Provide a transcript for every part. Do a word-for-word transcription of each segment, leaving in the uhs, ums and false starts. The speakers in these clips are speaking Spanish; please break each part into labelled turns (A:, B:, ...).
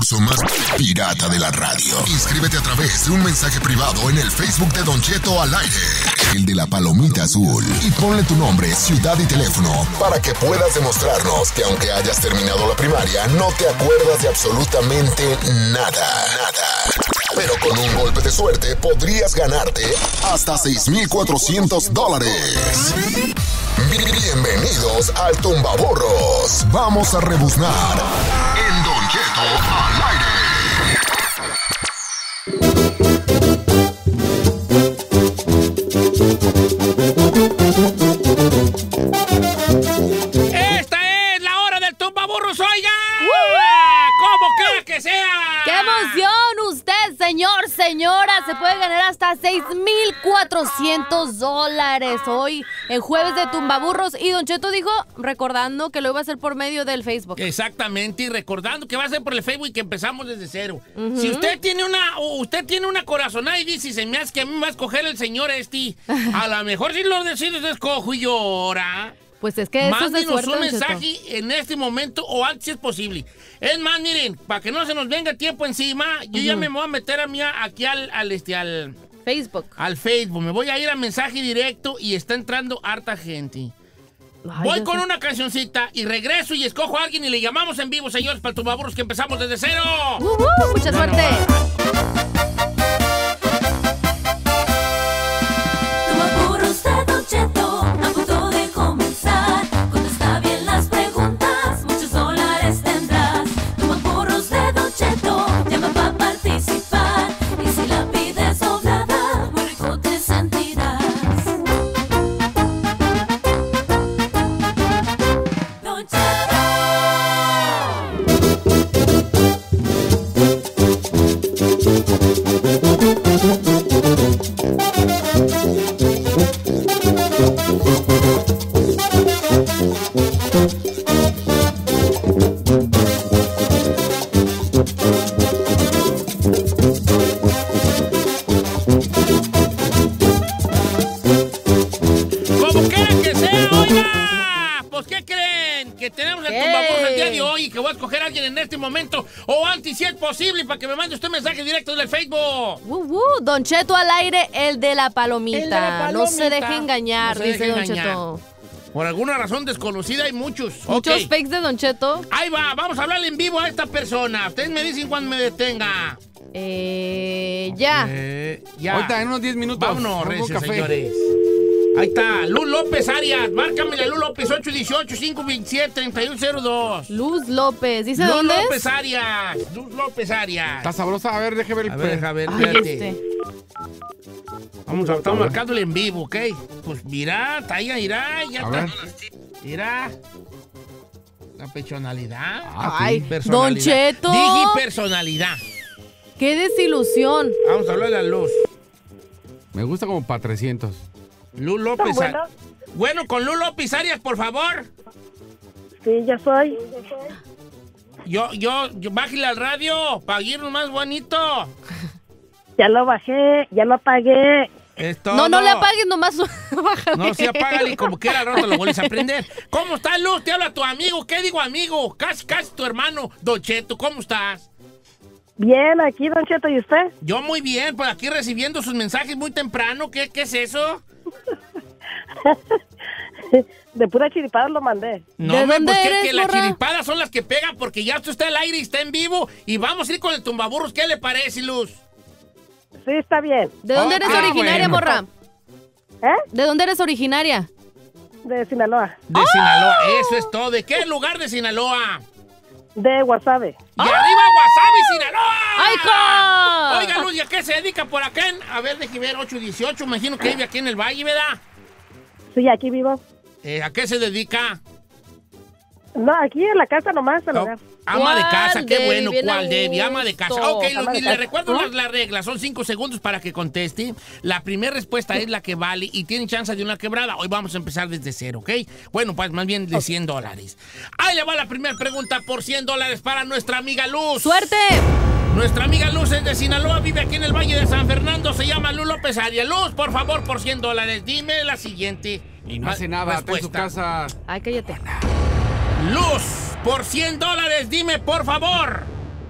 A: concurso más pirata de la radio. Inscríbete a través de un mensaje privado en el Facebook de Don Cheto al aire, el de la palomita azul, y ponle tu nombre, ciudad y teléfono para que puedas demostrarnos que aunque hayas terminado la primaria, no te acuerdas de absolutamente nada. Nada. Pero con un golpe de suerte podrías ganarte hasta seis mil cuatrocientos dólares. Bienvenidos al Tumbaburros. Vamos a rebuznar en Don Cheto al
B: aire. Esta es la hora del Tumbaburros, oiga. ¡Como quiera que sea!
C: ¡Qué emoción! Usted, señor, señora, se puede ganar hasta seis mil cuatrocientos dólares hoy, en jueves de Tumbaburros. Y Don Cheto dijo, recordando que lo iba a hacer por medio del Facebook.
B: Exactamente, y recordando que va a ser por el Facebook y que empezamos desde cero. Uh-huh. Si usted tiene una usted tiene una corazonada y dice, se me hace que a mí me va a escoger el señor este, a lo mejor si lo decides escojo y llora.
C: Pues es que eso es de suerte,
B: un mensaje en este momento o antes si es posible. Es más, miren, para que no se nos venga tiempo encima, yo uh-huh. ya me voy a meter a mí aquí al, al, este, al
C: Facebook.
B: Al Facebook. Me voy a ir a mensaje directo y está entrando harta gente. Ay, voy con sé. una cancioncita y regreso y escojo a alguien y le llamamos en vivo, señores, para Tumbaburros, que empezamos desde cero.
C: Uh-huh, mucha suerte.
D: Tumbaburros de Don Cheto.
B: Momento o antes si es posible para que me mande usted mensaje directo del Facebook.
C: Uh, uh, Don Cheto al aire, el de la palomita.
B: El de la palomita.
C: No se deje engañar,
B: no se
C: dice
B: deje
C: Don
B: engañar.
C: Cheto.
B: Por alguna razón desconocida hay muchos.
C: Muchos
B: okay.
C: fakes de Don Cheto.
B: Ahí va, vamos a hablarle en vivo a esta persona. Ustedes me dicen cuando me detenga.
C: Eh, ya.
B: Eh, ya.
E: Ahorita en unos diez minutos.
B: Vámonos, recio, señores. Ahí está, Luz López Arias. Márcame a Luz López, ocho uno ocho, cinco dos siete, tres uno cero dos.
C: Luz López, ¿dice
B: Luz
C: dónde
B: López
C: es?
B: Arias. Luz López Arias.
E: Está sabrosa, a ver, déjeme ver el...
B: A ver, deja ver,
C: Ay,
B: espérate.
C: este.
B: Vamos a, estamos marcándole en vivo, ¿ok? Pues mira, está ahí, mira, ya
E: a
B: está.
E: Ver.
B: Mira. La personalidad.
C: Ay,
B: personalidad.
C: Don Cheto.
B: Dije personalidad.
C: Qué desilusión.
B: Vamos a hablar de la Luz.
E: Me gusta como para trescientos.
B: Luz López Arias. Bueno, con Luz López Arias, por favor.
F: Sí, ya soy.
B: Yo, yo, yo, bájale al radio para irnos más bonito.
F: Ya lo bajé, ya lo apagué.
B: Es todo.
C: No, no le apaguen, nomás bájale.
B: No, sí, apágale, como quiera, rato lo vuelves a aprender. ¿Cómo estás, Luz? Te habla tu amigo. ¿Qué digo, amigo? Casi, casi tu hermano, Don Cheto. ¿Cómo estás?
F: Bien, aquí, Don Cheto, ¿y usted?
B: Yo muy bien, por aquí recibiendo sus mensajes muy temprano. ¿Qué, qué es eso?
F: De pura chiripada lo mandé.
B: No,
C: ¿De
B: me,
C: dónde
B: pues que,
C: eres,
B: que las
C: morra?
B: chiripadas son las que pegan porque ya esto está al aire y está en vivo y vamos a ir con el Tumbaburros. ¿Qué le parece, Luz?
F: Sí, está bien.
C: ¿De dónde eres
B: Ah,
C: originaria,
B: bueno.
C: morra?
F: ¿Eh?
C: ¿De dónde eres originaria?
F: De Sinaloa.
B: De Sinaloa, eso es todo. ¿De qué lugar de Sinaloa?
F: De Guasave.
B: ¡Y arriba, Guasave, Sinaloa!
C: ¡Ay, hijo!
B: Oiga, Luz, ¿y a qué se dedica por acá? En, a ver, déjeme ver, ocho dieciocho, me imagino que vive aquí en el Valle, ¿verdad?
F: Sí, aquí vivo.
B: Eh, ¿A qué se dedica?
F: No, aquí en la casa nomás, en el hogar.
B: Ama de
C: ¿Cuál,
B: casa, qué
C: Debbie?
B: bueno,
C: Bien a
B: ¿cuál, Debbie? Ama de casa.
C: gusto.
B: Ok, Luz,
F: Ama de
B: le
F: casa.
B: recuerdo
F: ¿Ah?
B: las, las reglas, son cinco segundos para que conteste. La primera respuesta es la que vale y tiene chance de una quebrada. Hoy vamos a empezar desde cero, ¿ok? Bueno, pues más bien de cien dólares. Ahí le va la primera pregunta por cien dólares para nuestra amiga Luz.
C: ¡Suerte!
B: Nuestra amiga Luz es de Sinaloa, vive aquí en el Valle de San Fernando, se llama Luz López Arias. Luz, por favor, por cien dólares, dime la siguiente.
E: Y no hace nada, está en su
B: respuesta.
C: Ay, cállate.
B: Luz, por cien dólares, dime, por favor.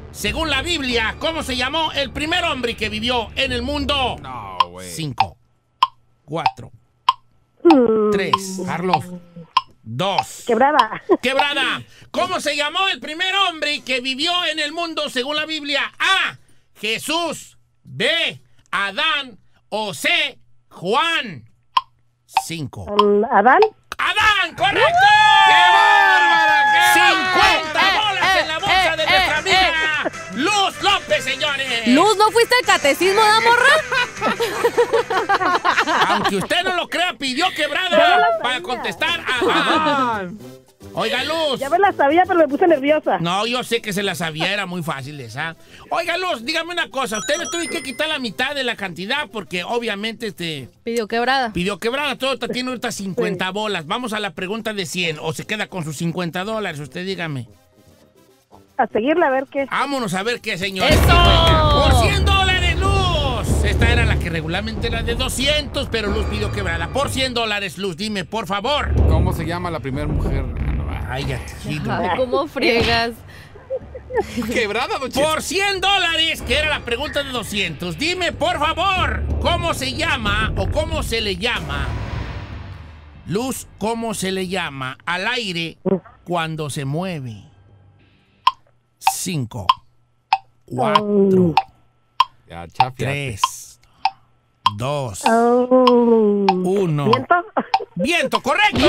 B: según la Biblia, ¿cómo se llamó el primer hombre que vivió en el mundo?
E: No, güey.
B: Cinco, cuatro, tres,
E: Carlos.
B: dos.
F: Quebrada.
B: Quebrada. ¿Cómo se llamó el primer hombre que vivió en el mundo según la Biblia? A. Jesús. B. Adán. O C. Juan. Cinco.
F: Um, ¿Adán?
B: ¡Adán! ¡Correcto!
E: ¡Qué bárbara! ¡Qué
B: cincuenta
C: eh,
B: bolas
C: eh,
B: en la bolsa
C: eh,
B: de
C: eh,
B: nuestra
C: eh.
B: amiga Luz López, señores.
C: Luz, ¿no fuiste al catecismo, da morra?
B: Aunque usted no lo crea, pidió quebrada para contestar a Adán. Oiga, Luz.
F: Ya me la sabía, pero me puse nerviosa.
B: No, yo sé que se la sabía, era muy fácil esa. Oiga, Luz, dígame una cosa. Usted me tuvo que quitar la mitad de la cantidad porque obviamente este
C: Pidió quebrada.
B: pidió quebrada. Todo tiene ahorita cincuenta bolas. Vamos a la pregunta de cien. O se queda con sus cincuenta dólares. Usted dígame.
F: A seguirla a ver qué.
B: Vámonos a ver qué, señor.
C: ¡Eso!
B: Por cien dólares, Luz. Esta era la que regularmente era de doscientos, pero Luz pidió quebrada. Por cien dólares, Luz, dime, por favor.
E: ¿Cómo se llama la primera mujer?
B: Ay, ya, chido.
C: Ay, ¿cómo friegas?
E: Quebrada, don Cheto.
B: Por cien dólares, que era la pregunta de doscientos. Dime, por favor, ¿cómo se llama o cómo se le llama? Luz, ¿cómo se le llama al aire cuando se mueve? Cinco, cuatro,
E: Ya, chafiate.
B: tres, dos,
F: Oh.
B: uno.
F: ¿Viento?
B: ¡Viento, correcto!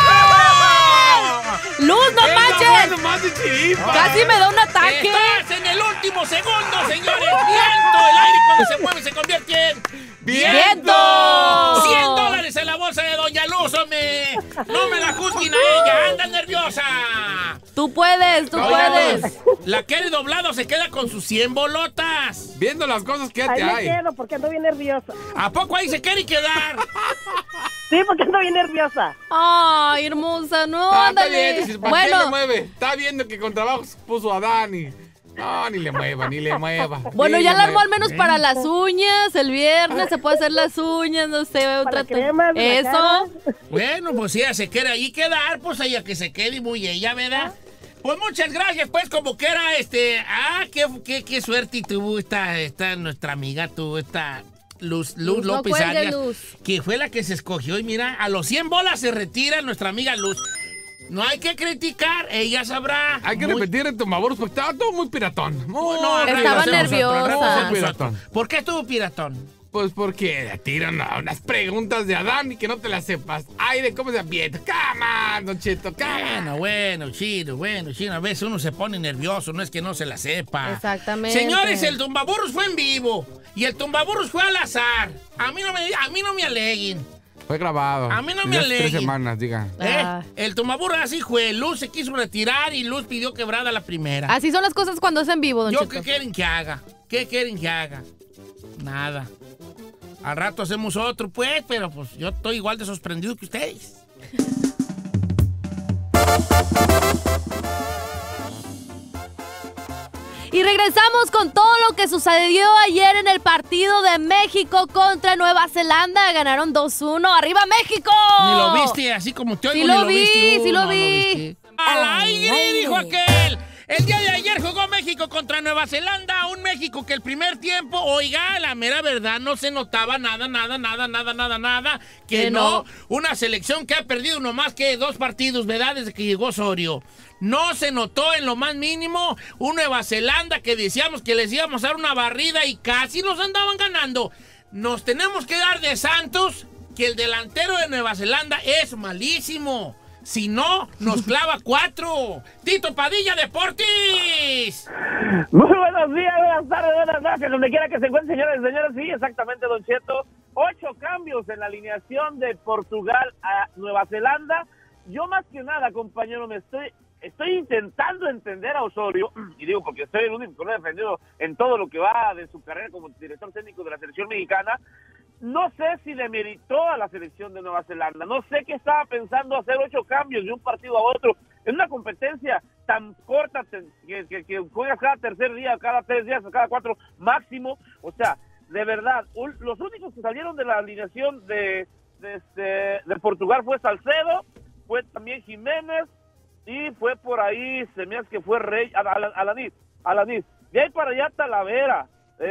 C: ¡Luz, no manches!
E: ¡No más de chiripa!
C: ¡Casi me da un ataque!
B: ¡Estás en el último segundo, señores! ¡Viento! El aire cuando se mueve se convierte en...
C: ¡Viento!
B: cien dólares en la bolsa de Doña Luz, hombre. No me la juzguen a ella, anda nerviosa.
C: Tú puedes, tú
B: Oiga,
C: puedes.
B: Luz, la Kelly Doblado se queda con sus cien bolotas.
E: Viendo las cosas que ya
F: Ahí
E: te
F: me
E: hay.
F: quedo porque ando bien nerviosa.
B: ¿A poco ahí se quiere quedar?
F: Sí, porque ando bien nerviosa.
C: Ay, hermosa, no,
E: Ah, está
C: ándale.
E: bien, dices, ¿para qué le
C: Bueno,
E: mueve? Está viendo que con trabajo se puso a Dani. No, ni le mueva, ni le mueva.
C: bueno,
E: Ni
C: ya
E: le
C: la armó
E: mueva.
C: al menos para las uñas. El viernes se puede hacer las uñas, no sé, otra.
F: cremas de la
C: Eso.
F: cara.
B: Bueno, pues si ella se quiere ahí quedar, pues ella que se quede muy ella, ¿verdad? Pues muchas gracias, pues, como que era este... Ah, qué, qué, qué suerte tuvo esta, esta nuestra amiga, tuvo esta... Luz, Luz,
C: Luz, no
B: López
C: cuelgue,
B: Arias,
C: Luz.
B: que fue la que se escogió. Y mira, a los cien bolas se retira nuestra amiga Luz. No hay que criticar, ella sabrá.
E: Hay que
B: Muy-
E: repetir en Tomaboros porque estaba todo muy piratón. Muy,
B: No, al rato
C: Estaba
B: hacemos otro,
C: nerviosa.
B: al rato hacemos
E: Muy
B: otro.
E: piratón.
B: ¿Por qué estuvo piratón?
E: Pues porque le tiran a unas preguntas de Adán y que no te las sepas. Ay, de cómo se ambienta. Come on, don Cheto, come on.
B: Bueno, bueno, chido, bueno, chido. A veces uno se pone nervioso, no es que no se la sepa.
C: Exactamente.
B: Señores, el tumbaburros fue en vivo y el tumbaburros fue al azar. A mí no me, a mí no me aleguen.
E: Fue grabado.
B: A mí no me
E: Desde hace tres
B: aleguen.
E: semanas, diga.
B: ¿eh?
C: Ah.
B: El tumbaburros así fue. Luz se quiso retirar y Luz pidió quebrada la primera.
C: Así son las cosas cuando es en vivo, don
B: ¿Yo
C: Cheto.
B: qué quieren que haga? ¿Qué quieren que haga? Nada. Al rato hacemos otro, pues, pero pues yo estoy igual de sorprendido que ustedes.
C: Y regresamos con todo lo que sucedió ayer en el partido de México contra Nueva Zelanda. Ganaron dos uno. ¡Arriba México!
B: Ni lo viste, así como te oigo,
C: Sí
B: ni
C: lo
B: lo
C: vi,
B: viste. Uh,
C: sí lo
B: no
C: vi.
B: viste. ¡Al aire, dijo aquel! El día de ayer jugó México contra Nueva Zelanda, un México que el primer tiempo, oiga, la mera verdad, no se notaba nada, nada, nada, nada, nada, nada, que
C: Que
B: no,
C: no.
B: una selección que ha perdido no más que dos partidos, ¿verdad? Desde que llegó Osorio. No se notó en lo más mínimo un Nueva Zelanda que decíamos que les íbamos a dar una barrida y casi nos andaban ganando. Nos tenemos que dar de santos que el delantero de Nueva Zelanda es malísimo. Si no, nos clava cuatro. Tito Padilla, Deportes.
G: Muy buenos días, buenas tardes, buenas noches, donde quiera que se encuentren, señores y señores. Sí, exactamente, don Cheto. Ocho cambios en la alineación de Portugal a Nueva Zelanda. Yo más que nada, compañero, me estoy estoy intentando entender a Osorio, y digo porque soy el único que lo he defendido en todo lo que va de su carrera como director técnico de la selección mexicana. No sé si le meritó a la selección de Nueva Zelanda, no sé qué estaba pensando hacer ocho cambios de un partido a otro, en una competencia tan corta que, que, que juegas cada tercer día, cada tres días, cada cuatro máximo. O sea, de verdad, un, los únicos que salieron de la alineación de, de, de, de Portugal fue Salcedo, fue también Jiménez, y fue por ahí, se me hace que fue Rey, Al, Al, Alanis, Alanis. De ahí para allá Talavera,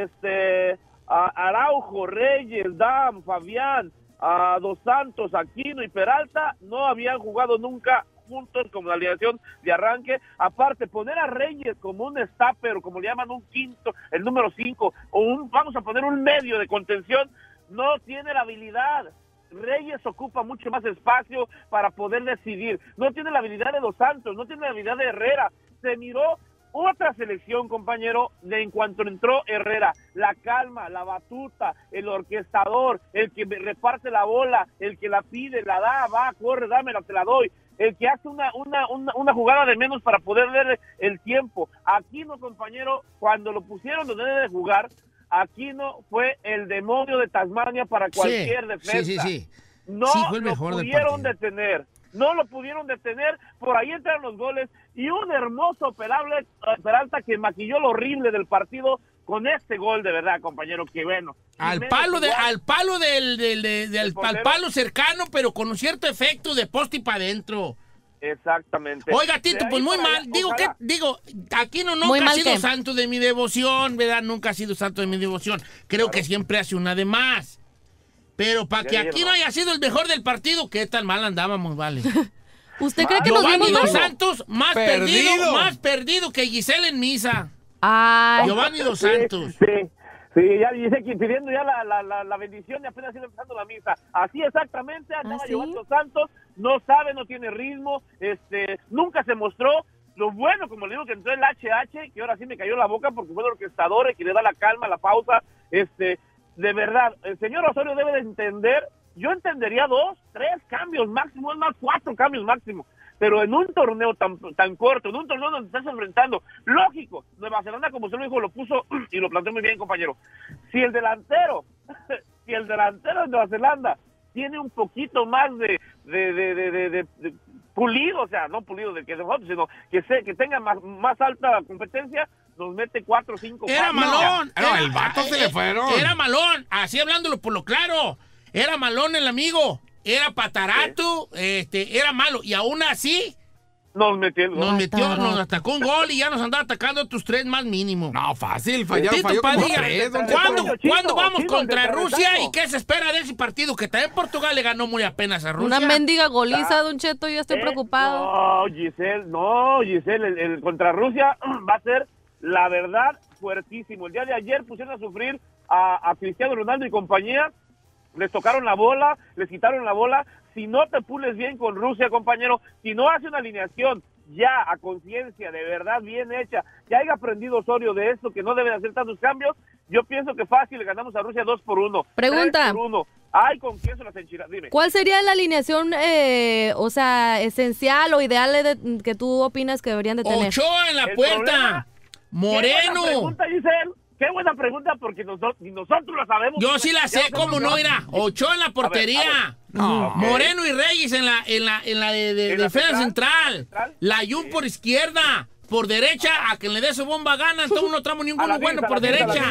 G: este, a Araujo, Reyes, Dam, Fabián, a Dos Santos, Aquino y Peralta no habían jugado nunca juntos como la alineación de arranque. Aparte, poner a Reyes como un stopper, o como le llaman un quinto, el número cinco, o un, vamos a poner un medio de contención, no tiene la habilidad. Reyes ocupa mucho más espacio para poder decidir. No tiene la habilidad de Dos Santos, no tiene la habilidad de Herrera. Se miró otra selección, compañero, de en cuanto entró Herrera. La calma, la batuta, el orquestador, el que reparte la bola, el que la pide, la da, va, corre, dámela, te la doy. El que hace una, una, una, una jugada de menos para poder ver el tiempo. Aquino, compañero, cuando lo pusieron donde debe de jugar, Aquino fue el demonio de Tasmania para cualquier
B: sí,
G: defensa.
B: Sí, sí, sí.
G: No
B: sí, fue el
G: lo
B: mejor
G: pudieron detener. No lo pudieron detener, por ahí entraron los goles y un hermoso Peralta, Peralta que maquilló lo horrible del partido con este gol, de verdad, compañero, que bueno.
B: Al palo, de, al palo del, del, del, del al palo cercano, pero con un cierto efecto de poste y para adentro.
G: Exactamente.
B: Oiga, Tito, pues muy mal. Allá, digo ojalá. que, digo, Aquino nunca ha sido que... santo de mi devoción, ¿verdad? Nunca ha sido santo de mi devoción. Creo claro. que siempre hace una de más. Pero para que Aquino haya sido el mejor del partido, ¿qué tan mal andábamos, vale?
C: ¿Usted cree que nos vimos
B: mal? Giovanni Dos Santos, más perdido. perdido, más perdido que Giselle en misa.
C: Ay.
B: Giovanni Dos Santos.
G: Sí, sí, sí, ya dice que pidiendo ya la, la, la, la bendición y apenas iba empezando la misa. Así exactamente andaba ¿Ah, sí? Giovanni Dos Santos, no sabe, no tiene ritmo, este, nunca se mostró. Lo bueno, como le digo, que entró el H H, que ahora sí me cayó la boca porque fue el orquestador, el que le da la calma, la pausa, este... De verdad, el señor Osorio debe de entender, yo entendería dos, tres cambios máximo, es más, cuatro cambios máximo, pero en un torneo tan, tan corto, en un torneo donde estás enfrentando, lógico, Nueva Zelanda, como usted lo dijo, lo puso y lo planteó muy bien, compañero. Si el delantero, si el delantero de Nueva Zelanda tiene un poquito más de, de, de, de, de, de, de pulido, o sea, no pulido de que nosotros, sino que, se, que tenga más, más alta competencia, nos mete cuatro o cinco.
B: Era malón.
E: No,
B: era,
E: el vato se le fueron.
B: Era malón, así hablándolo por lo claro. Era malón el amigo. Era patarato, ¿sí? este, era malo. Y aún así...
G: Nos metió,
B: nos metió, nos atacó un gol y ya nos andaba atacando tus tres más mínimo.
E: No, fácil, falló,
B: Tito
E: falló como
B: Padilla,
E: tres,
B: ¿cuándo, ¿cuándo vamos chino, contra Rusia y qué se espera de ese partido? Que también Portugal le ganó muy apenas a Rusia.
C: Una mendiga goliza, Don Cheto, yo estoy eh, preocupado.
G: No, Giselle, no, Giselle, el, el contra Rusia va a ser, la verdad, fuertísimo. El día de ayer pusieron a sufrir a, a Cristiano Ronaldo y compañía, les tocaron la bola, les quitaron la bola. Si no te pules bien con Rusia, compañero, si no hace una alineación ya a conciencia, de verdad bien hecha, que haya aprendido Osorio de esto, que no deben hacer tantos cambios, yo pienso que fácil le ganamos a Rusia dos por uno.
C: Pregunta.
G: Por uno. Ay, con quién se las enchiladas, dime.
C: ¿Cuál sería la alineación, eh, o sea, esencial o ideal de, que tú opinas que deberían de tener?
B: Ochoa en la
G: El
B: puerta.
G: Problema,
B: Moreno.
G: Qué buena pregunta, Giselle. Qué buena pregunta, porque nosotros, nosotros la sabemos.
B: Yo sí la sé, ¿cómo no era? Ochoa en la portería. A ver, a ver. No. Okay. Moreno y Reyes en la, en la, en la de, de ¿En defensa la central. central. La Jun sí. por izquierda. Por derecha, a quien le dé su bomba gana. Entonces no tramo ninguno bueno por derecha.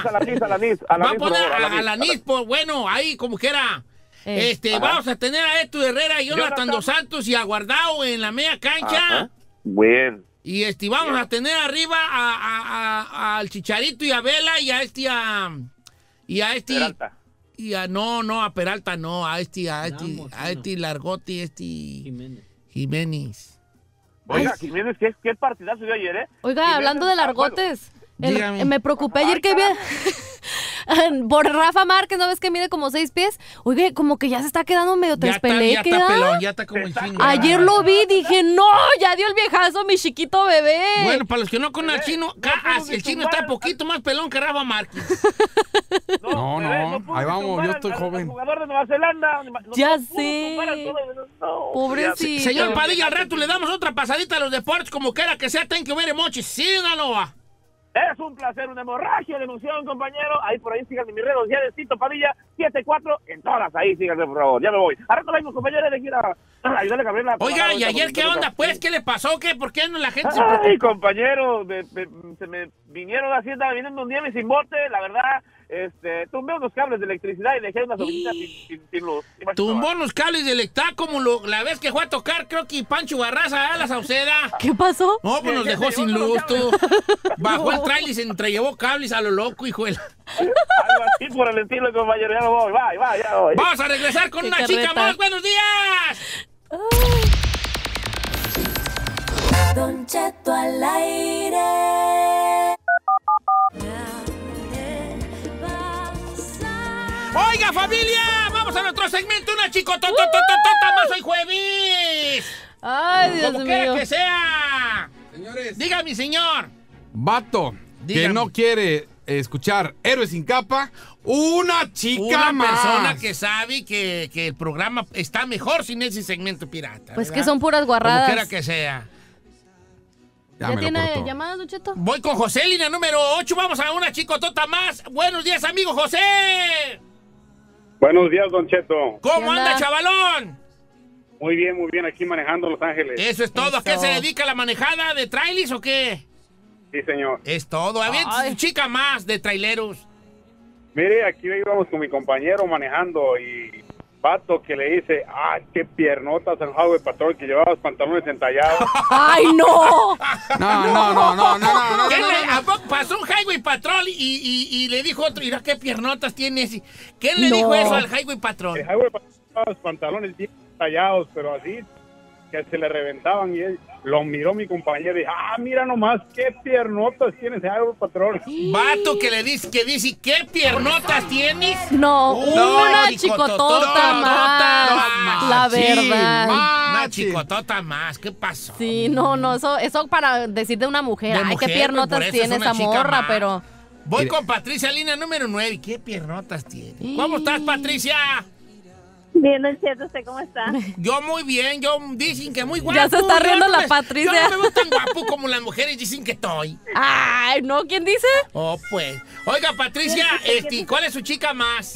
B: Va a poner a Alanis, por bueno, ahí como quiera. Eh. Este, Ajá. vamos a tener a Héctor Herrera y Jonathan Dos Santos y a Guardao en la media cancha.
G: Ajá. Bien.
B: Y este, vamos Bien. a tener arriba a, a, a, al Chicharito y a Vela y a este a, y a este
G: Peralta.
B: y a no, no, a Peralta no, a este, a este, no, a este Largotti, este
C: Jiménez.
B: Jiménez.
G: Oiga, Ay. Jiménez, ¿qué, qué partidazo dio ayer, eh?
C: Oiga,
G: Jiménez,
C: hablando de Largotes, el, me preocupé ayer Ay, que vi por Rafa Márquez, ¿no ves que mide como seis pies? Oiga, como que ya se está quedando medio trespeleque,
B: ya está, ya está pelón, ya está como el chingo.
C: Ayer lo vi, dije, no, ya dio el viejazo mi chiquito bebé.
B: Bueno, para los que no conocen al chino, no, el chino está poquito más pelón que Rafa Márquez.
E: No, no, no ahí vamos, yo estoy al, joven.
G: Al jugador de Nueva Zelanda. No,
C: ya no sé.
G: No,
C: pobrecito.
B: Señor Padilla, al rato le damos otra pasadita a los deportes, como quiera que sea, ten que ver emoji. Sinaloa.
G: Es un placer, una hemorragia de emoción, compañero. Ahí por ahí síganme en mis redes sociales, Tito Padilla siete cuatro, en todas ahí, síganme por favor. Ya me voy. Ahora vengo, compañeros, de ir a ayudarle a Gabriela.
B: Oiga, ¿y ayer qué onda, pues? ¿Qué le pasó? ¿Qué? ¿Por qué no la gente
G: Ay, se Ay, compañero, me, me, se me vinieron así, estaba viniendo un día sin bote, la verdad, este, tumbé unos cables de electricidad y dejé unas oficinas sin, sin, sin luz. Imagínate
B: Tumbó
G: nomás.
B: unos cables de electricidad como lo- la vez que fue a tocar, creo que Pancho Barraza a la Sauceda.
C: ¿Qué pasó?
B: No, pues nos dejó sin luz, tú. Bajó el trailer y se entrellevó cables a lo loco, hijo de la...
G: Algo así por el estilo, compañero. Ya no voy, va, va, ya voy.
B: Vamos a regresar con
C: Qué
B: una
C: carreta.
B: chica más. ¡Buenos días!
D: Don Cheto al aire.
B: Oiga, familia, vamos a nuestro segmento, una chicototototota más hoy jueves.
C: Ay, Dios
B: Como quiera
C: mío.
B: que sea.
E: Señores,
B: Diga, mi señor.
E: vato que
B: Dígame.
E: no quiere escuchar Héroes sin capa, una chica
B: Una
E: más.
B: persona que sabe que, que el programa está mejor sin ese segmento pirata.
C: Pues
B: ¿verdad?
C: que son puras
B: Como quiera
C: guarradas.
B: que sea.
E: Ya
C: ¿Ya
E: me lo
C: tiene
E: cortó.
C: llamadas, Don Cheto?
B: Voy con José, línea número ocho. Vamos a una chicotota más. Buenos días, amigo José.
H: Buenos días, Don Cheto.
B: ¿Cómo
C: ¿Qué
B: anda,
C: onda?
B: chavalón?
H: Muy bien, muy bien, aquí manejando Los Ángeles.
B: Eso es todo. ¿A qué
C: Eso.
B: se dedica la manejada de trailers o qué?
H: Sí, señor.
B: Es todo. A ver,
C: Ay.
B: chica más de traileros.
H: Mire, aquí íbamos con mi compañero manejando y vato que le dice, ah, qué piernotas el Highway Patrol, que llevabas pantalones entallados.
C: ¡Ay, no!
E: No, no, no, no, no, no, no,
B: ¿Qué
E: no,
B: le-
E: no.
B: ¿A poco pasó un Highway Patrol y, y, y le dijo otro, mira qué piernotas tienes? ¿Quién le
C: No.
B: dijo eso al Highway
H: El
B: Patrol?
H: Highway Patrol llevaba los pantalones bien entallados, pero así que se le reventaban y él lo miró mi compañero y dijo, ah, mira nomás, qué piernotas tienes el Highway Patrol.
B: Vato que le dice, que dice, ¿qué piernotas tienes?
C: No, una
B: chicototota
C: chicotota más. La
E: Machín,
C: verdad.
B: Una
E: machín.
B: chicotota más, ¿qué pasó?
C: Sí, no, no, eso, eso para decir de una mujer.
B: De
C: Ay,
B: mujer,
C: qué
B: pues,
C: piernotas
B: por eso
C: tiene
B: es una
C: esa
B: chica
C: morra,
B: más.
C: pero...
B: Voy
E: Mire.
B: con Patricia, línea número nueve. ¿Qué piernotas tiene? ¿Cómo estás, Patricia?
F: Bien, Don Cheto, ¿usted cómo está?
B: Yo muy bien, yo dicen que muy guapo.
C: Ya se está
B: Yo
C: riendo
B: no
C: la
B: me-
C: Patricia.
B: Yo no me veo tan guapo como las mujeres dicen que estoy.
C: Ay, ¿no? ¿Quién dice?
B: Oh, pues. Oiga, Patricia, este, ¿cuál es su chica más?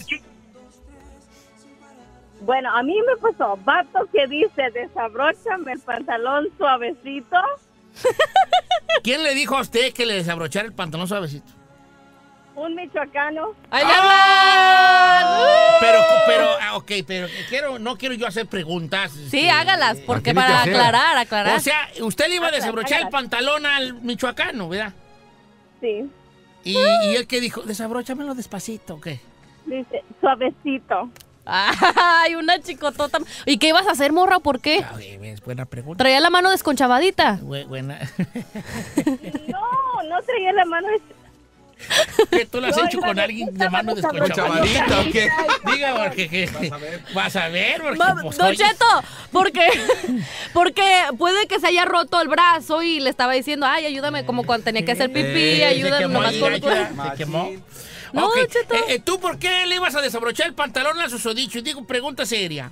F: Bueno, a mí me pasó, vato que dice, desabróchame el pantalón suavecito.
B: ¿Quién le dijo a usted que le desabrochara el pantalón suavecito?
F: Un michoacano.
C: ¡Ay, le hablan!
B: Pero, pero, ah, ok, pero quiero, no quiero yo hacer preguntas.
C: Sí,
B: este,
C: hágalas, porque
E: tiene que
C: para
E: hacer.
C: aclarar, aclarar.
B: O sea, usted le iba a desabrochar el
F: hágalas.
B: pantalón al michoacano, ¿verdad?
F: Sí,
B: Y, y él que dijo, desabróchamelo despacito, ¿o qué?
F: dice, suavecito.
C: Ay, una chicotota. ¿Y qué ibas a hacer, morra? ¿Por qué?
B: Ah, bien, es buena pregunta.
C: Traía la mano desconchavadita.
B: Bu- Buena.
F: No, no traía la mano.
B: ¿Qué tú lo has
F: No,
B: hecho
F: iba
B: con
F: de-
B: alguien de
F: estaba
B: mano
F: desabrochando.
B: desconchavadita?
E: ¿o qué?
B: Diga, porque que, vas a ver, porque
C: Ma-
B: pues,
C: Don
B: oye,
C: Cheto, porque, porque puede que se haya roto el brazo y le estaba diciendo, ay, ayúdame como cuando tenía que hacer pipí,
E: Eh,
B: se
C: ayúdame
B: quemó
C: nomás
B: ahí,
C: con...
B: ayuda, se quemó.
C: No,
B: Ok,
C: Don Cheto.
B: eh, eh, ¿tú por qué le ibas a desabrochar el pantalón al susodicho? Digo, pregunta seria.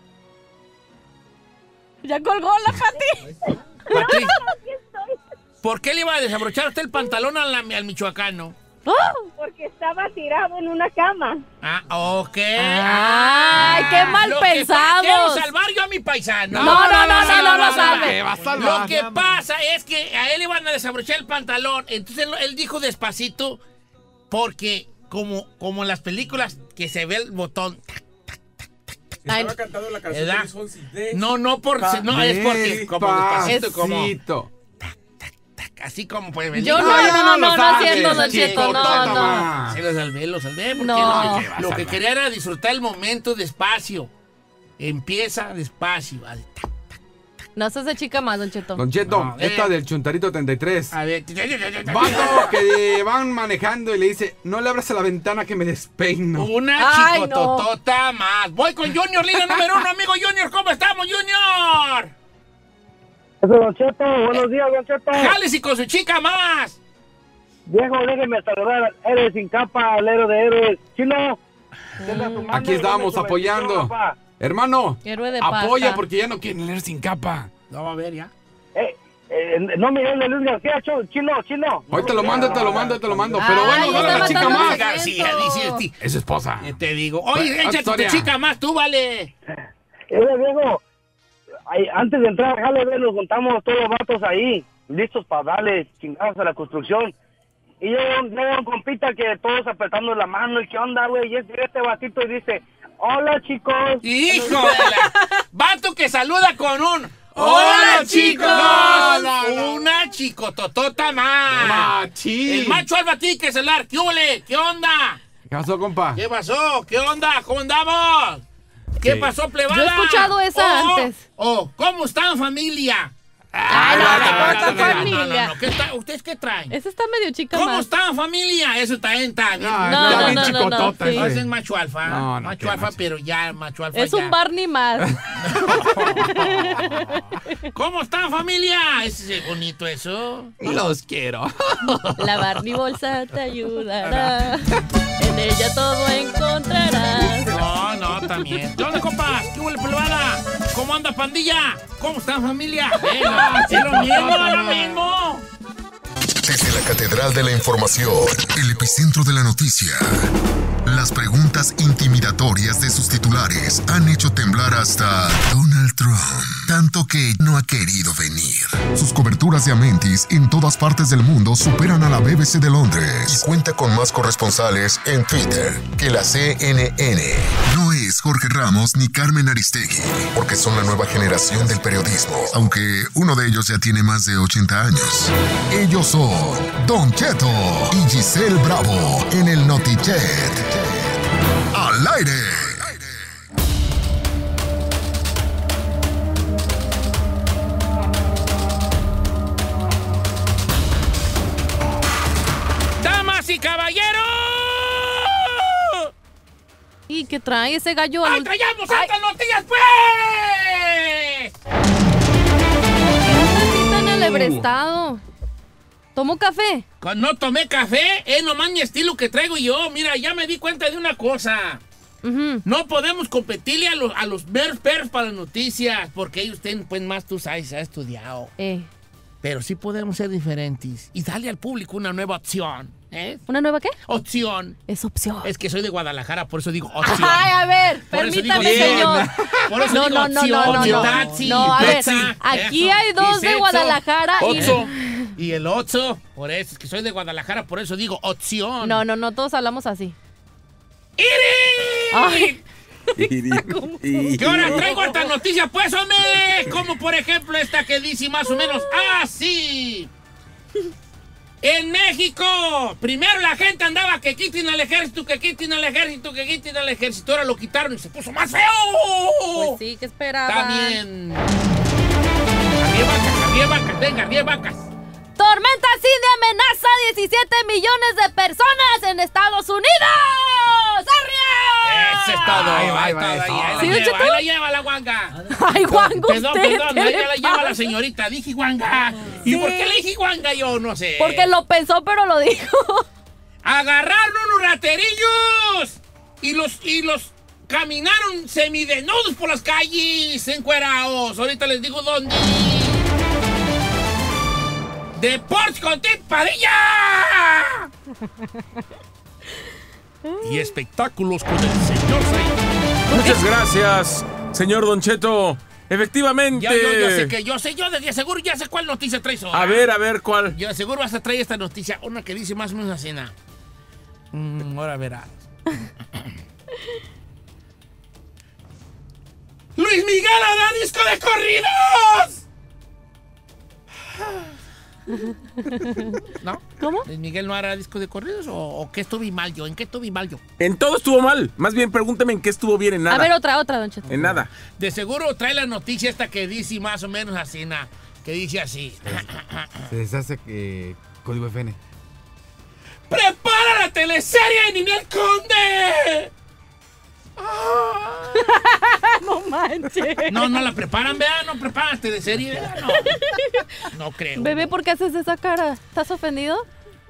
C: Ya colgó la Pati.
B: Patricia, ¿por qué le iba a desabrochar usted el pantalón al, al michoacano?
C: ¡Oh!
F: Porque estaba tirado en una cama.
B: Ah, ok.
C: Ay, qué mal
B: Lo que pa-
C: pensamos.
B: Quiero salvar yo a mi paisano.
C: No, no, no, no, no, no
E: ¿Qué
C: salve.
E: va a salvar?
B: Lo que pasa es que a él le iban a desabrochar el pantalón. Entonces él, él dijo despacito, porque como, como en las películas que se ve el botón.
C: Ay,
I: cantando la
B: canción de Luis Fonsi No, no, por, no es porque como despacito, como
E: Despacito.
B: así como pues me
C: yo
B: dijo,
C: no,
E: Ah, ya
C: no,
E: no
C: no, no,
E: lo
C: no es
E: sabes,
C: cierto, Don
E: chico,
C: Cheto, no,
E: tonta
C: no.
E: más.
B: Sí, lo salvé, lo salvé. Porque
C: No.
B: lo, lo que quería era disfrutar el momento despacio. Empieza despacio. Vale.
C: No seas de chica más, Don Cheto.
E: Don Cheto,
B: No, eh.
E: esta del Chuntarito treinta y tres.
B: A ver.
E: Vato que van manejando y le dice, no le abras a la ventana que me despeino.
B: Una
C: Ay,
B: chicototota más. Voy con Junior, línea número uno, amigo Junior. ¿Cómo estamos, Junior?
G: Eso, Don Cheto, buenos días, Don Cheto.
B: Jales y con su chica más.
G: Viejo, déjeme saludar al héroe sin capa, al héroe de héroes. Chino.
E: Aquí estamos apoyando. Hermano,
C: Héroe de
E: apoya
C: pasta.
E: porque ya no quieren leer sin capa.
B: No va a ver ya.
G: Eh, eh, no Miguel de Luis García, cho- chino, chino.
E: Hoy te lo mando, te lo mando, te lo mando. Pero
C: Ay,
E: bueno,
C: ya
E: dale a la
C: está
E: chica
C: mandando
E: más.
C: mensajes.
B: García, dice este.
E: Es su esposa.
B: Eh, Te digo. Oye,
E: Pues,
B: échate tu
E: Victoria.
B: chica más, tú, vale.
G: Eh, viejo, ay, antes de entrar a Jale, ve, nos juntamos todos los vatos ahí, listos para darle chingados a la construcción.
I: Y yo veo un compita que todos apretando la mano, ¿y qué onda, güey? Y es este batito y dice, hola, chicos.
B: ¡Hijo de la... Vato que saluda con un...
E: ¡Hola, chicos!
B: No, no, no. Una chicototota más.
E: Machín.
B: El macho alfa tiene que celar. ¿Qué huele? ¿Qué onda?
E: ¿Qué pasó, compa?
B: ¿Qué pasó? ¿Qué onda? ¿Cómo andamos? ¿Qué
E: Sí.
B: pasó, plebada?
C: Yo he escuchado esa
B: Oh,
C: antes.
B: Oh, ¿cómo están, familia?
C: Ay, no,
B: Ah,
C: ¿qué pasa,
B: no, no,
C: familia?
B: no, no. ¿Qué está- ¿Ustedes qué traen?
C: Ese está medio chica
B: ¿Cómo
C: más.
B: están, familia? Eso está bien, está bien.
E: No,
C: No,
E: está
C: no,
E: bien
C: no, no,
E: chicotota
C: no, sí.
B: No,
E: ese.
B: ese es macho alfa.
E: No, no,
B: macho
E: qué
B: alfa,
E: macho.
B: pero ya, macho alfa
C: Es
B: ya.
C: un Barney más.
B: ¿Cómo están, familia? Ese es bonito eso.
E: Los quiero.
C: La Barney bolsa te ayudará. En ella todo encontrarás.
B: No, no, también. ¿Qué onda, compas? ¿Qué huele, plebada? ¿Cómo anda, pandilla? ¿Cómo están, familia? Venga, es lo mismo, es lo mismo.
A: Desde la Catedral de la Información, el epicentro de la noticia. Las preguntas intimidatorias de sus titulares han hecho temblar hasta Donald Trump, tanto que no ha querido venir. Sus coberturas de Amentis en todas partes del mundo superan a la B B C de Londres y cuenta con más corresponsales en Twitter que la C N N. No es Jorge Ramos ni Carmen Aristegui, porque son la nueva generación del periodismo, aunque uno de ellos ya tiene más de ochenta años. Ellos son Don Cheto y Giselle Bravo en el Notichet. ¡Al aire!
B: ¡Damas y caballeros!
C: ¿Y qué trae ese gallo?
B: ¡Ay,
C: al-
B: traemos
C: Ay,
B: altas noticias, pues!
C: ¿qué está en el ebrestado? ¿Tomó café?
B: No tomé café, es nomás mi estilo que traigo yo. Mira, ya me di cuenta de una cosa.
C: Ujú.
B: No podemos competirle a los, a los meros perros para las noticias, porque ellos tienen, pues, más tú sabes, ha estudiado.
C: Eh,
B: Pero sí podemos ser diferentes y darle al público una nueva opción. ¿Eh?
C: ¿Una nueva qué?
B: Opción.
C: Es opción.
B: Es que soy de Guadalajara, por eso digo opción.
C: Ay, a ver,
B: Por eso digo
C: permítame,
B: opción.
C: señor.
B: Por eso
C: No,
B: digo
C: no, no,
B: opción.
C: no, no, no.
B: Taxi,
C: No, a ver,
B: pizza,
C: aquí
B: eso.
C: hay dos
B: Y
C: de
B: sexo.
C: Guadalajara y-
B: Otso. Y el Otso. Por eso es que soy de Guadalajara, por eso digo opción.
C: No, no, no, todos hablamos así.
B: ¡Iri!
C: Ay,
B: ¿Qué hora traigo esta noticia, pues, hombre? Como por ejemplo esta que dice más o menos así. En México, primero la gente andaba que quiten al ejército, que quiten al ejército, que quiten al ejército. Ahora lo quitaron y se puso más feo.
C: pues sí, ¿qué esperaban?
B: Está bien. Arriba vacas, arriba vacas, venga, arriba vacas.
C: Tormenta Cindy amenaza a diecisiete millones de personas en Estados Unidos. ¡Arriba!
B: Ese es todo.
E: Ahí va,
B: Ahí
E: ahí va,
B: está,
E: eso.
B: ahí la
C: ¿Sí,
B: lleva,
C: Cheto?
B: ahí la lleva la guanga.
C: Ay, Juango,
B: Perdón,
C: usted,
B: perdón,
C: ¿qué
B: ahí
C: le
B: la lleva la
C: pasa?
B: señorita. Dije guanga. ¿Y
C: Sí.
B: por qué le dije guanga yo? No sé.
C: Porque lo pensó, pero lo dijo.
B: Agarraron unos raterillos y los, y los caminaron semidesnudos por las calles, encuerados. Ahorita les digo dónde. ¡Deportes con Tip Padilla! Y espectáculos con el señor Zay.
J: Muchas gracias, señor Don Cheto. Efectivamente.
B: Ya, yo, yo sé que yo sé, yo de seguro ya sé cuál noticia traes ahora.
J: A ver, a ver, ¿cuál?
B: Yo de seguro vas a traer esta noticia, una que dice más o menos así, ¿no? Mm, ahora verás. ¡Luis Miguel hará disco de corridos! ¿No?
C: ¿Cómo?
B: ¿Luis Miguel no hará disco de corridos? ¿O, o qué estuve mal yo? ¿En qué estuve mal yo?
J: En todo estuvo mal. Más bien, pregúnteme en qué estuvo bien, en nada.
C: A ver, otra, otra, Don Cheto.
J: En nada.
B: De seguro trae la noticia esta que dice más o menos así, ¿no? Que dice así.
E: Se deshace eh, Código F N.
B: ¡Prepara la teleserie de Ninel Conde!
C: No manches.
B: No, no la preparan, ¿verdad? No preparan la teleserie, ¿verdad? No, no creo.
C: Bebé, ¿por qué haces esa cara? ¿Estás ofendido?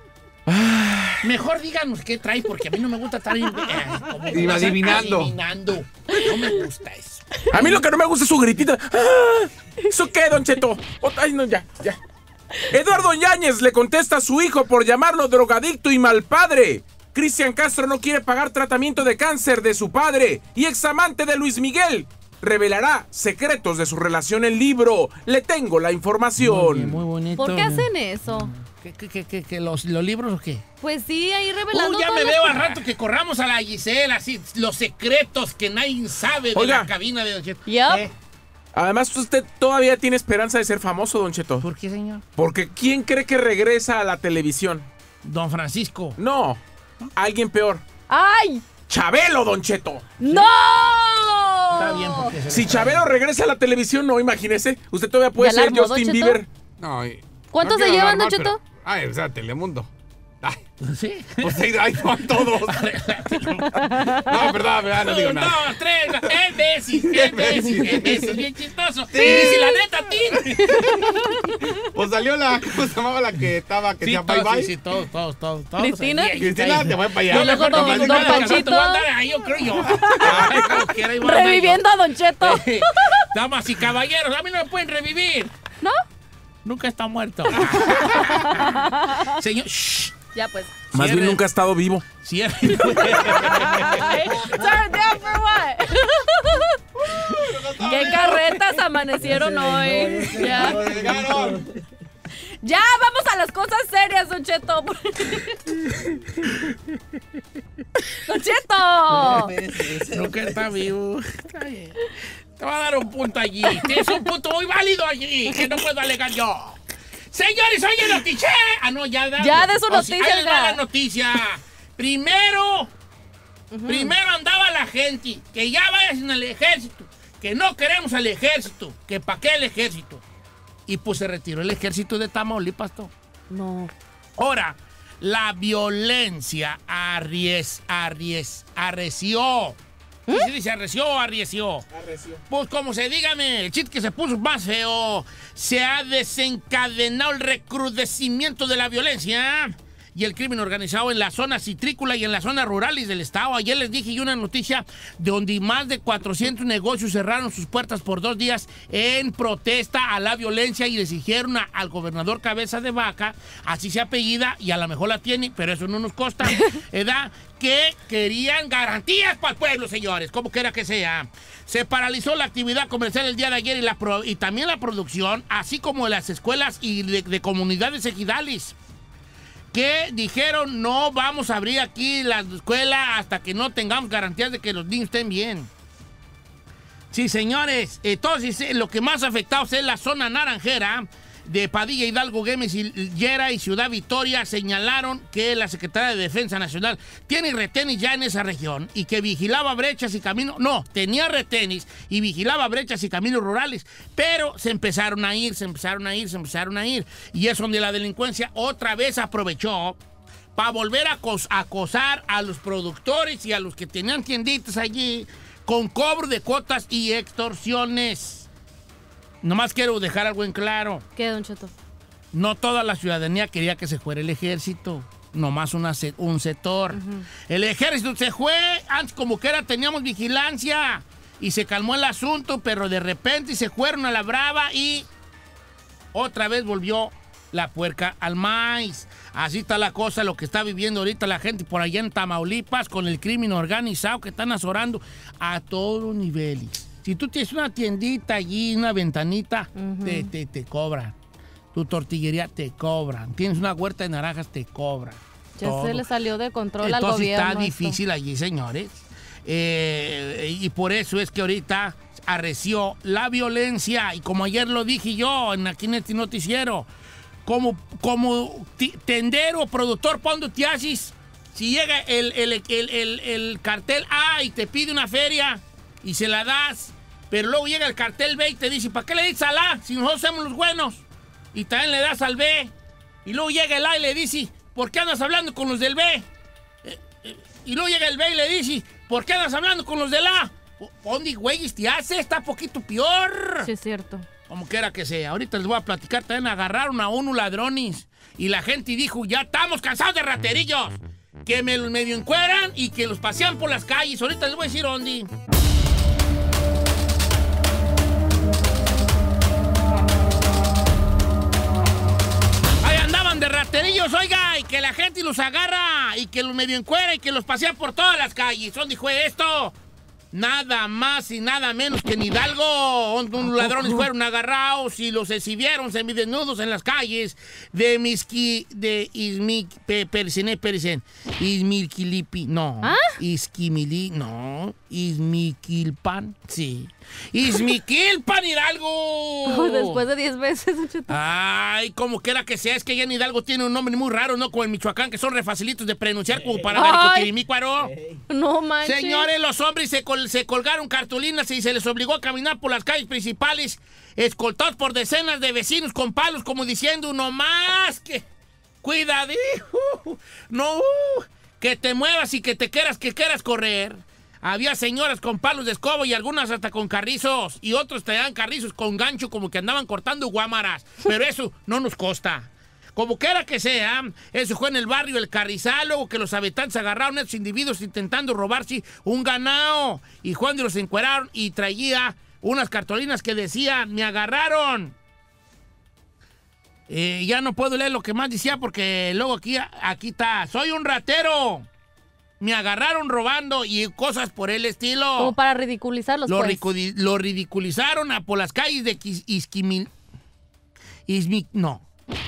B: Mejor díganos qué trae, porque a mí no me gusta estar eh, como
E: Iba adivinando.
B: adivinando. No me gusta eso.
J: A mí lo que no me gusta es su gritita. ¡Ah! ¿Eso qué, Don Cheto? Ot- Ay, no, ya, ya. Eduardo Yáñez le contesta a su hijo por llamarlo drogadicto y malpadre. Cristian Castro no quiere pagar tratamiento de cáncer de su padre y examante de Luis Miguel revelará secretos de su relación en libro. Le tengo la información.
B: Muy, muy bonito.
C: ¿Por qué hacen eso?
B: ¿Qué, qué, qué, qué, qué, los, los libros o qué?
C: Pues sí, ahí revelando.
B: Uh, ya
C: todas
B: me
C: las
B: veo al
C: cosas.
B: rato que corramos a la Giselle, así, los secretos que nadie sabe de
J: Oiga.
B: la cabina de Don Cheto.
C: Yup.
B: ¿Eh?
J: Además, usted todavía tiene esperanza de ser famoso, Don Cheto.
B: ¿Por qué, señor?
J: Porque ¿quién cree que regresa a la televisión?
B: Don Francisco.
J: No, alguien peor.
C: ¡Ay!
J: ¡Chabelo, Don Cheto!
C: ¡No!
B: Está bien porque se
J: Si
B: le-
J: Chabelo regresa a la televisión, no, imagínese. Usted todavía puede
C: ¿Ya la
J: ser
C: armó, Don
J: Justin
C: Cheto?
J: Bieber.
E: No, y-
C: ¿Cuántos
E: no
C: se
E: quiero
C: llevan,
E: hablar
C: Don
E: mal,
C: Cheto?
E: pero- Ay, o sea, Telemundo. Ay,
B: ¿Sí?
E: pues ahí, ahí van todos. No, verdad, verdad, no digo
B: Un,
E: nada.
B: dos, tres, es Bessie, es Bessie, es Bessie, bien chistoso. Y si la neta, a ti.
E: Pues salió la, ¿cómo se llamaba la que estaba, que
B: Sí,
E: decía bye
B: todos,
E: bye?
B: sí, sí, todos, todos, todos. todos
C: ¿Cristina?
B: ahí, ahí,
E: Cristina,
B: ahí.
E: te voy para allá.
B: Yo
C: Y luego
B: mejor no
C: don-
B: digo
C: don
B: nada, que al rato
C: Panchito.
B: voy a andar ahí, yo creo yo. Ay, como quiera, ahí voy a andar yo.
C: Reviviendo a Don Cheto.
B: Damas y caballeros, a mí no me pueden revivir.
C: ¿No?
B: Nunca está muerto. Señor, shh,
C: Ya, pues.
J: Más bien
B: Cierre.
J: nunca ha estado vivo.
B: cierre.
C: Turn down for what? ¿Qué carretas amanecieron hoy? Ya. Ya, vamos a las cosas serias, Don Cheto. Don Cheto.
B: Nunca está vivo. Está bien. Te voy a dar un punto allí. Tienes un punto muy válido allí, que no puedo alegar yo. Señores, oye, noticia. Ah, no, ya da.
C: Ya de su
B: O si-
C: noticia,
B: ahí les va
C: oiga.
B: la noticia. Primero, primero andaba la gente que ya vayan al ejército, que no queremos al ejército, que pa' qué el ejército. Y pues se retiró el ejército de Tamaulipas, todo.
C: No.
B: Ahora, la violencia arries, arries, arreció. ¿Qué se dice? ¿Arreció o arreció? Pues como se dígame, el chiste que se puso más feo. Se ha desencadenado el recrudecimiento de la violencia y el crimen organizado en la zona citrícola y en las zonas rurales del estado. Ayer les dije yo una noticia de donde más de cuatrocientos negocios cerraron sus puertas por dos días en protesta a la violencia y le exigieron a- al gobernador Cabeza de Vaca, así se apellida y a lo mejor la tiene, pero eso no nos costa, ¿verdad? Que querían garantías para el pueblo, señores, como quiera que sea. Se paralizó la actividad comercial el día de ayer y, la pro- y también la producción, así como las escuelas y de, de comunidades ejidales, que dijeron no vamos a abrir aquí la escuela hasta que no tengamos garantías de que los niños estén bien. Sí, señores, entonces eh, lo que más afectados es la zona naranjera de Padilla, Hidalgo, Güemes, Llera y Ciudad Victoria. Señalaron que la Secretaría de Defensa Nacional tiene retenes ya en esa región y que vigilaba brechas y caminos, no, tenía retenes y vigilaba brechas y caminos rurales, pero se empezaron a ir, se empezaron a ir, se empezaron a ir, y es donde la delincuencia otra vez aprovechó para volver a acos- a acosar a los productores y a los que tenían tienditas allí con cobro de cuotas y extorsiones. Nomás quiero dejar algo en claro.
C: ¿Qué, Don Cheto?
B: No toda la ciudadanía quería que se fuera el ejército. Nomás una se- un sector. El ejército se fue. Antes como que era teníamos vigilancia. Y se calmó el asunto, pero de repente se fueron a la brava y otra vez volvió la puerca al maíz. Así está la cosa, lo que está viviendo ahorita la gente por allá en Tamaulipas con el crimen organizado que están azorando a todos niveles. Si tú tienes una tiendita allí, una ventanita,
C: Ujú.
B: te, te, te cobran. Tu tortillería te cobran. Tienes una huerta de naranjas, te cobran.
C: Ya
B: Todo.
C: se le salió de control al
B: Entonces
C: gobierno.
B: está
C: esto.
B: difícil allí, señores. Eh, y por eso es que ahorita arreció la violencia. Y como ayer lo dije yo en aquí en este noticiero, como, como ti- tendero, productor, ¿cuándo te haces? Si llega el, el, el, el, el cartel A y te pide una feria y se la das, pero luego llega el cartel B y te dice, ¿para qué le dices al A si nosotros somos los buenos? Y también le das al B. Y luego llega el A y le dice, ¿por qué andas hablando con los del B? Eh, eh, y luego llega el B y le dice, ¿por qué andas hablando con los del A? ¿Dónde, güey, te hace? Está poquito peor.
C: Sí, es cierto.
B: Como quiera que sea. Ahorita les voy a platicar, también agarraron a uno ladrones. Y la gente dijo, ya estamos cansados de raterillos. Que me los medio encueran y que los pasean por las calles. Ahorita les voy a decir dónde. Ahí andaban de raterillos, oiga, y que la gente los agarra y que los medio encuera y que los pasea por todas las calles. ¿Dónde fue esto? nada más y nada menos que en Hidalgo. Un, un ladrones fueron agarrados y los exhibieron semidesnudos en las calles de Misqui, de Izmic, pe, persené, persen, Izmiquilipi, no,
C: ¿Ah?
B: Izquimili, no, Izmiquilpan, sí, Izmiquilpan, Hidalgo.
C: Después de diez veces, Don Cheto.
B: Ay, como quiera que sea, es que ya en Hidalgo tiene un nombre muy raro, ¿no? Como en Michoacán, que son re facilitos de pronunciar, como para Garicotirimícuaro.
C: No manches.
B: Señores, los hombres se, col se colgaron cartulinas y se les obligó a caminar por las calles principales, escoltados por decenas de vecinos con palos, como diciendo, no más que... Cuidadito, no, que te muevas y que te quieras, que quieras correr. Había señoras con palos de escoba y algunas hasta con carrizos. Y otros traían carrizos con gancho como que andaban cortando guámaras. Pero eso no nos costa. Como quiera que sea, eso fue en el barrio El Carrizal, luego que los habitantes agarraron a esos individuos intentando robarse un ganado. Y cuando los encueraron y traía unas cartulinas que decían, me agarraron. Eh, ya no puedo leer lo que más decía porque luego aquí, aquí está, soy un ratero. Me agarraron robando y cosas por el estilo.
C: Como para ridiculizarlos,
B: Lo,
C: pues.
B: ricu lo ridiculizaron a, por las calles de Isquimil... Ismi... No.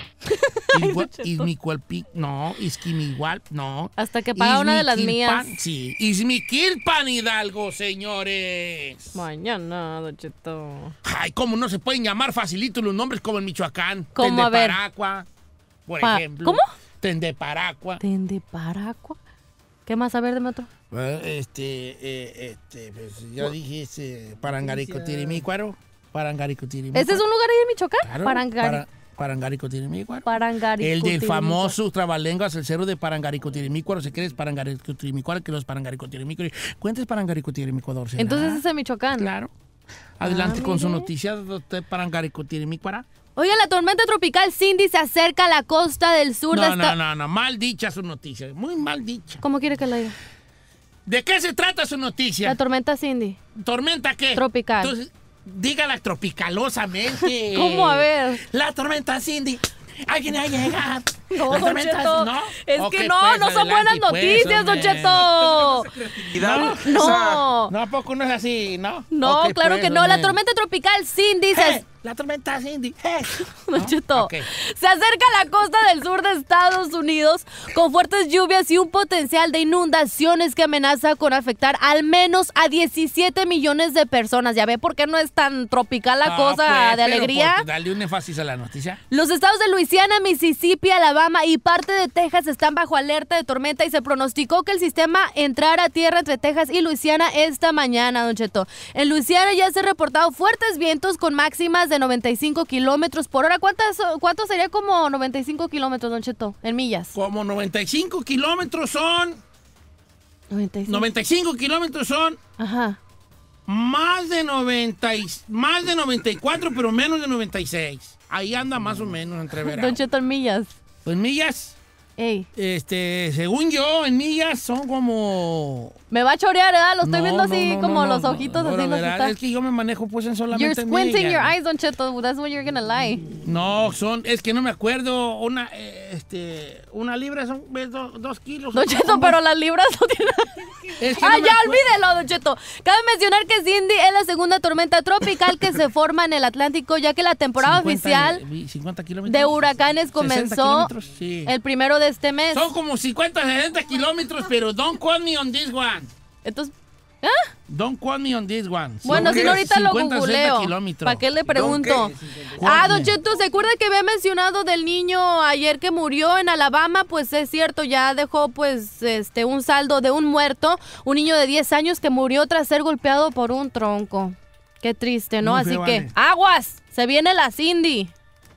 B: Ismicualpic, no. Isquimigual, no.
C: Hasta que paga una de las mías.
B: Sí. Ismiquilpan, Hidalgo, señores.
C: Mañana, Don Cheto.
B: Ay, ¿cómo no se pueden llamar facilito los nombres como en Michoacán?
C: ¿Cómo? A ver.
B: Tendeparacua, por
C: Pa
B: ejemplo.
C: ¿Cómo?
B: Tendeparacua.
C: Tendeparacua. ¿Qué más? A ver, deme otro.
B: Bueno, este, eh, este, pues ya dije, este, Parangaricotirimícuaro. Parangaricotirimícuaro.
C: ¿Ese es un lugar ahí en Michoacán?
B: Claro,
C: Parangari
B: para, Parangaricotirimícuaro.
C: Parangaricotirimícuaro.
B: El del famoso trabalenguas, el cerro de Parangaricotirimícuaro. Si quieres Parangaricotirimícuaro, que los Parangaricotirimícuaro. Cuentes Parangaricotirimícuaro.
C: Entonces es en Michoacán.
B: Claro. Adelante
C: Ah,
B: con su
C: mire.
B: noticia de Parangaricotirimícuaro.
C: Oiga, la tormenta tropical Cindy se acerca a la costa del sur
B: No,
C: de esta...
B: no, no, no, mal dicha su noticia, muy mal dicha.
C: ¿Cómo quiere que la diga?
B: ¿De qué se trata su noticia?
C: La tormenta Cindy.
B: ¿Tormenta qué?
C: Tropical.
B: Entonces, dígala tropicalosamente.
C: ¿Cómo? A ver.
B: La tormenta Cindy. Alguien ha llegado.
C: No,
B: La
C: Don
B: tormenta,
C: Cheto.
B: ¿no?
C: Es
B: Ok,
C: que no,
B: pues,
C: no son
B: adelante,
C: buenas
B: pues,
C: noticias, Don
B: hombre.
C: Cheto.
J: No.
C: No.
B: No, ¿a poco no es así, no?
C: No,
B: Ok,
C: claro
B: pues,
C: que no. La
B: hombre.
C: tormenta tropical Cindy se...
B: Hey, la tormenta Cindy. Hey.
C: Don Cheto,
B: Ok.
C: se acerca a la costa del sur de Estados Unidos con fuertes lluvias y un potencial de inundaciones que amenaza con afectar al menos a diecisiete millones de personas. ¿Ya ve por qué no es tan tropical la
B: Ah,
C: cosa
B: pues,
C: de
B: pero
C: alegría?
B: porque Dale un énfasis a la noticia.
C: Los estados de Luisiana, Mississippi, Alabama y parte de Texas están bajo alerta de tormenta y se pronosticó que el sistema entrara a tierra entre Texas y Luisiana esta mañana, Don Cheto. En Luisiana ya se han reportado fuertes vientos con máximas de noventa y cinco kilómetros por hora. ¿Cuántas, ¿Cuánto sería como noventa y cinco kilómetros, Don Cheto, en millas?
B: Como noventa y cinco kilómetros son...
C: noventa y cinco.
B: noventa y cinco kilómetros son...
C: Ajá.
B: Más de noventa y, más de noventa y cuatro, pero menos de noventa y seis. Ahí anda más o menos entre verano.
C: Don Cheto, en millas.
B: Pues millas,
C: Ey.
B: este, según yo, en millas son como...
C: Me va a chorear, ¿verdad? Lo estoy
B: No,
C: viendo
B: no,
C: así
B: no,
C: como
B: no,
C: los
B: no,
C: ojitos
B: no,
C: así.
B: la
C: los
B: verdad
C: está-
B: es que yo me manejo pues en
C: You're
B: solamente
C: squinting
B: millas.
C: your eyes, Don Cheto. That's when you're gonna lie.
B: No, son, es que no me acuerdo, una, eh, este, una libra son ¿ves? Do- dos kilos.
C: Don Cheto,
B: ¿Cómo?
C: pero las libras no tienen...
B: Es que
C: Ah,
B: no me
C: ya,
B: acuerdo.
C: olvídelo, Don Cheto. Cabe mencionar que Cindy es la segunda tormenta tropical que se forma en el Atlántico, ya que la temporada
B: cincuenta,
C: oficial
B: eh, cincuenta kilómetros.
C: de huracanes
B: sesenta
C: comenzó
B: kilómetros, sí.
C: el primero de este mes.
B: Son como cincuenta, sesenta kilómetros, pero don't quote me on this one.
C: Entonces, ¿ah?
B: Don't quote me on this one.
C: Bueno, si no, ahorita lo googleo.
B: kilómetros.
C: ¿Para qué le pregunto?
B: ¿Qué?
C: Ah, Don Cheto, ¿se acuerda que había mencionado del niño ayer que murió en Alabama? Pues es cierto, ya dejó pues este un saldo de un muerto, un niño de diez años que murió tras ser golpeado por un tronco. Qué triste, ¿no?
B: Muy
C: Así
B: feo,
C: que,
B: vale.
C: aguas, se viene la Cindy.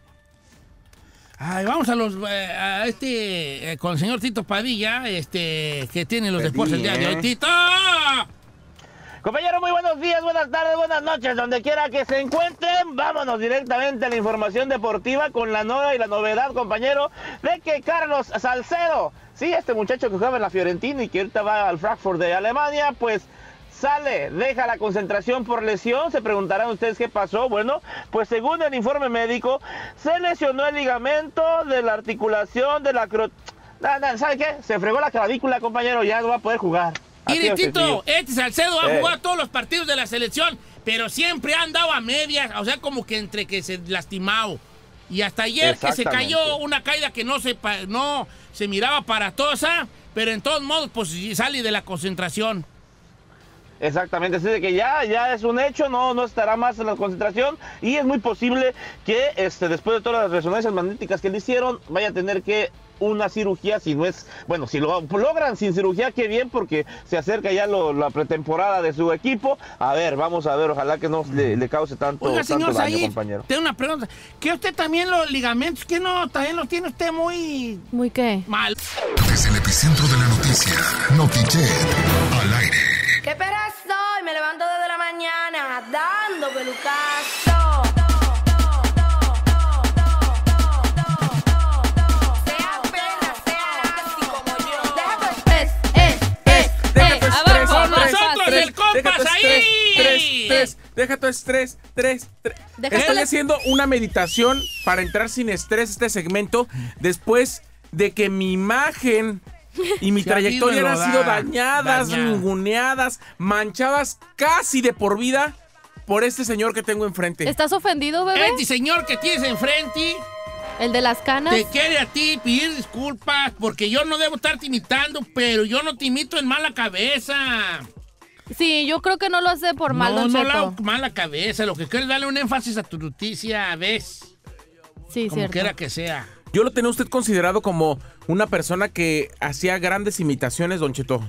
B: Ay, vamos a los eh, a este eh, con el señor Tito Padilla, este que tiene los deportes el día de hoy. ¡Tito!
I: Compañero, muy buenos días, buenas tardes, buenas noches, donde quiera que se encuentren. Vámonos directamente a la información deportiva con la nueva y la novedad, compañero, de que Carlos Salcedo, sí, este muchacho que jugaba en la Fiorentina y que ahorita va al Frankfurt de Alemania, pues sale, deja la concentración por lesión. Se preguntarán ustedes qué pasó. Bueno, pues según el informe médico, se lesionó el ligamento de la articulación de la cro... Nah, nah, ¿sabe qué? Se fregó la clavícula, compañero, ya no va a poder jugar.
B: Mire,
I: Así es,
B: Tito,
I: sencillo.
B: este Salcedo ha
I: Eh.
B: jugado todos los partidos de la selección, pero siempre ha andado a medias, o sea, como que entre que se lastimado. Y hasta ayer que se
I: Exactamente.
B: cayó una caída que no se, pa- no se miraba aparatosa, pero en todos modos, pues sale de la concentración.
I: Exactamente, así de que ya, ya es un hecho, no, no estará más en la concentración y es muy posible que este, después de todas las resonancias magnéticas que le hicieron, vaya a tener que una cirugía, si no es, bueno, si lo logran sin cirugía, qué bien, porque se acerca ya lo- la pretemporada de su equipo. A ver, vamos a ver, ojalá que no le, le cause tanto,
B: Oiga, señor
I: tanto daño,
B: Said,
I: compañero.
B: tengo una pregunta. ¿Que usted también los ligamentos, que no, también los tiene usted muy
C: ¿Muy qué?
B: mal?
A: Desde el epicentro de la noticia, Notichet al aire.
D: ¿Qué perra soy? Me levanto desde la mañana dando pelucazo. Sea pena, sea así como yo. Deja tu estrés.
C: Es, es,
J: Deja
C: es.
J: tu
C: Abajo,
J: estrés,
C: abajo,
J: tres,
B: nosotros,
J: tres,
B: el compas
J: deja tu
B: ahí.
J: estrés, tres, tres, deja tu estrés, tres, tres.
C: Deja
J: Estoy
C: tu-
J: haciendo una meditación para entrar sin estrés a este segmento después de que mi imagen y mi
B: Se ha
J: trayectoria
B: ido
J: han
B: da-
J: sido dañadas,
B: dañada.
J: ninguneadas, manchadas casi de por vida por este señor que tengo enfrente.
C: ¿Estás ofendido, bebé?
B: Este señor que tienes enfrente
C: ¿El de las canas?
B: te quiere a ti pedir disculpas porque yo no debo estarte imitando, pero yo no te imito en mala cabeza.
C: Sí, yo creo que no lo hace por mal,
B: no,
C: Don
B: no
C: Cheto.
B: la hago mala cabeza. Lo que quiero es darle un énfasis a tu noticia, ¿ves?
C: Sí,
B: Como
C: cierto.
B: quiera que sea.
J: Yo lo tenía usted considerado como una persona que hacía grandes imitaciones, Don Cheto.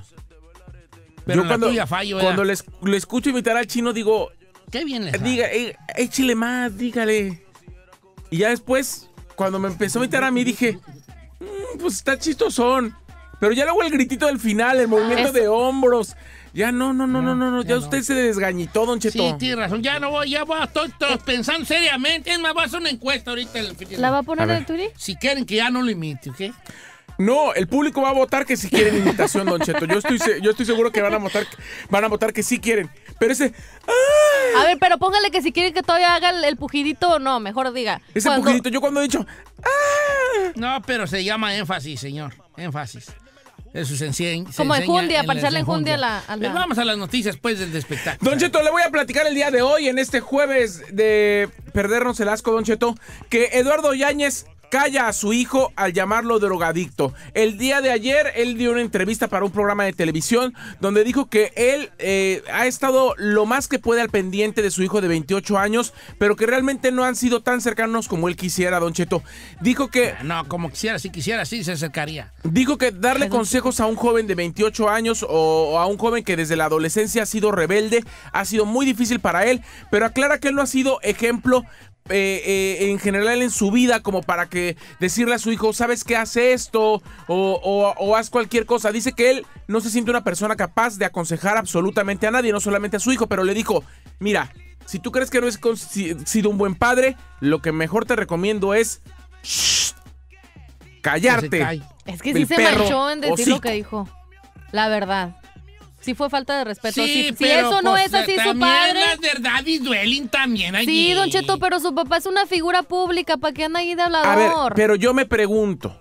B: Pero en la tuya fallo, ¿verdad?
J: cuando le, es- le escucho imitar al chino, digo,
B: Qué bien le
J: diga, eh, échele más, dígale. Y ya después, cuando me empezó a imitar a mí, dije, "Mm, pues está chistosón. Pero ya luego el gritito del final, el movimiento
C: Es-
J: de hombros. Ya no, no, no, no, no, no. Ya,
B: ya
J: usted
B: no.
J: se desgañitó, Don Cheto.
B: Sí, tienes razón. Ya no voy, ya voy, estoy, estoy pensando seriamente. Es más, voy a hacer una encuesta ahorita. En el
C: ¿La va a
J: A
C: poner
J: ver.
C: en Twitter?
B: Si quieren que ya no lo imite, ¿ok?
J: No, el público va a votar que sí quieren imitación, Don Cheto. Yo estoy, se- yo estoy seguro que van a votar, van a votar que sí quieren. Pero ese, ¡ah!
C: A ver, pero póngale que si quiere que todavía haga el, el pujidito o no, mejor diga.
J: ese
C: Cuando-
J: pujidito, yo cuando he dicho,
B: No, pero se llama énfasis, señor. Énfasis. Eso se enseña. se
C: Como
B: enseña
C: enjundia,
B: en
C: para
B: las
C: echarle enjundia a la- a la-
B: Pero vamos a las noticias, pues, del espectáculo.
J: Don Cheto, le voy a platicar el día de hoy, en este jueves de perdernos el asco, Don Cheto, que Eduardo Yáñez calla a su hijo al llamarlo drogadicto. El día de ayer, él dio una entrevista para un programa de televisión donde dijo que él eh, ha estado lo más que puede al pendiente de su hijo de veintiocho años, pero que realmente no han sido tan cercanos como él quisiera, Don Cheto. Dijo que...
B: No, como quisiera, si quisiera, sí se acercaría.
J: Dijo que darle consejos a un joven de veintiocho años o, o a un joven que desde la adolescencia ha sido rebelde ha sido muy difícil para él, pero aclara que él no ha sido ejemplo eh, eh, en general en su vida como para que decirle a su hijo, ¿sabes qué? Haz esto o, o- o haz cualquier cosa. Dice que él no se siente una persona capaz de aconsejar absolutamente a nadie, no solamente a su hijo, pero le dijo, mira, si tú crees que no has con- si- sido un buen padre, lo que mejor te recomiendo es shh, callarte.
B: Que se calle.
C: Es que
J: El
C: sí se
J: perro
C: manchó en decir
J: hocico.
C: lo que dijo. La verdad. Sí fue falta de respeto.
B: Sí,
C: si si
B: pero,
C: eso no
B: pues,
C: es así su
B: también
C: padre.
B: las verdades duelen también allí.
C: Sí, Don Cheto, pero su papá es una figura pública. ¿Para qué anda ahí de
J: A ver,
C: hablador?
J: pero yo me pregunto,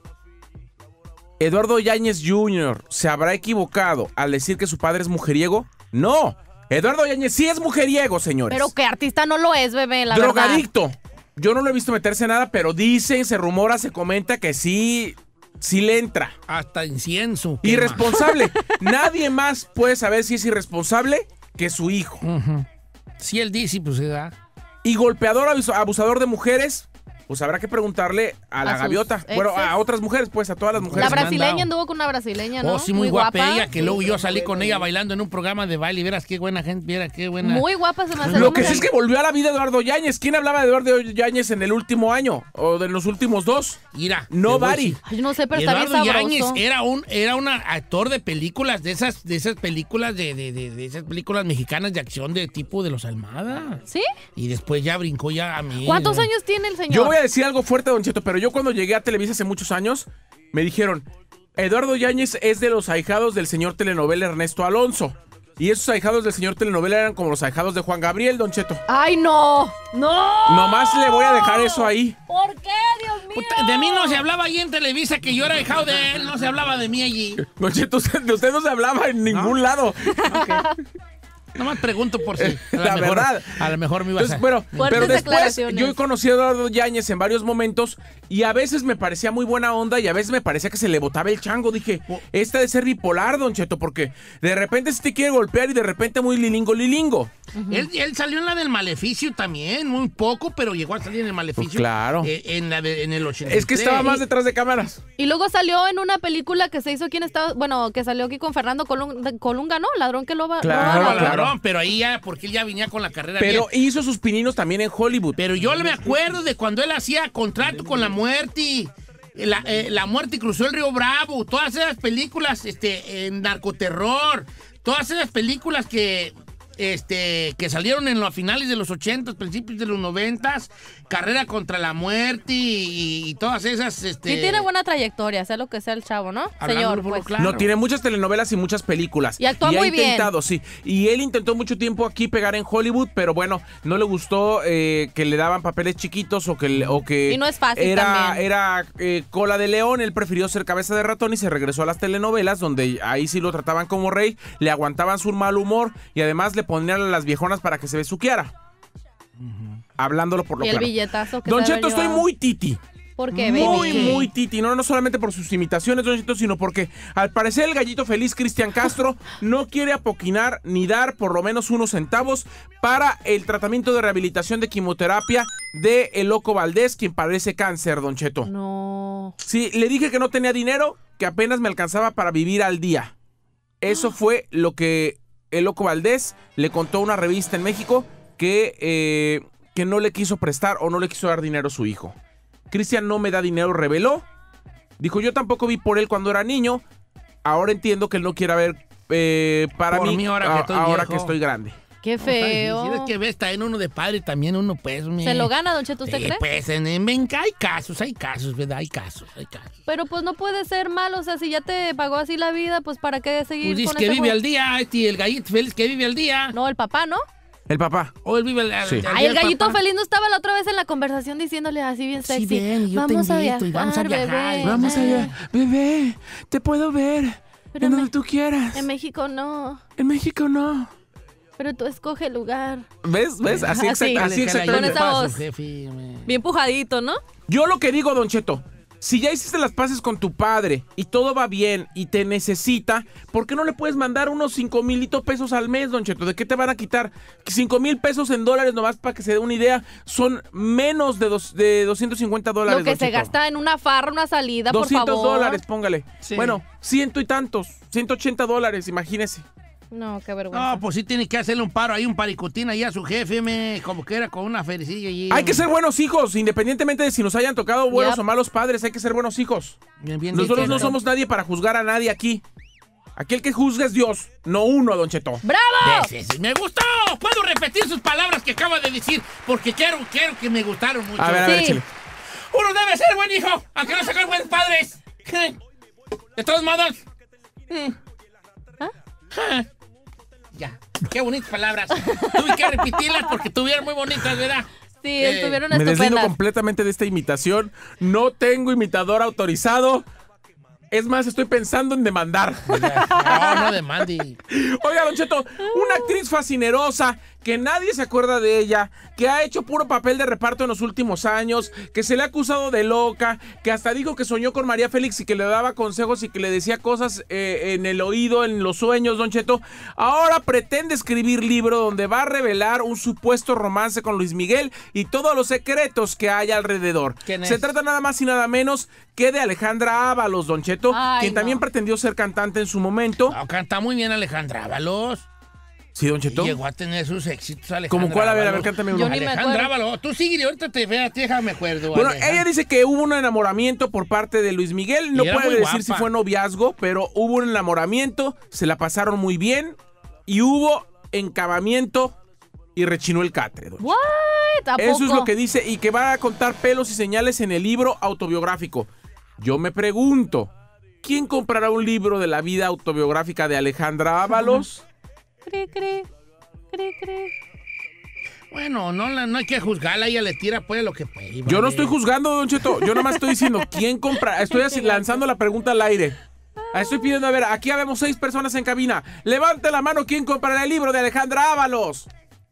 J: ¿Eduardo Yáñez junior se habrá equivocado al decir que su padre es mujeriego? No, Eduardo Yáñez sí es mujeriego, señores.
C: Pero que artista no lo es, bebé, la verdad.
J: Drogadicto. Yo no lo he visto meterse en nada, pero dicen, se rumora, se comenta que sí, sí le entra.
B: Hasta incienso. quema.
J: Irresponsable. Nadie más puede saber si es irresponsable que su hijo.
B: Ujú. Si él dice, pues se da.
J: Y golpeador, abus- abusador de mujeres, pues habrá que preguntarle a la
C: A sus
J: gaviota. Bueno,
C: exes.
J: a otras mujeres, pues, a todas las mujeres.
C: La
B: me han
C: brasileña
B: dado.
C: anduvo con una brasileña, ¿no?
B: Oh, sí, muy, guapa,
C: guapa
B: ella, que luego yo salí con ella bailando en un programa de baile. Vieras qué buena gente, viera qué buena.
C: Muy guapa se me hace.
J: Lo
C: ¿no?
J: que sí es que volvió a la vida Eduardo Yáñez. ¿Quién hablaba de Eduardo Yáñez en el último año? ¿O de los últimos dos?
B: Mira.
J: Nobody.
C: Ay, no sé, pero está bien
B: Eduardo
C: sabroso.
B: Yáñez era un era un actor de películas, de esas, de esas películas de, de, de, de esas películas mexicanas de acción de tipo de los Almada.
C: ¿Sí?
B: Y después ya brincó ya a mí.
C: ¿Cuántos años tiene el señor?
J: Yo voy a decir algo fuerte, Don Cheto, pero yo cuando llegué a Televisa hace muchos años, me dijeron, Eduardo Yáñez es de los ahijados del señor telenovela Ernesto Alonso. Y esos ahijados del señor telenovela eran como los ahijados de Juan Gabriel, Don Cheto.
C: ¡Ay, no! ¡No!
J: Nomás le voy a dejar eso ahí.
C: ¿Por qué, Dios mío?
B: De mí no se hablaba ahí en Televisa que yo era hijado de él, no se hablaba de mí allí.
J: Don Cheto, usted, de usted no se hablaba en ningún ¿No? lado.
B: Okay. Nomás pregunto por si. A
J: la
B: mejor,
J: verdad.
B: A lo mejor me ibas
J: Entonces,
B: a...
J: bueno,
C: Fuertes
J: pero después
C: declaraciones.
J: yo he conocido a Eduardo Yáñez en varios momentos y a veces me parecía muy buena onda y a veces me parecía que se le botaba el chango. Dije, esta de ser bipolar, Don Cheto, porque de repente se te quiere golpear y de repente muy lilingo, lilingo.
B: Uh-huh. él, él salió en la del Maleficio también, muy poco, pero llegó a salir en el Maleficio.
J: Pues claro.
B: Eh, en, la de, en el ochenta y tres.
J: Es que estaba más detrás de cámaras.
C: Y luego salió en una película que se hizo aquí en Estados... Bueno, que salió aquí con Fernando Colunga, Colunga ¿no? Ladrón que lo va...
J: Claro,
B: No,
J: claro.
B: ladrón, pero ahí ya, porque él ya venía con la carrera
J: Pero
B: bien.
J: hizo sus pininos también en Hollywood.
B: Pero yo me acuerdo de cuando él hacía Contrato con la Muerte, la, eh, la Muerte cruzó el Río Bravo, todas esas películas, este, en narcoterror, todas esas películas que... Este, que salieron en los finales de los ochentas, principios de los noventas, Carrera contra la Muerte y, y todas esas, este...
C: Sí tiene buena trayectoria, sea lo que sea el chavo, ¿no? Señor, pues.
B: Claro.
J: No, tiene muchas telenovelas y muchas películas.
C: Y actúa
J: y
C: muy
J: ha
C: bien.
J: intentado, sí. Y él intentó mucho tiempo aquí pegar en Hollywood, pero bueno, no le gustó eh, que le daban papeles chiquitos o que... O que
C: Y no es fácil
J: era,
C: también.
J: Era eh, cola de león, él prefirió ser cabeza de ratón y se regresó a las telenovelas, donde ahí sí lo trataban como rey, le aguantaban su mal humor y además le ponían a las viejonas para que se besuqueara. Uh-huh. Hablándolo por lo
C: Y el
J: claro.
C: billetazo que
J: Don
C: se
J: Cheto,
C: había
J: estoy
C: llevado.
J: muy titi.
C: ¿Por qué, baby?
J: Muy, muy titi. No, no solamente por sus imitaciones, Don Cheto, sino porque al parecer el gallito feliz Cristian Castro no quiere apoquinar ni dar por lo menos unos centavos para el tratamiento de rehabilitación de quimioterapia de el Loco Valdés, quien padece cáncer, Don Cheto.
C: No.
J: Sí, le dije que no tenía dinero, que apenas me alcanzaba para vivir al día. Eso fue lo que el Loco Valdés le contó a una revista en México que, eh, que no le quiso prestar o no le quiso dar dinero a su hijo. Cristian no me da dinero, reveló. Dijo, yo tampoco vi por él cuando era niño. Ahora entiendo que él no quiere ver eh, para
B: Por
J: mí,
B: mí ahora que estoy
J: ahora
B: viejo.
J: que estoy grande.
C: Qué feo.
B: No, es que ves, está en uno de padre también, uno pues... Me...
C: ¿Se lo gana, Don Cheto, usted
B: Sí,
C: cree?
B: pues, en, en, venga, hay casos, hay casos, ¿verdad? Hay casos, hay casos.
C: Pero pues no puede ser malo, o sea, si ya te pagó así la vida, pues ¿para qué seguir
B: Pues dice
C: con
B: que
C: ese
B: vive
C: juego?
B: al día, este, el gallito feliz que vive al día.
C: No, el papá, ¿no?
J: El papá.
B: O él vive al,
J: Sí.
B: al- al
C: Ay, el
B: día
C: gallito
B: papá.
C: feliz no estaba la otra vez en la conversación diciéndole así bien sexy.
B: Sí, ven, yo te
C: vamos, a
B: invito
C: viajar,
B: y vamos a viajar,
C: bebé.
J: Vamos allá. Bebé, te puedo ver.
C: Pero
J: en
C: me-
J: donde tú quieras.
C: En México no,
J: En México no.
C: pero tú escoge el lugar.
J: ¿Ves? ¿Ves? Así,
C: Así.
J: exacta- así
B: Que le
J: exactamente.
C: Con esa
B: paso,
C: voz.
B: jefe, me-
C: Bien pujadito, ¿no?
J: Yo lo que digo, Don Cheto, si ya hiciste las paces con tu padre y todo va bien y te necesita, ¿por qué no le puedes mandar unos cinco milito pesos al mes, Don Cheto? ¿De qué te van a quitar? cinco mil pesos en dólares, nomás para que se dé una idea, son menos de, dos, de doscientos cincuenta dólares,
C: Lo que
J: Don
C: se
J: Cheto.
C: gasta en una farra, una salida, por
J: doscientos
C: favor.
J: dólares, póngale.
B: Sí.
J: Bueno, ciento y tantos, ciento ochenta dólares, imagínese.
C: No, qué vergüenza.
B: No, pues sí tiene que hacerle un paro ahí, un paricotín ahí a su jefe, me, como que era con una ferecilla allí.
J: Hay que ser buenos hijos, independientemente de si nos hayan tocado buenos
C: Yep.
J: o malos padres, hay que ser buenos hijos.
B: Bien, bien
J: Nosotros
B: dicho,
J: no somos nadie para juzgar a nadie aquí. Aquí el que juzga es Dios, no uno, Don Cheto.
C: ¡Bravo!
B: Sí, sí, me gustó. Puedo repetir sus palabras que acaba de decir, porque quiero, quiero que me gustaron mucho.
J: A ver, a ver,
C: Sí.
J: échale.
B: Uno debe ser buen hijo, aunque no sean buenos padres. De todos modos.
C: ¿Ah?
B: Ya, qué bonitas palabras. Tuve que repetirlas porque estuvieron muy bonitas, ¿verdad?
C: Sí,
B: Eh,
C: estuvieron
J: Me deslindo
C: estupendas.
J: completamente de esta imitación. No tengo imitador autorizado. Es más, estoy pensando en demandar.
B: No, no demande.
J: Oiga, Don Cheto, una actriz fascinerosa, que nadie se acuerda de ella, que ha hecho puro papel de reparto en los últimos años, que se le ha acusado de loca, que hasta dijo que soñó con María Félix y que le daba consejos y que le decía cosas eh, en el oído, en los sueños, Don Cheto. Ahora pretende escribir libro donde va a revelar un supuesto romance con Luis Miguel y todos los secretos que hay alrededor.
B: ¿Quién es?
J: Se trata nada más y nada menos que de Alejandra Ábalos, Don Cheto,
C: Ay,
J: quien
C: no.
J: también pretendió ser cantante en su momento.
B: No, canta muy bien Alejandra Ábalos.
J: Sí, Don Cheto.
B: Llegó a tener sus éxitos, Alejandra.
J: ¿Cómo cuál? A ver, a ver,
B: Ábalos.
J: cántame uno.
C: Yo ni me
B: Alejandra
C: acuerdo.
B: Ábalos. Tú sigue, ahorita te veas, déjame acuerdo.
J: Bueno,
B: Alejandra.
J: ella dice que hubo un enamoramiento por parte de Luis Miguel. No
B: Y era
J: puede
B: muy
J: decir
B: guapa.
J: si fue noviazgo, pero hubo un enamoramiento, se la pasaron muy bien y hubo encabamiento y rechinó el catre. Don.
C: ¿What? ¿A
J: Eso es
C: poco?
J: lo que dice y que va a contar pelos y señales en el libro autobiográfico. Yo me pregunto, ¿quién comprará un libro de la vida autobiográfica de Alejandra Ábalos?
C: Cri, cri, cri, cri.
B: Bueno, no, la- no hay que juzgarla, ella le tira pues lo que puede.
J: Yo
B: vale.
J: no estoy juzgando, Don Cheto. Yo nomás estoy diciendo quién compra. Estoy así lanzando la pregunta al aire. Estoy pidiendo, a ver, aquí habemos seis personas en cabina. Levante la mano quién comprará el libro de Alejandra Ábalos.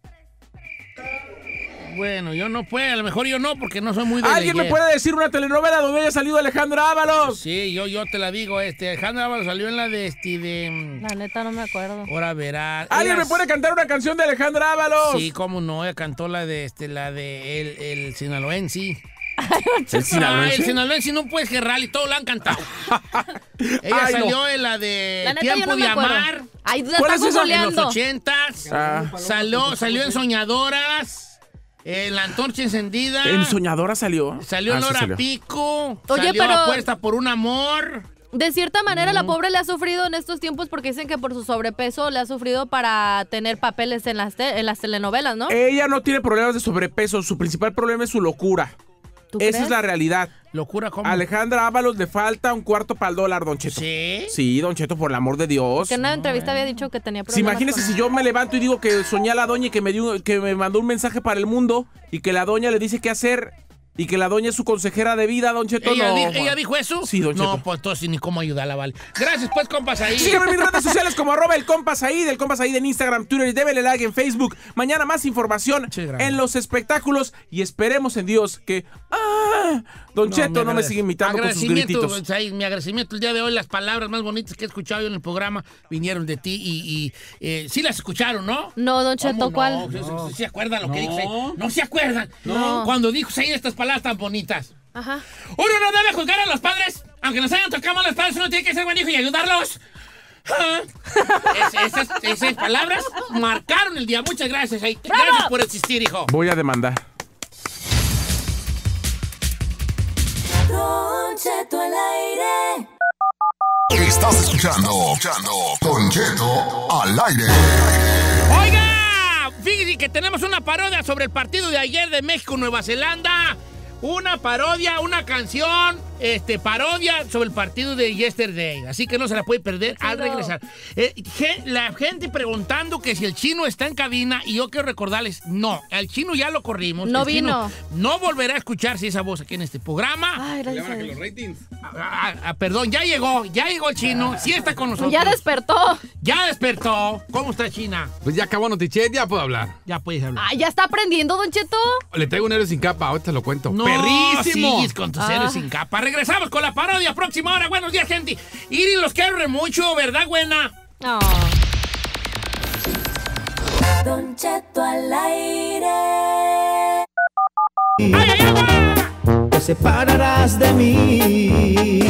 B: Bueno, yo no puedo, a lo mejor yo no, porque no soy muy de
J: ¿Alguien me
B: leer.
J: puede decir una telenovela donde haya salido Alejandra Ábalos?
B: Sí, yo, yo te la digo, este, Alejandra Ábalos salió en la de este, de...
C: La neta no me acuerdo.
B: Ahora verás.
J: ¿Alguien me puede cantar una canción de Alejandra Ábalos?
B: Sí, cómo no, ella cantó la de, este, la de el, el sinaloense.
J: ¿El sinaloense?
B: Ah, el sinaloense no puedes gerrar y todo lo han cantado. Ella
J: Ay,
B: salió
J: no.
B: en la de
C: La neta, yo
B: Tiempo
C: no me
B: de
C: acuerdo.
B: Amar.
C: Ay, la
J: ¿Cuál
C: está
J: es esa?
B: En los
C: googleando.
B: ochentas.
J: Ah.
B: Salió, salió en Soñadoras. En La Antorcha Encendida.
J: ¿En Soñadora salió?
B: Salió
J: Ah,
B: en
J: sí
B: Hora
J: salió.
B: Pico.
C: Oye,
B: salió
C: pero-
B: Apuesta por un Amor.
C: De cierta manera, la pobre le ha sufrido en estos tiempos porque dicen que por su sobrepeso le ha sufrido para tener papeles en las, te- en las telenovelas, ¿no?
J: Ella no tiene problemas de sobrepeso. Su principal problema es su locura.
C: ¿Tú
J: Esa
C: crees?
J: es la realidad.
B: Locura, ¿cómo?
J: Alejandra Ábalos le falta un cuarto para el dólar, Don Cheto.
B: ¿Sí?
J: Sí, Don Cheto, por el amor de Dios.
C: Que en una entrevista había dicho que tenía
J: Sí,
C: problemas.
J: imagínese
C: con-
J: si yo me levanto y digo que soñé a la doña y que me, dio, que me mandó un mensaje para el mundo y que la doña le dice qué hacer y que la doña es su consejera de vida, Don Cheto.
B: ¿Ella,
J: no,
B: di-
J: Juan.
B: ¿Ella dijo eso?
J: Sí, Don
B: No,
J: Cheto.
B: pues entonces ni cómo ayudarla, vale. Gracias, pues, compas, ahí.
J: Sígueme en mis redes sociales como arroba el compas ahí, del compas ahí en Instagram, Twitter y débele like en Facebook. Mañana más información
B: Sí, gracias.
J: en los espectáculos y esperemos en Dios que... ¡Ah! Don Cheto no me
B: agradece-
J: sigue imitando con sus
B: agradecimiento,
J: grititos.
B: Said, mi agradecimiento el día de hoy, las palabras más bonitas que he escuchado yo en el programa vinieron de ti y, y eh, sí las escucharon, ¿no?
C: No, Don
B: ¿Cómo
C: Cheto,
B: no?
C: ¿cuál?
B: ¿Sí, sí, sí se acuerdan lo que
E: No.
B: dijo? No se acuerdan.
C: No.
B: Cuando dijo Said estas palabras tan bonitas.
C: Ajá.
B: Uno no debe juzgar a los padres, aunque nos hayan tocado mal los padres, uno tiene que ser buen hijo y ayudarlos. Ah. Es- esas, esas palabras marcaron el día. Muchas gracias, Said. Gracias por existir, hijo.
J: Voy a demandar.
K: Don Cheto al aire.
A: Estás escuchando, escuchando Don Cheto al aire.
B: Oiga, fíjese que tenemos una parodia sobre el partido de ayer de México-Nueva Zelanda. Una parodia, una canción, este, parodia sobre el partido de yesterday. Así que no se la puede perder al
C: Chido.
B: regresar. Eh, gen- la gente preguntando que si el chino está en cabina, y yo quiero recordarles, no, al chino ya lo corrimos.
C: No
B: El chino
C: vino.
B: no volverá a escucharse esa voz aquí en este programa.
C: Ay, gracias a
E: Llaman a que
C: Dios.
E: los ratings.
B: Ah, ah, ah, perdón, ya llegó, ya llegó el chino. Sí está con nosotros.
C: Ya despertó.
B: Ya despertó. ¿Cómo está, China?
E: Pues ya acabó Notichet, ya puedo hablar.
B: Ya puedes hablar.
C: Ay, ya está aprendiendo, Don Cheto.
E: Le traigo un héroe sin capa, ahorita lo cuento.
B: No,
E: ¡Perrísimo!
B: sigues con tus
C: Ah.
B: héroes sin capa. Regresamos con la parodia próxima hora. Buenos días, gente. Iri, los quiero re mucho, ¿verdad, buena?
C: No.
K: Don Cheto al aire.
B: ¡Ay, ay, ay!
L: Te separarás de mí.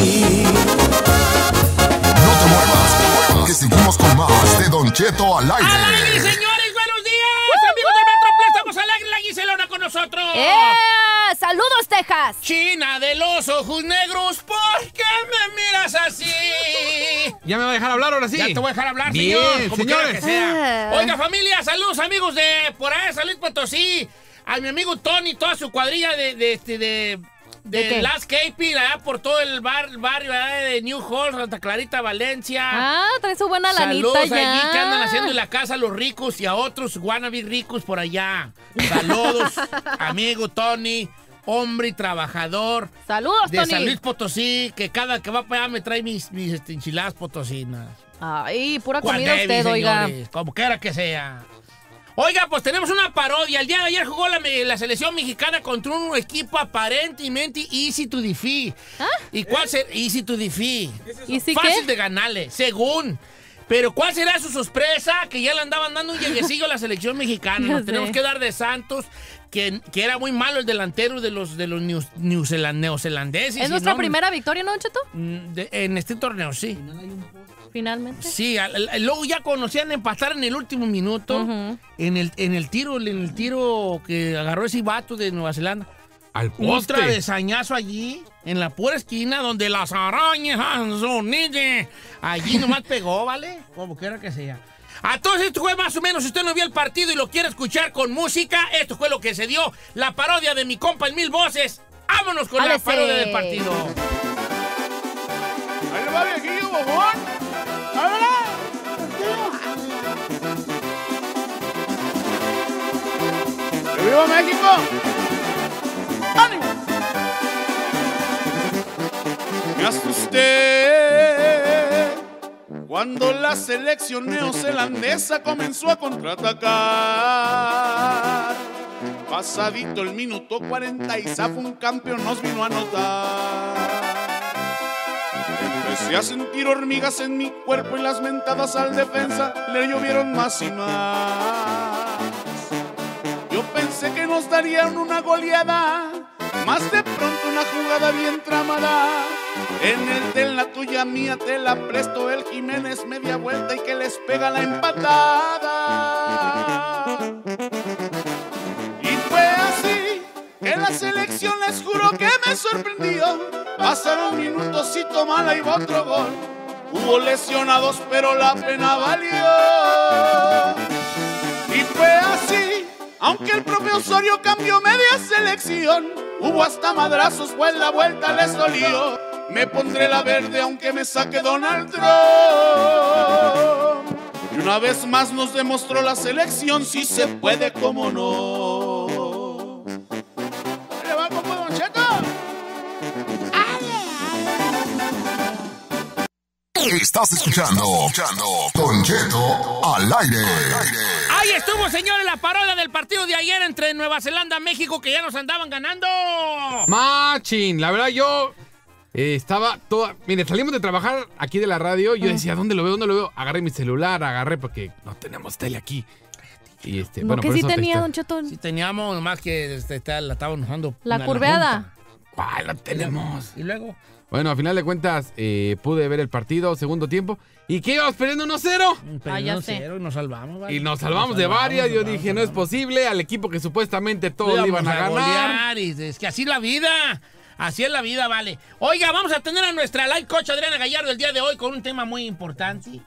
A: No te muevas, que seguimos con más de Don Cheto al aire.
B: ¡Al aire, señores! ¡Buenos días! Amigos del Metroplex, estamos al aire. La Giselona con nosotros.
C: ¡Eh! ¡Saludos, Texas!
B: China de los ojos negros, ¿por qué me miras así?
E: ¿Ya me va a dejar hablar ahora sí?
B: Ya te voy a dejar hablar,
E: Bien,
B: señor. Como quiera
E: señores.
B: que sea.
C: Ah.
B: Oiga, familia, saludos, amigos de por ahí, San Luis Potosí. A mi amigo Tony, toda su cuadrilla de... de, de, de
C: ¿De
B: de
C: qué?
B: Last Caping, allá por todo el bar, el barrio allá de New Hall, Santa Clarita, Valencia.
C: Ah, trae su buena lanita
B: Saludos
C: ya.
B: allí que andan haciendo en la casa a los ricos y a otros wannabe ricos por allá. Saludos, amigo Tony, hombre y trabajador
C: Saludos,
B: de
C: Tony.
B: San Luis Potosí, que cada que va para allá me trae mis, mis este, enchiladas potosinas.
C: Ay, pura comida
B: Guandevi,
C: usted, oiga.
B: señores, como quiera que sea. Oiga, pues tenemos una parodia. El día de ayer jugó la, me- la selección mexicana contra un equipo aparentemente easy to defeat.
C: ¿Ah?
B: ¿Y cuál será? Easy to defeat.
C: ¿Y sí
B: Fácil
C: qué?
B: de ganarle, según. Pero ¿cuál será su sorpresa? Que ya le andaban dando un lleguecillo a la selección mexicana.
C: Ya
B: Nos
C: sé.
B: tenemos que dar de Santos, que, que era muy malo el delantero de los, de los neus- neozelan- neozelandeses.
C: ¿Es
B: y
C: nuestra
B: no-
C: primera victoria, ¿no, Don Cheto?
B: Mm, de- en este torneo, sí.
C: Finalmente.
B: Sí, al- al- luego ya conocían empatar en el último minuto,
C: Ujú.
B: en, el, en el tiro, en el tiro que agarró ese vato de Nueva Zelanda.
E: Al
B: Un
E: poste.
B: travesañazo allí, en la pura esquina, donde las arañas son niñas. Allí nomás pegó, ¿vale? Como quiera que sea. A todos esto fue más o menos, si usted no vio el partido y lo quiere escuchar con música, esto fue lo que se dio, la parodia de mi compa en mil voces. Vámonos con la
C: Álese.
B: parodia del partido.
G: Ahí le va, viejillo, bobón.
M: ¡Viva México! ¡Ánimo! Me asusté cuando la selección neozelandesa comenzó a contraatacar. Pasadito el minuto cuarenta y Zafo, un campeón, nos vino a anotar. Empecé a sentir hormigas en mi cuerpo y las mentadas al defensa le llovieron más y más. Yo pensé que nos darían una goleada, más de pronto una jugada bien tramada. En el de la tuya mía te la presto, el Jiménez media vuelta y que les pega la empatada. Y fue así que la selección les juro que me sorprendió. Pasaron minutos y toma y otro gol. Hubo lesionados pero la pena valió. Y fue así, aunque el propio Osorio cambió media selección. Hubo hasta madrazos, pues la vuelta les dolió. Me pondré la verde aunque me saque Donald Trump. Y una vez más nos demostró la selección si se puede, como no. ¡Le va como Don Cheto!
A: Estás escuchando, escuchando Don Cheto al aire.
B: Ahí estuvo, señores, la parodia del partido de ayer entre Nueva Zelanda y México, que ya nos andaban ganando.
E: Machín, la verdad yo eh, estaba toda... Mire, salimos de trabajar aquí de la radio. Yo decía, ¿dónde lo veo? ¿Dónde lo veo? Agarré mi celular, agarré porque no tenemos tele aquí. Y este,
C: ¿No
E: bueno,
C: que
E: por
C: sí
E: eso
C: tenía,
E: está-
C: Don Cheto?
B: Sí teníamos, nomás que este, está- la estaban usando.
C: La
B: una-
C: curveada.
E: ¿Cuál la tenemos?
B: Y luego...
E: Bueno, a final de cuentas, eh, pude ver el partido, segundo tiempo. ¿Y qué íbamos perdiendo uno cero?
C: Ah, ya sé.
B: Cero, y nos salvamos, ¿vale?
E: Y nos salvamos
B: Nos
E: de
B: salvamos,
E: varias.
B: nos
E: Yo
B: salvamos,
E: dije, no es posible. Al equipo que supuestamente todos
B: Íbamos
E: iban a ganar.
B: golear, y es que así es la vida. Así es la vida, vale. Oiga, vamos a tener a nuestra life coach Adriana Gallardo el día de hoy con un tema muy importante.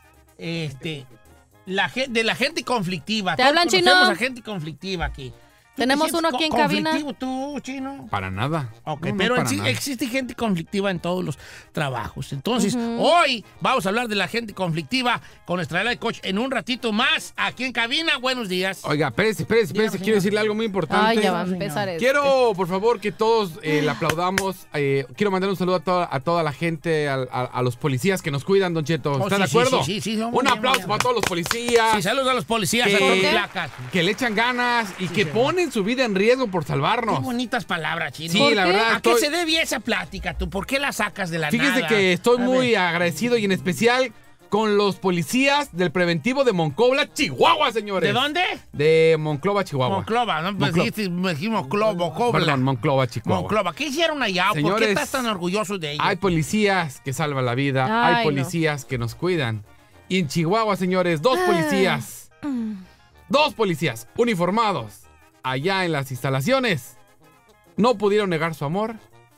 B: Este, la gen- de la gente conflictiva.
C: ¿Te
B: Todos
C: hablan, Chino?
B: conocemos a gente conflictiva aquí. ¿Tú
C: Tenemos
B: te sientes
C: uno aquí en
B: co-
C: cabina.
B: conflictivo tú, Chino?
E: Para nada.
B: Ok,
E: No, no,
B: pero en
E: para
B: sí
E: nada.
B: existe gente conflictiva en todos los trabajos. Entonces,
C: Ujú.
B: hoy vamos a hablar de la gente conflictiva con nuestra life coach en un ratito más aquí en cabina. Buenos días.
E: Oiga, espérese, espérese, espérese.
B: Dígame,
E: Quiero
B: señor.
E: decirle algo muy importante.
C: Ay, ya va a empezar esto.
E: Quiero, por favor, que todos eh, le aplaudamos. Eh, quiero mandar un saludo a toda, a toda la gente, a, a- a los policías que nos cuidan, Don Cheto.
B: Oh,
E: ¿Están
B: sí,
E: de
B: sí,
E: acuerdo?
B: sí, sí, sí, muy
E: un
B: bien,
E: aplauso
B: muy bien.
E: para todos los policías.
B: Sí, saludos a los policías,
E: que,
B: a todos los placas.
E: que le echan ganas y que ponen su vida en riesgo por salvarnos.
B: Qué bonitas palabras, Chino.
E: Sí, la verdad.
B: ¿A qué
E: estoy-
B: se debe esa plática tú? ¿Por qué la sacas de la
E: Fíjese
B: nada?
E: que estoy
B: A
E: muy
B: ver.
E: agradecido y en especial con los policías del preventivo de Monclova, Chihuahua, señores.
B: ¿De dónde?
E: De Monclova, Chihuahua.
B: Monclova, ¿no? Pues
E: Monclova.
B: dijiste, me dijimos Clo- Mocobla.
E: Perdón, Monclova, Chihuahua.
B: Monclova. ¿Qué hicieron allá? ¿Por qué
E: Señores,
B: estás tan orgulloso de ellos?
E: Hay policías que salvan la vida,
C: Ay,
E: hay policías que nos cuidan. Y en Chihuahua, señores, dos policías, dos policías uniformados allá en las instalaciones no pudieron negar su amor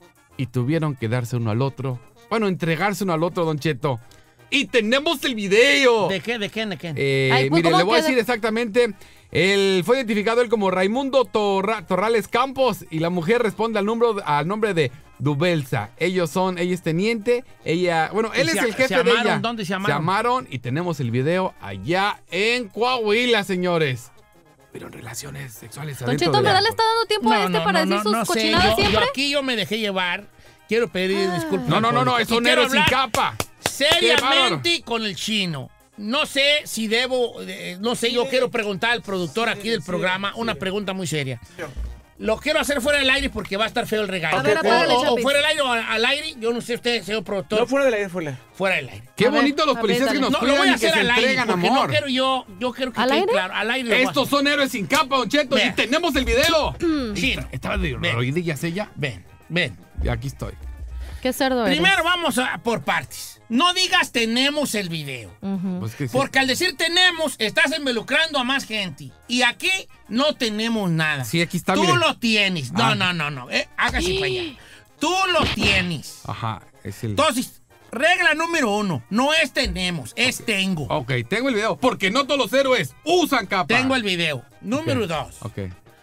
E: y tuvieron que darse uno al otro. Bueno, entregarse uno al otro, Don Cheto. ¡Y tenemos el video!
B: ¿De qué? ¿De qué? ¿De qué?
E: Eh,
C: Ay, pues,
E: mire,
C: ¿cómo
E: le voy a
C: queda?
E: decir exactamente. Él fue identificado él como Raimundo Torra- Torrales Campos y la mujer responde al, número, al nombre de Dubelsa. Ellos son, ella es teniente, ella, bueno, él
B: ¿Y
E: es
B: se-
E: el jefe
B: se
E: de
B: amaron?
E: ella.
B: ¿Dónde se
E: Se
B: amaron?
E: amaron y tenemos el video allá en Coahuila, señores. Pero en relaciones sexuales
C: Don
E: adentro
C: Cheto,
E: de la-
C: ¿verdad le está dando tiempo a este para decir sus
B: no sé,
C: cochinadas
B: yo, yo
C: siempre?
B: aquí yo me dejé llevar. Quiero pedir disculpas.
E: No, no, no, no,
B: Y
E: son
B: quiero
E: héroes sin
B: hablar
E: capa.
B: seriamente con el Chino. No sé si debo, eh, no sé, yo quiero preguntar al productor aquí del programa una pregunta muy seria. Lo quiero hacer fuera del aire porque va a estar feo el regalo.
C: A ver,
B: O-
C: apágale,
B: o, o
C: Chapis.
B: fuera del aire o al, al aire, yo no sé usted, señor productor.
J: No, fuera del aire, fuera.
B: Fuera del aire.
E: Qué
C: A ver,
E: bonito los
C: a
E: policías
C: ver,
E: que nos
B: No, lo
E: cuidan
B: voy a
E: y que
B: hacer
E: se
B: al aire
E: entregan
B: porque
E: amor.
B: no quiero yo, yo quiero que
C: ¿Al
B: quede
C: aire?
B: claro. Al aire. lo voy a
E: Estos
B: hacer.
E: son héroes sin capa, Don Cheto, y
B: Ven.
E: tenemos el video.
B: Chino,
E: Estaba de
B: Ven.
E: rodillas ella.
B: ven, ven.
E: Y aquí estoy.
C: Qué cerdo eres.
B: Primero vamos a, por partes. No digas tenemos el video.
C: Ujú.
E: Pues que sí.
B: Porque al decir tenemos, estás involucrando a más gente. Y aquí no tenemos nada.
E: Sí, aquí está,
B: Tú
E: mire.
B: lo tienes. No,
E: Ah.
B: no, no, no. Eh, hágase para allá. Tú lo tienes.
E: Ajá, es el...
B: Entonces, regla número uno. No es tenemos, es tengo.
E: Ok, tengo el video. Porque no todos los héroes usan capa.
B: Tengo el video. Número
E: Ok,
B: dos.
E: Ok.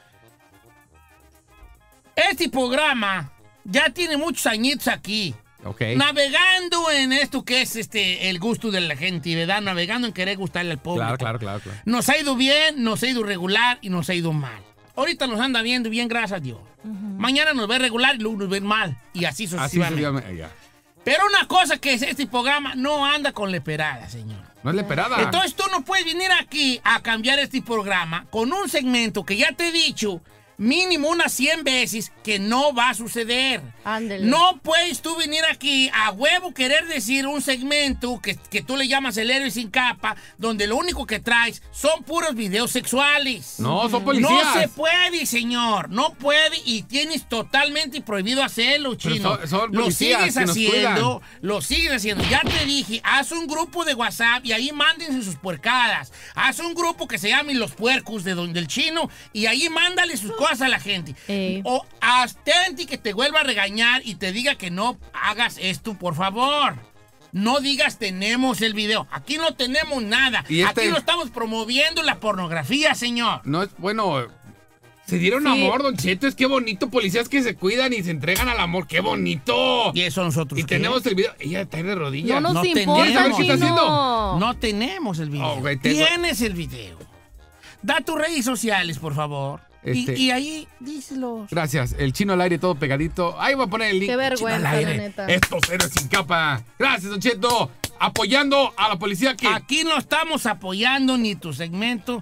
B: Este programa ya tiene muchos añitos aquí.
E: Ok.
B: Navegando en esto que es este el gusto de la gente, ¿verdad? Navegando en querer gustarle al público.
E: Claro, claro, claro, claro.
B: Nos ha ido bien, nos ha ido regular y nos ha ido mal. ahorita nos anda viendo bien, gracias a Dios. Uh-huh. Mañana nos ve regular y luego nos ve mal. Y así sucesivamente. Así ya. Pero una cosa que es este programa no anda con leperada, señor.
E: No es leperada.
B: Entonces tú no puedes venir aquí a cambiar este programa con un segmento que ya te he dicho mínimo unas cien veces que no va a suceder.
C: Ándele.
B: No puedes tú venir aquí a huevo querer decir un segmento que, que tú le llamas El Héroe Sin Capa, donde lo único que traes son puros videos sexuales.
E: No, son policías.
B: No se puede, señor. No puede y tienes totalmente prohibido hacerlo, chino.
E: Son, son
B: lo sigues
E: que
B: haciendo, lo sigues haciendo. Ya te dije, haz un grupo de WhatsApp y ahí mándense sus puercadas. Haz un grupo que se llame Los Puercos de donde el chino y ahí mándale sus cosas a la gente. Eh. O abstente que te vuelva a regañar y te diga que no hagas esto, por favor. No digas tenemos el video. Aquí no tenemos nada. Este... Aquí no estamos promoviendo la pornografía, señor.
E: No es bueno. Se dieron sí. amor, Don Cheto. Es que bonito. Policías que se cuidan y se entregan al amor. ¡Qué bonito!
B: Y eso nosotros.
E: Y ¿qué? Tenemos el video. Ella está de rodillas.
C: No nos
B: no
C: importa,
B: tenemos.
E: ¿Qué está haciendo?
B: No tenemos el video. Oh, okay, tengo... Tienes el video. Da tus redes sociales, por favor. Este, y, y ahí, díselo.
E: Gracias. El Chino al Aire, todo pegadito. Ahí voy a poner el link.
C: Qué vergüenza,
E: Chino al Aire.
C: la neta.
E: Estos Héroes Sin Capa. Gracias, Don Cheto. Apoyando a la policía que...
B: Aquí no estamos apoyando ni tu segmento.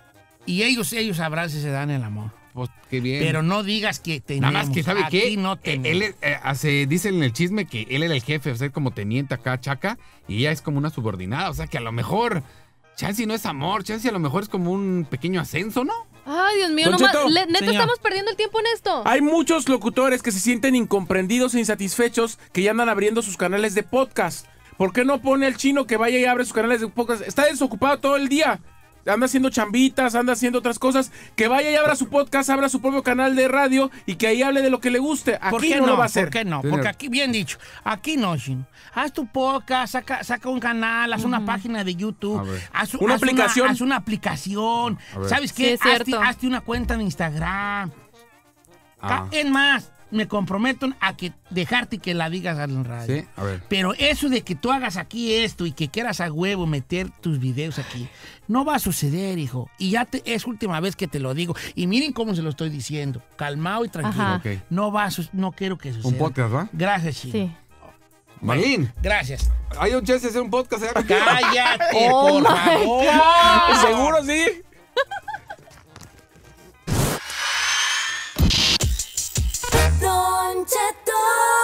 B: Y ellos, ellos sabrán si se dan el amor.
E: Pues qué bien.
B: Pero no digas que tenemos.
E: Nada más que, ¿sabe
B: aquí
E: qué?
B: no tenemos.
E: Él eh, hace, dice en el chisme que él era el jefe, o sea, como teniente acá, chaca, y ella es como una subordinada. O sea, que a lo mejor... Chance no es amor, chance a lo mejor es como un pequeño ascenso, ¿no?
C: Ay, Dios mío, nomás, le, neta señor. Estamos perdiendo el tiempo en esto.
J: Hay muchos locutores que se sienten incomprendidos e insatisfechos que ya andan abriendo sus canales de podcast. ¿Por qué no pone al chino que vaya y abre sus canales de podcast? Está desocupado todo el día. Anda haciendo chambitas, anda haciendo otras cosas. Que vaya y abra su podcast, abra su propio canal de radio y que ahí hable de lo que le guste. Aquí
B: ¿Por qué
J: no,
B: no
J: lo va a hacer.
B: ¿Por qué no? Porque aquí, bien dicho, aquí no, chino. Haz tu podcast, saca, saca un canal, haz uh-huh. una página de YouTube. Haz,
J: una
B: haz
J: aplicación.
B: Una, haz una aplicación. ¿Sabes qué?
C: Sí,
B: hazte, hazte una cuenta de Instagram. Ah. Es más, me comprometo a que dejarte que la digas en radio.
E: Sí, a ver.
B: Pero eso de que tú hagas aquí esto y que quieras a huevo meter tus videos aquí, no va a suceder, hijo. Y ya te, es última vez que te lo digo. Y miren cómo se lo estoy diciendo. Calmado y tranquilo.
E: Okay.
B: No va a su, no quiero que suceda.
E: Un podcast, ¿va?
B: Gracias, Chino. Sí.
E: Marín.
B: Gracias.
E: Hay un chance de hacer un podcast. ¿eh?
B: Cállate,
C: oh
B: por favor.
J: ¿Seguro sí?
K: Don Cheto.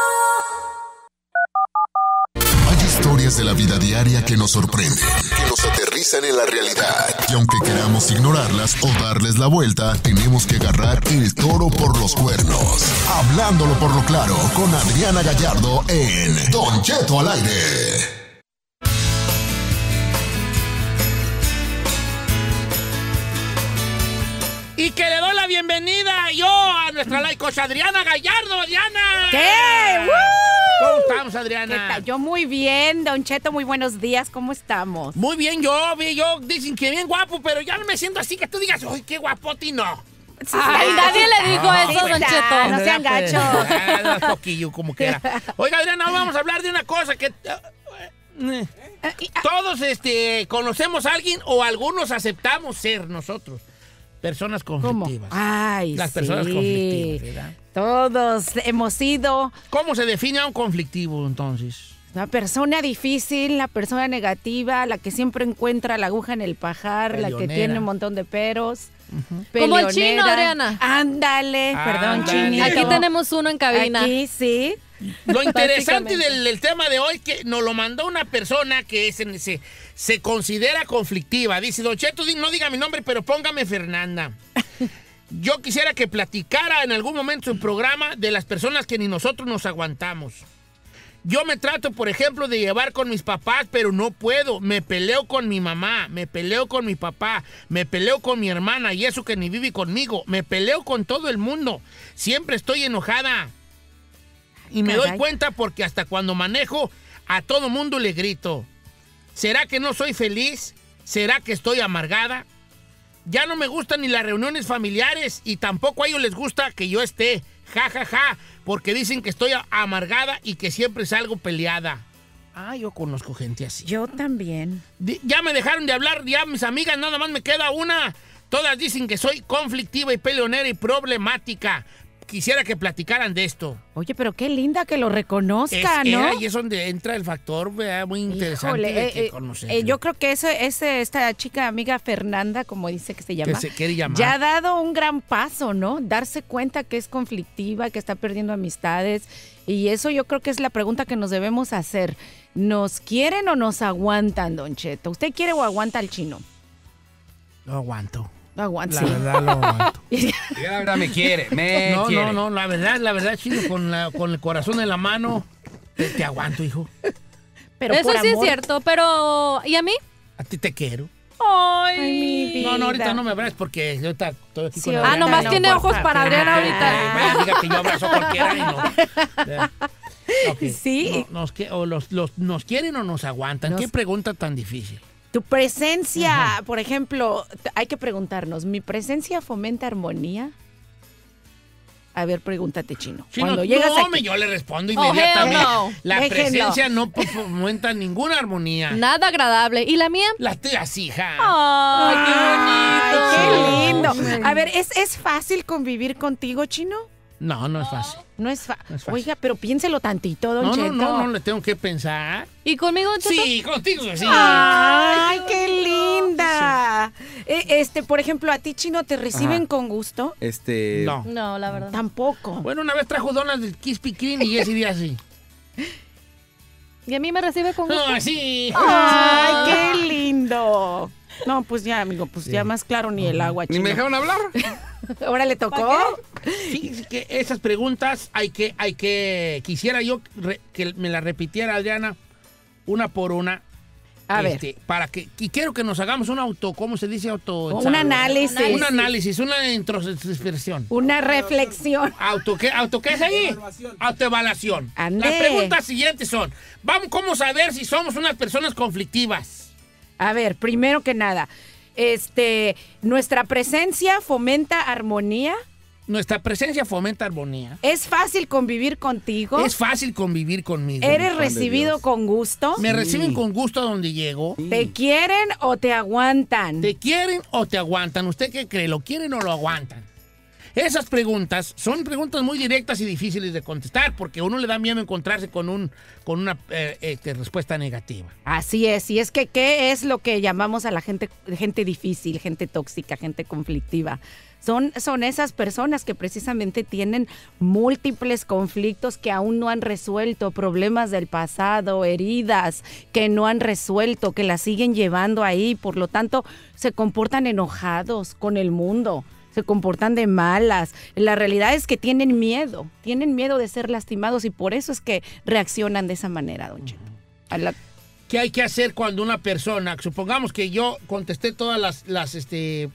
A: Hay historias de la vida diaria que nos sorprenden, que nos aterrizan en la realidad. Y aunque queramos ignorarlas o darles la vuelta, tenemos que agarrar el toro por los cuernos. Hablándolo por lo claro con Adriana Gallardo en Don Cheto al Aire.
B: Y que le doy la bienvenida yo a nuestra like coach Adriana Gallardo. Adriana.
N: ¿Qué? ¡Woo!
B: ¿Cómo estamos, Adriana?
N: Yo muy bien, Don Cheto, muy buenos días. ¿Cómo estamos?
B: Muy bien, yo, yo dicen que bien guapo, pero ya no me siento así que tú digas, ¡ay, qué guapote! No.
C: Sí, Ay, nadie le dijo ah, eso, Don Cheto.
N: No sean gachos.
B: Ah, un poquillo, como quiera. Oiga, Adriana, vamos a hablar de una cosa que... Uh, eh, todos este, conocemos a alguien o algunos aceptamos ser nosotros. Personas conflictivas.
N: ¿Cómo? Ay,
B: Las personas
N: sí.
B: conflictivas, ¿verdad?
N: Todos hemos sido...
B: ¿Cómo se define a un conflictivo, entonces?
N: La persona difícil, la persona negativa, la que siempre encuentra la aguja en el pajar, Peleonera. La que tiene un montón de peros.
C: Uh-huh. Como el chino, Adriana.
N: Ándale, perdón, chinito.
C: Aquí tenemos uno en cabina.
N: Aquí, sí.
B: Lo interesante del, del tema de hoy que nos lo mandó una persona que se, se, se considera conflictiva. Dice, Don Cheto, no diga mi nombre, pero póngame Fernanda. Yo quisiera que platicara en algún momento en programa de las personas que ni nosotros nos aguantamos. Yo me trato, por ejemplo, de llevar con mis papás, pero no puedo. Me peleo con mi mamá, me peleo con mi papá, me peleo con mi hermana y eso que ni vive conmigo. Me peleo con todo el mundo. Siempre estoy enojada. Y me Caray. doy cuenta porque hasta cuando manejo, a todo mundo le grito. ¿Será que no soy feliz? ¿Será que estoy amargada? Ya no me gustan ni las reuniones familiares y tampoco a ellos les gusta que yo esté. Ja, ja, ja, porque dicen que estoy amargada y que siempre salgo peleada. Ah, yo conozco gente así.
N: Yo también.
B: Ya me dejaron de hablar, ya mis amigas, nada más me queda una Todas dicen que soy conflictiva y peleonera y problemática. Quisiera que platicaran de esto.
N: Oye, pero qué linda que lo reconozca,
B: es,
N: ¿no?
B: Ahí es donde entra el factor, ¿verdad? Muy interesante.
N: Híjole,
B: de que
N: eh,
B: conocer.
N: eh, yo creo que ese, ese, esta chica amiga Fernanda, como dice que se llama,
B: Que se quiere llamar.
N: ya ha dado un gran paso, ¿no? Darse cuenta que es conflictiva, que está perdiendo amistades. Y eso yo creo que es la pregunta que nos debemos hacer. ¿Nos quieren o nos aguantan, Don Cheto? ¿Usted quiere o aguanta al chino?
B: Lo aguanto.
N: Lo aguanto.
B: La verdad lo aguanto.
E: La verdad me quiere, me
B: no,
E: quiere.
B: No, no, la verdad, la verdad, chino, con, la, con el corazón en la mano, te, te aguanto, hijo.
N: Pero
C: eso
N: por
C: sí
N: amor.
C: es cierto, pero ¿y a mí?
B: A ti te quiero.
C: Ay,
N: Ay, mi vida.
B: No, no, ahorita no me abraces porque yo ahorita estoy aquí
N: Sí,
B: con
C: Ah,
B: Adriana.
C: nomás
N: no
C: tiene
N: importa.
C: ojos para Adriana ahorita.
B: Eh, vaya, diga que yo abrazo a cualquiera y no. Okay.
N: Sí.
B: No, nos, que- o los, los, ¿Nos quieren o nos aguantan?
N: Nos-
B: Qué pregunta tan difícil.
N: Tu presencia, por ejemplo, t- hay que preguntarnos, ¿mi presencia fomenta armonía? A ver, pregúntate, Chino.
B: Chino,
N: Cuando llegas
B: no,
N: aquí-
B: me, yo le respondo
C: Oh,
B: inmediatamente.
C: hell no.
B: La
N: Déjenlo.
B: presencia no po- fomenta ninguna armonía.
C: Nada agradable. ¿Y la mía?
B: La tía, hija.
C: Ay,
N: Ay,
C: qué bonito.
N: qué lindo. A ver, ¿es, ¿es fácil convivir contigo, Chino?
B: No, no es fácil.
N: No es, fa-
B: No es fácil.
N: Oiga, pero piénselo tantito, Don
B: No, no,
N: Cheto.
B: no, no le tengo que pensar.
C: ¿Y conmigo, Don Cheto?
B: Sí, contigo sí.
N: Ay, qué linda. Eh, Este, por ejemplo, a ti, Chino, ¿te reciben
E: Ajá.
N: con gusto?
E: Este.
B: No.
C: No, la verdad.
N: Tampoco.
B: Bueno, una vez trajo donas del Krispy Kreme y ese día sí.
C: ¿Y a mí me recibe con gusto?
B: No, sí.
N: Ay, qué lindo. No, pues ya, amigo, pues ya más claro ni el agua,
E: ¿Ni
N: Chino.
E: me dejaron hablar?
N: ¿Ahora le tocó?
B: Sí, sí que esas preguntas hay que, hay que, quisiera yo re- que me las repitiera Adriana una por una.
N: A
B: este, Para que, y quiero que nos hagamos un auto, ¿cómo se dice auto?
N: Un análisis.
B: Un análisis, una introspección.
N: Una reflexión.
B: ¿Auto qué, auto qué es ahí? Autoevaluación.
N: Ande.
B: Las preguntas siguientes son, vamos, ¿cómo saber si somos unas personas conflictivas?
N: A ver, primero que nada, este, ¿nuestra presencia fomenta armonía?
B: Nuestra presencia fomenta armonía.
N: ¿Es fácil convivir contigo?
B: Es fácil convivir conmigo.
N: ¿Eres
E: Pan de
N: recibido
E: Dios.
N: con gusto?
B: Me reciben con gusto a donde llego.
N: ¿Te quieren o te aguantan?
B: ¿Te quieren o te aguantan? ¿Usted qué cree? ¿Lo quieren o lo aguantan? Esas preguntas son preguntas muy directas y difíciles de contestar porque a uno le da miedo encontrarse con, un, con una eh, este, respuesta negativa.
N: Así es, y es que ¿qué es lo que llamamos a la gente, gente difícil, gente tóxica, gente conflictiva? Son, son esas personas que precisamente tienen múltiples conflictos que aún no han resuelto, problemas del pasado, heridas que no han resuelto, que las siguen llevando ahí, por lo tanto se comportan enojados con el mundo. Se comportan de malas. La realidad es que tienen miedo, tienen miedo de ser lastimados y por eso es que reaccionan de esa manera, don Cheto. A la-
B: ¿Qué hay que hacer cuando una persona, supongamos que yo contesté todas las, las este,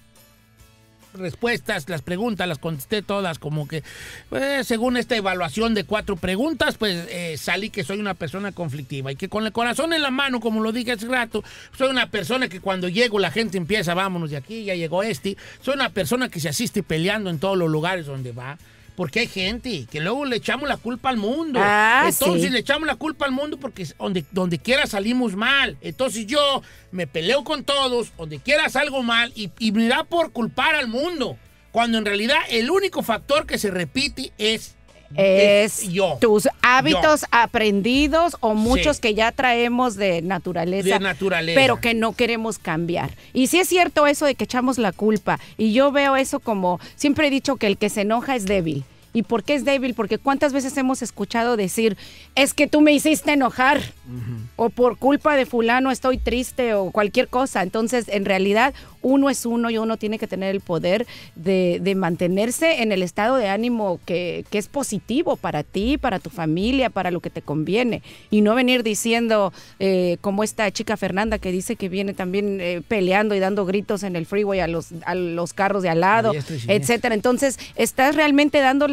B: respuestas, las preguntas, las contesté todas como que, pues, según esta evaluación de cuatro preguntas, pues eh, salí que soy una persona conflictiva y que con el corazón en la mano, como lo dije hace rato, soy una persona que cuando llego la gente empieza, vámonos de aquí, ya llegó este, soy una persona que se asiste peleando en todos los lugares donde va. Porque hay gente que luego le echamos la culpa al mundo.
N: Ah,
B: Entonces
N: sí.
B: le echamos la culpa al mundo porque donde, donde quiera salimos mal. Entonces yo me peleo con todos, donde quiera salgo mal y, y me da por culpar al mundo. Cuando en realidad el único factor que se repite es,
N: Es
B: yo.
N: tus hábitos
B: Yo.
N: aprendidos o muchos
B: Sí.
N: que ya traemos de naturaleza.
B: De naturaleza.
N: Pero que no queremos cambiar. Y sí es cierto eso de que echamos la culpa. Y yo veo eso como, siempre he dicho que el que se enoja es débil. ¿Y por qué es débil? Porque cuántas veces hemos escuchado decir, es que tú me hiciste enojar. O por culpa de fulano estoy triste o cualquier cosa. Entonces, en realidad, uno es uno y uno tiene que tener el poder de, de mantenerse en el estado de ánimo que, que es positivo para ti, para tu familia, para lo que te conviene. Y no venir diciendo, eh, como esta chica Fernanda que dice que viene también eh, peleando y dando gritos en el freeway a los, a los carros de al lado,
B: A diestra y siniestra.
N: etcétera. Entonces, estás realmente dándole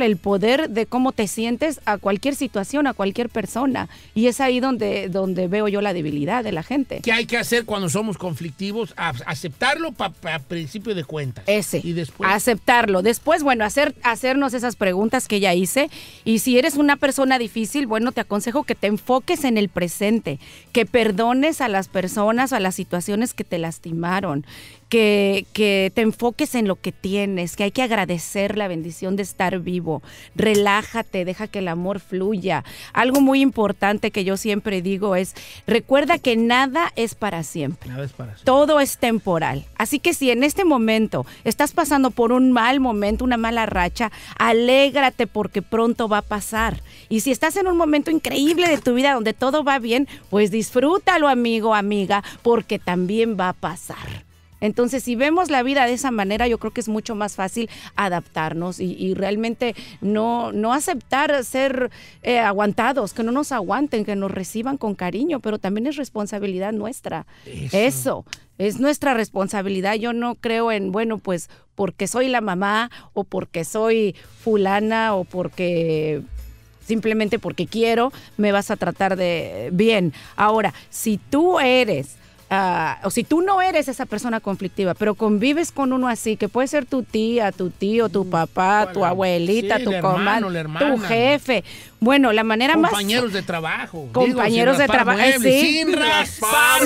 N: el poder de cómo te sientes a cualquier situación, a cualquier persona. Y es ahí donde, donde veo yo la debilidad de la gente.
B: ¿Qué hay que hacer cuando somos conflictivos? A- aceptarlo para pa, principio de cuentas.
N: Ese.
B: Y después.
N: Aceptarlo. Después, bueno, hacer, hacernos esas preguntas que ya hice. Y si eres una persona difícil, bueno, te aconsejo que te enfoques en el presente, que perdones a las personas, a las situaciones que te lastimaron, que, que te enfoques en lo que tienes, que hay que agradecer la bendición de estar vivo. Relájate, deja que el amor fluya. Algo muy importante que yo siempre digo es, recuerda que nada es para siempre.
B: Nada es para siempre.
N: Todo es temporal. Así que si en este momento estás pasando por un mal momento, una mala racha, alégrate porque pronto va a pasar. Y si estás en un momento increíble de tu vida donde todo va bien, pues disfrútalo, amigo, amiga, porque también va a pasar. Entonces, si vemos la vida de esa manera, yo creo que es mucho más fácil adaptarnos y, y realmente no, no aceptar ser eh, aguantados, que no nos aguanten, que nos reciban con cariño, pero también es responsabilidad nuestra. Eso. Eso, es nuestra responsabilidad. Yo no creo en, bueno, pues porque soy la mamá o porque soy fulana o porque... simplemente porque quiero, me vas a tratar de bien. Ahora, si tú eres... Uh, o si tú no eres esa persona conflictiva, pero convives con uno así, que puede ser tu tía, tu tío, tu papá, tu abuelita,
B: sí,
N: tu
B: el
N: comadre,
B: hermano, la hermana.
N: tu jefe. Bueno, la manera más...
B: Compañeros de trabajo.
N: Compañeros
B: Digo,
N: de trabajo, sí.
B: Sin raspar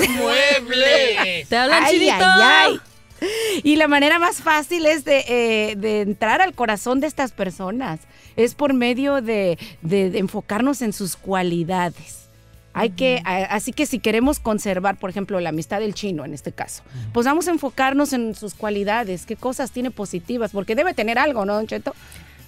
B: muebles.
C: Te hablan,
N: Ay,
C: chinito.
N: ay, ay. Y la manera más fácil es de, eh, de entrar al corazón de estas personas. Es por medio de, de, de enfocarnos en sus cualidades. Hay que, a, así que si queremos conservar, por ejemplo, la amistad del chino en este caso, pues vamos a enfocarnos en sus cualidades, qué cosas tiene positivas, porque debe tener algo, ¿no, Don Cheto?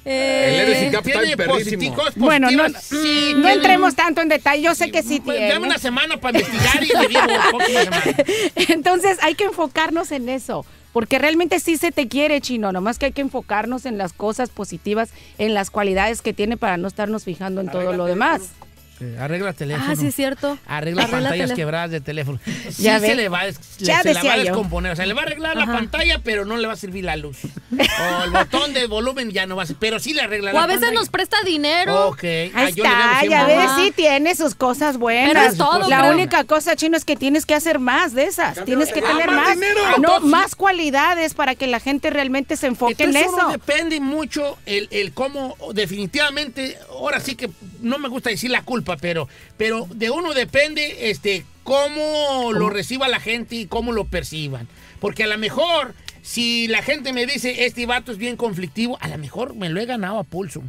E: El héroe sin capa está
B: Tiene
E: perrísimo.
B: positivos,
N: Bueno, no,
B: positivas, sí,
N: no
B: tiene-
N: entremos tanto en detalle, yo sé que sí
B: Pues,
N: tiene.
B: dame una semana para investigar y le digo próxima semana.
N: Entonces hay que enfocarnos en eso, porque realmente sí se te quiere, chino, nomás que hay que enfocarnos en las cosas positivas, en las cualidades que tiene para no estarnos fijando en todo lo demás.
B: Sí, arregla teléfono.
C: Ah, sí, es cierto.
B: Arregla,
C: Arregla
B: pantallas
C: teléfono.
B: quebradas de teléfono. Sí
N: Ya
B: se
N: ve.
B: le va, a des-
N: Ya
B: se la va a
N: decía yo.
B: descomponer. O sea, le va a arreglar la
C: Ajá.
B: pantalla, pero no le va a servir la luz. O el botón de volumen ya no va a servir. Pero sí le arregla
C: O
B: la
C: a veces
B: pantalla.
C: nos presta dinero.
B: Ok.
N: Ahí
B: Ah, yo le debo
N: está,
B: cien
N: ya
B: bolas.
N: ves, sí tiene sus cosas buenas.
C: Pero es todo,
N: La
C: creo.
N: única cosa, chino, es que tienes que hacer más de esas. Tienes que
B: Ah,
N: tener
B: más
N: más,
B: dinero.
N: no,
B: Entonces-
N: más cualidades para que la gente realmente se enfoque
B: Entonces
N: en
B: uno
N: eso.
B: depende mucho el, el cómo, definitivamente, ahora sí que no me gusta decir la culpa, pero, pero de uno depende este, cómo, lo reciba la gente y cómo lo perciban. Porque a lo mejor, si la gente me dice, este vato es bien conflictivo, a lo mejor me lo he ganado a pulso.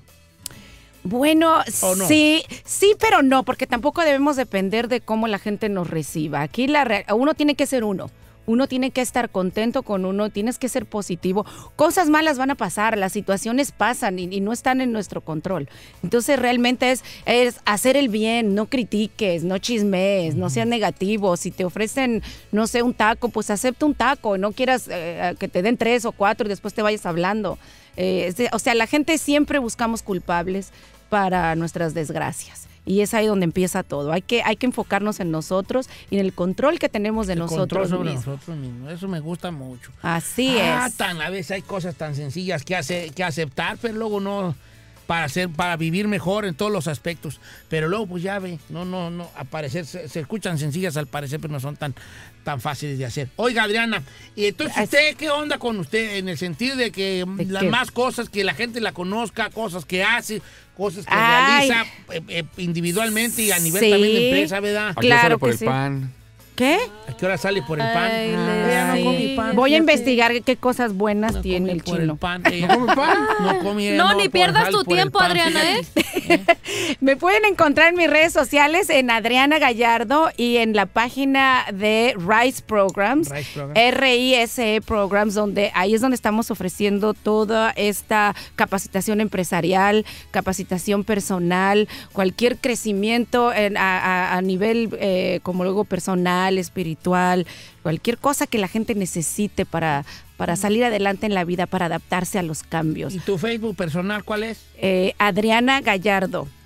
N: Bueno,
B: ¿O no?
N: sí, sí, pero no, porque tampoco debemos depender de cómo la gente nos reciba. Aquí la re- uno tiene que ser uno. Uno tiene que estar contento con uno, tienes que ser positivo. Cosas malas van a pasar, las situaciones pasan y, y no están en nuestro control. Entonces realmente es, es hacer el bien, no critiques, no chismees, no seas negativo. Si te ofrecen, no sé, un taco, pues acepta un taco, no quieras eh, que te den tres o cuatro y después te vayas hablando. Eh, es de- o sea, la gente siempre buscamos culpables para nuestras desgracias. Y es ahí donde empieza todo. Hay que, hay que enfocarnos en nosotros y en el control que tenemos de
B: El
N: nosotros
B: control sobre
N: mismos.
B: nosotros mismos. Eso me gusta mucho.
N: Así
B: Ah,
N: es.
B: tan a veces hay cosas tan sencillas que, hace, que aceptar, pero luego no para hacer, para vivir mejor en todos los aspectos. Pero luego, pues ya ve, no, no, no, al parecer, se, se escuchan sencillas al parecer, pero no son tan, tan fáciles de hacer. Oiga, Adriana, y entonces usted, ¿qué onda con usted? En el sentido de que las
N: qué?
B: más cosas que la gente la conozca, cosas que hace, cosas que
N: Ay.
B: realiza eh, eh, individualmente y a nivel
N: Sí.
B: también de empresa, ¿verdad?
E: Aquí
N: Claro
E: sale por
N: que
E: el
N: sí.
E: pan.
N: ¿Qué?
B: ¿A qué hora sale por el pan?
C: Ay,
B: Ella
C: sí.
B: no come pan.
N: Voy a
B: fíjate.
N: investigar qué cosas buenas
B: No
N: tiene
B: come
N: el
B: por
N: chino.
B: el pan. Ella no come pan. No, come,
C: No, ni
B: por
C: pierdas
B: jal-
C: tu
B: por el
C: tiempo,
B: pan,
C: Adriana,
B: fíjate.
N: Me pueden encontrar en mis redes sociales en Adriana Gallardo y en la página de Rise Programs,
B: Rise Programs.
N: R I S E Programs, donde ahí es donde estamos ofreciendo toda esta capacitación empresarial, capacitación personal, cualquier crecimiento en- a, a- a nivel eh, como luego personal, espiritual, cualquier cosa que la gente necesite para, para salir adelante en la vida, para adaptarse a los cambios.
B: ¿Y tu Facebook personal cuál es?
N: Eh, Adriana Gallardo.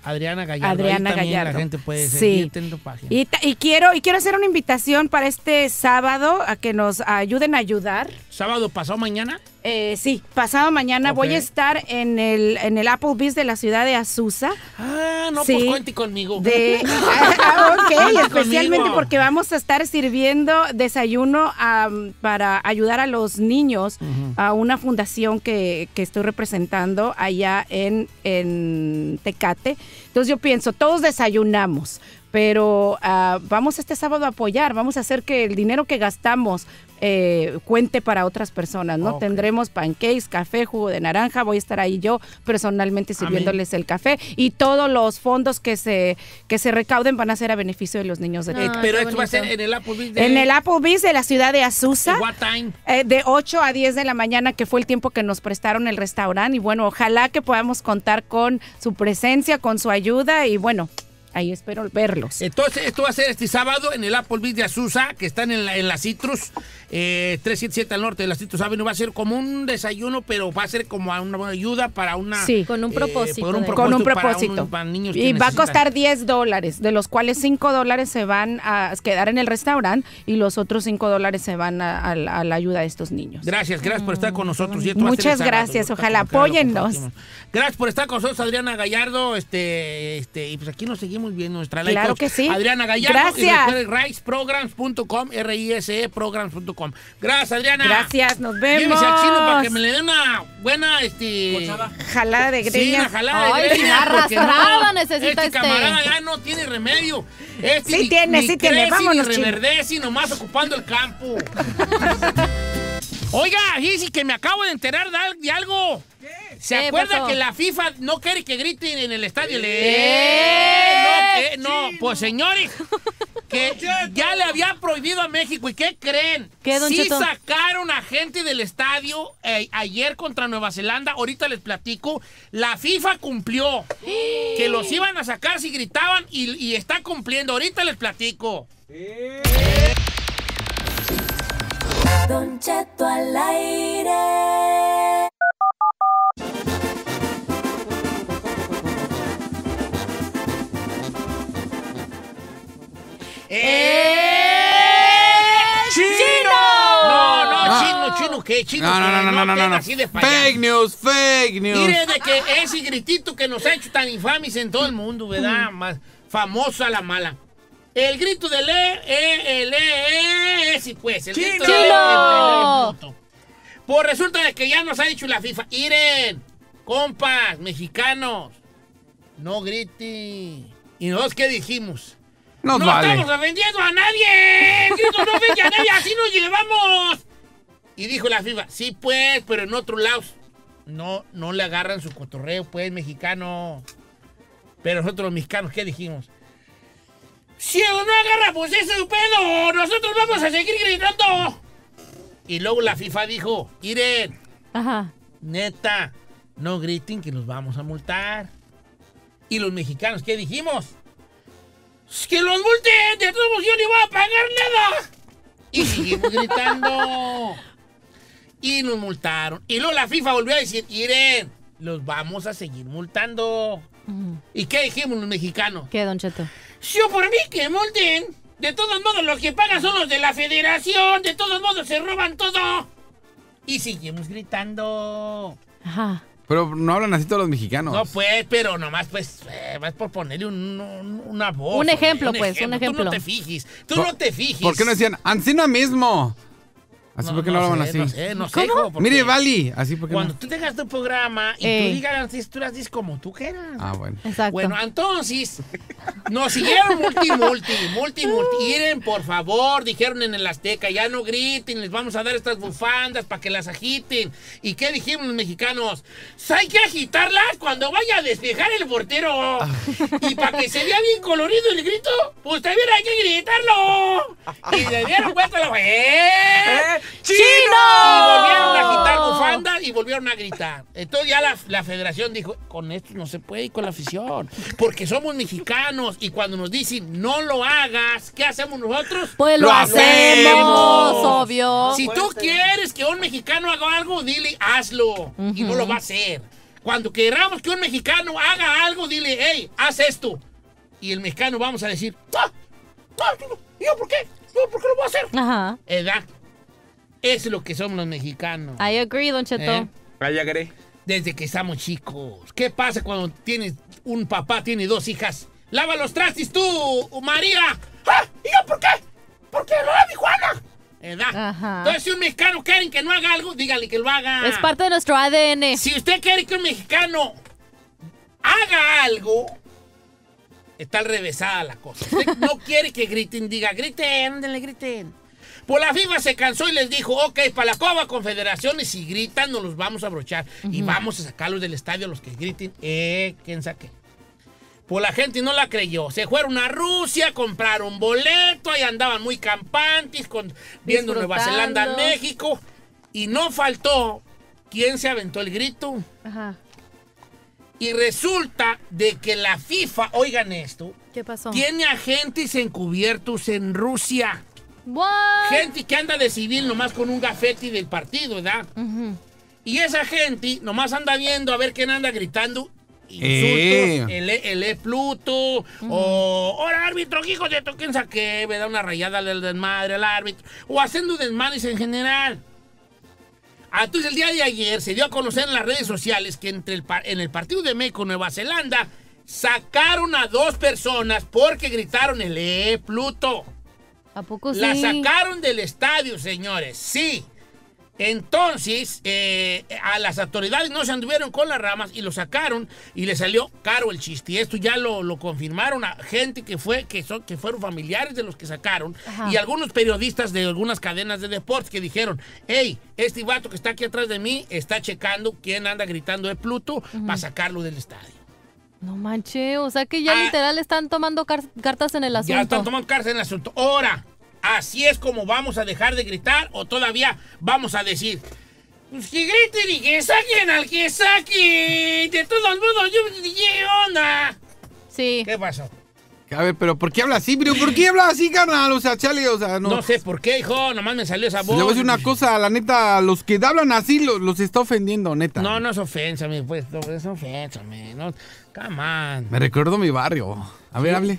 B: Adriana Gallardo.
N: Adriana
B: Ahí también
N: Gallardo.
B: la gente puede
N: Sí.
B: seguirte en tu página.
N: Y, ta- y quiero y quiero hacer una invitación para este sábado a que nos ayuden a ayudar.
B: ¿Sábado pasado mañana?
N: Eh, sí, pasado mañana
B: Ok.
N: voy a estar en el en el Applebee's de la ciudad de Azusa.
B: Ah, no,
N: Sí.
B: pues cuente conmigo.
N: De, ah, ok,
B: Cuente
N: especialmente
B: conmigo.
N: porque vamos a estar sirviendo desayuno am, para ayudar a los niños
B: Ujú.
N: a una fundación que, que estoy representando allá en, en Tecate. Entonces yo pienso, todos desayunamos, pero ah, vamos este sábado a apoyar, vamos a hacer que el dinero que gastamos eh, cuente para otras personas, ¿no?
B: Ok.
N: Tendremos pancakes, café, jugo de naranja, voy a estar ahí yo personalmente sirviéndoles el café y todos los fondos que se que se recauden van a ser a beneficio de los niños de
B: Eh,
N: Tecate.
B: pero esto va a ser en el Applebee's de...
N: En el Applebee's de la ciudad de Azusa.
B: What time?
N: Eh, de ocho a diez de la mañana, que fue el tiempo que nos prestaron el restaurante. Y bueno, ojalá que podamos contar con su presencia, con su ayuda. Y bueno, ahí espero verlos.
B: Entonces, esto va a ser este sábado en el Applebee's de Azusa, que están en la, en la Citrus, eh, trescientos setenta y siete al norte de la Citrus Avenue. Va a ser como un desayuno, pero va a ser como una ayuda para una...
N: Sí.
C: Con un
B: eh,
C: propósito.
B: por un
C: de-
N: Con un
B: para
N: propósito.
B: un- para niños que
N: Y va a
B: necesitan.
N: costar diez dólares, de los cuales cinco dólares se van a quedar en el restaurante y los otros cinco dólares se van a, a la- a la ayuda de estos niños.
B: Gracias, gracias por estar con nosotros. Y esto va a ser
N: Muchas
B: el sábado.
N: gracias,
B: Ahorita
N: ojalá
B: como quiera lo
N: apóyennos.
B: compartimos. Gracias por estar con nosotros, Adriana Gallardo. Este, este, y pues aquí nos seguimos viendo nuestra live
N: Claro
B: coach,
N: que sí.
B: Adriana Gallardo.
N: Gracias.
B: Y recuerden rice programs punto com, R I S E programs punto com. Gracias, Adriana.
N: Gracias, nos vemos.
B: Llévese al chino para que me le dé una buena, este...
N: Jalada de
B: Sí,
N: greñas.
B: una jalada
C: Ay,
B: de
C: sin
B: greña, porque
C: arrastrada
B: no,
C: necesita
B: este
C: este.
B: camarada ya no tiene remedio. Este
N: Sí
B: ni-
N: tiene,
B: ni
N: sí tiene.
B: crece,
N: Vámonos,
B: ni
N: chino.
B: reverdece, nomás ocupando el campo. Oiga, sí que me acabo de enterar de, al- de algo. ¿Se
C: ¿Qué
B: acuerda
C: pasó?
B: que la FIFA no quiere que griten en el estadio?
C: ¿Qué?
B: Eh, no, que- no, pues señores, que ya le había prohibido a México. ¿Y qué creen?
C: ¿Qué, Don
B: Sí
C: Cheto?
B: sacaron a gente del estadio eh, ayer contra Nueva Zelanda. Ahorita les platico. La FIFA cumplió que los iban a sacar si gritaban y, y está cumpliendo. Ahorita les platico.
K: Don Cheto al aire.
B: ¡Chino! No, no,
E: Ah.
B: chino, chino, ¿qué? Chino,
E: No, no,
B: que
E: no, no, no, no,
B: tenga
E: no.
B: así de payaso.
E: Fake news, fake news.
B: Mire de que ese gritito que nos ha hecho tan infames en todo el mundo, ¿verdad? Más famosa la mala. El grito de le, e, el, e, e, ese pues. El grito de le,
C: ¡Chino!
B: el, el, el, Pues resulta de que ya nos ha dicho la FIFA. Miren, compas, mexicanos, no griten. ¿Y nosotros qué dijimos?
E: Nos
B: ¡No
E: vale.
B: estamos ofendiendo a nadie! ¡El grito no ofende a nadie! ¡Así nos llevamos! Y dijo la FIFA, sí pues, pero en otros lados. No, no le agarran su cotorreo, pues, mexicano. Pero nosotros los mexicanos, ¿qué dijimos? Si no agarra, pues ese es un pedo. Nosotros vamos a seguir gritando. Y luego la FIFA dijo, miren,
C: Ajá.
B: neta, no griten que los vamos a multar. Y los mexicanos, ¿qué dijimos? ¡Que los multen! ¡De todos modos yo ni voy a pagar nada! Y seguimos gritando. Y nos multaron. Y luego la FIFA volvió a decir, miren, los vamos a seguir multando.
C: Ujú.
B: ¿Y qué dijimos los mexicanos?
C: ¿Qué, Don Cheto?
B: Yo por mí que multen. De todos modos, los que pagan son los de la federación. De todos modos, se roban todo. Y seguimos gritando.
C: Ajá.
E: Pero no hablan así todos los mexicanos.
B: No, pues, pero nomás, pues, eh, más por ponerle un, un- una voz.
C: Un ejemplo,
B: hombre,
C: pues, un ejemplo.
B: Tú no te fijes. Tú
E: ¿Por-
B: no te fijes.
E: ¿Por qué no decían Ancina mismo? Así porque no, hablaban
B: sé,
E: así.
B: No sé, no sé. hijo, porque
E: Mire, Vali, así porque
B: Cuando
E: no.
B: tú tengas tu programa y
C: Eh.
B: tú digas, tú las dices como tú quieras.
E: Ah, bueno.
C: Exacto.
B: Bueno, entonces, nos siguieron multi, multi, multi, multi. Miren, por favor, dijeron en el Azteca, ya no griten, les vamos a dar estas bufandas para que las agiten. ¿Y qué dijimos los mexicanos? Hay que agitarlas cuando vaya a despejar el portero. Y para que se vea bien colorido el grito, pues también hay que gritarlo. Y le dieron cuenta lo ¡Eh!
J: ¡Chino!
B: Y volvieron a agitar bufandas y volvieron a gritar. Entonces ya la, la federación dijo, con esto no se puede ir con la afición, porque somos mexicanos y cuando nos dicen no lo hagas, ¿qué hacemos nosotros?
C: Pues lo,
E: ¡Lo
C: hacemos,
E: hacemos!
C: obvio.
B: Si tú quieres que un mexicano haga algo, dile hazlo. Y no lo va a hacer. Cuando queramos que un mexicano haga algo, dile, hey, haz esto. Y el mexicano vamos a decir, ¡ah! ¡Ah! ¿Yo por qué? ¿Yo por qué lo voy a hacer?
C: Ajá.
B: ¿Edad? Eso es lo que somos los mexicanos.
C: I agree, Don Cheto.
B: ¿Eh?
J: I agree.
B: Desde que estamos chicos. ¿Qué pasa cuando tienes un papá, tiene dos hijas? ¡Lava los trastes tú, María! ¡Ah! ¿Y yo por qué? Porque lo haga mi Juana. ¿Edad?
C: Ajá.
B: Entonces, si un mexicano quiere que no haga algo, dígale que lo haga.
C: Es parte de nuestro A D N.
B: Si usted quiere que un mexicano haga algo, está al revésada la cosa. Usted no quiere que griten, diga, griten, ándale, griten. Pues la FIFA se cansó y les dijo, ok, para la Copa Confederaciones, si gritan, nos los vamos a abrochar. Uh-huh. Y vamos a sacarlos del estadio a los que griten, eh, ¿quién saque? Pues la gente no la creyó. Se fueron a Rusia, compraron boleto, y andaban muy campantes, con, viendo Nueva Zelanda, México. Y no faltó quien se aventó el grito.
C: Ajá.
B: Y resulta de que la FIFA, oigan esto,
C: ¿qué pasó?
B: Tiene agentes encubiertos en Rusia.
C: What?
B: Gente que anda de civil nomás con un gafete del partido, ¿verdad?
C: Uh-huh.
B: Y esa gente nomás anda viendo a ver quién anda gritando insultos,
E: Eh.
B: el, el E Pluto, uh-huh. o ahora árbitro, hijo de tu, quién saqué, me da una rayada del desmadre al árbitro, o haciendo desmadres en general. Entonces el día de ayer se dio a conocer en las redes sociales que entre el, en el partido de México, Nueva Zelanda, sacaron a dos personas porque gritaron el E Pluto.
C: ¿A poco sí?
B: La sacaron del estadio, señores, sí. Entonces, eh, a las autoridades no se anduvieron con las ramas y lo sacaron y le salió caro el chiste. Y esto ya lo, lo confirmaron a gente que, fue, que, son, que fueron familiares de los que sacaron. Ajá. Y algunos periodistas de algunas cadenas de deportes que dijeron, hey, este vato que está aquí atrás de mí está checando quién anda gritando de Pluto uh-huh. para sacarlo del estadio.
C: No manche, o sea que ya ah, literal están tomando car cartas en el asunto.
B: Ya están tomando cartas en el asunto. Ahora, ¿así es como vamos a dejar de gritar o todavía vamos a decir, pues que griten y que saquen al que saquen? De todos modos, yo, ¿qué onda?
C: Sí.
B: ¿Qué pasó?
E: A ver, pero ¿por qué habla así, bro? ¿Por qué habla así, carnal? O sea, chale, o sea, no.
B: No sé por qué, hijo, nomás me salió esa voz.
E: Le voy a decir una cosa, la neta, los que hablan así los, los está ofendiendo, neta.
B: No, no es ofensa, mi, pues, no es ofensa, mi, no, come on.
E: Me recuerdo mi barrio. A ver, ¿sí? Hable.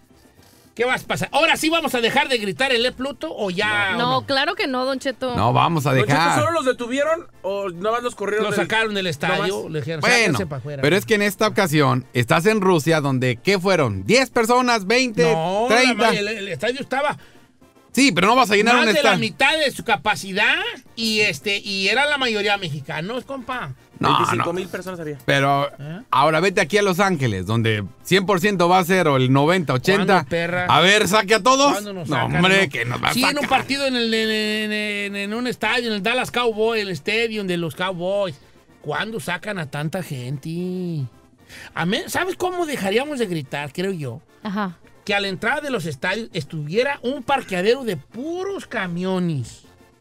B: ¿Qué vas a pasar? ¿Ahora sí vamos a dejar de gritar el E Pluto o ya?
C: No, no, claro que no, Don Cheto.
E: No, vamos a dejar.
J: ¿Don Cheto solo los detuvieron o nada más los corrieron?
B: Los del... sacaron del estadio. Le dijeron,
E: bueno, para afuera, pero es que en esta ocasión estás en Rusia donde, ¿qué fueron? ¿diez personas? ¿veinte?
B: No,
E: ¿treinta?
B: El, el estadio estaba...
E: Sí, pero no vas a llenar
B: más
E: un
B: de
E: estadio.
B: la mitad de su capacidad y este y era la mayoría mexicanos, compa.
E: No,
J: veinticinco
E: no.
J: mil personas había.
E: Pero ¿eh? Ahora vete aquí a Los Ángeles, donde cien por ciento va a ser o el noventa, ochenta.
B: Perra?
E: A ver, saque a todos.
B: Nos
E: no,
B: sacan,
E: hombre,
B: no?
E: que nos va a
B: sí,
E: sacar.
B: en un partido en, el, en, en, en, en un estadio, en el Dallas Cowboys, el estadio de los Cowboys. ¿Cuándo sacan a tanta gente? A mí, ¿sabes cómo dejaríamos de gritar, creo yo?
C: Ajá.
B: Que a la entrada de los estadios estuviera un parqueadero de puros camiones.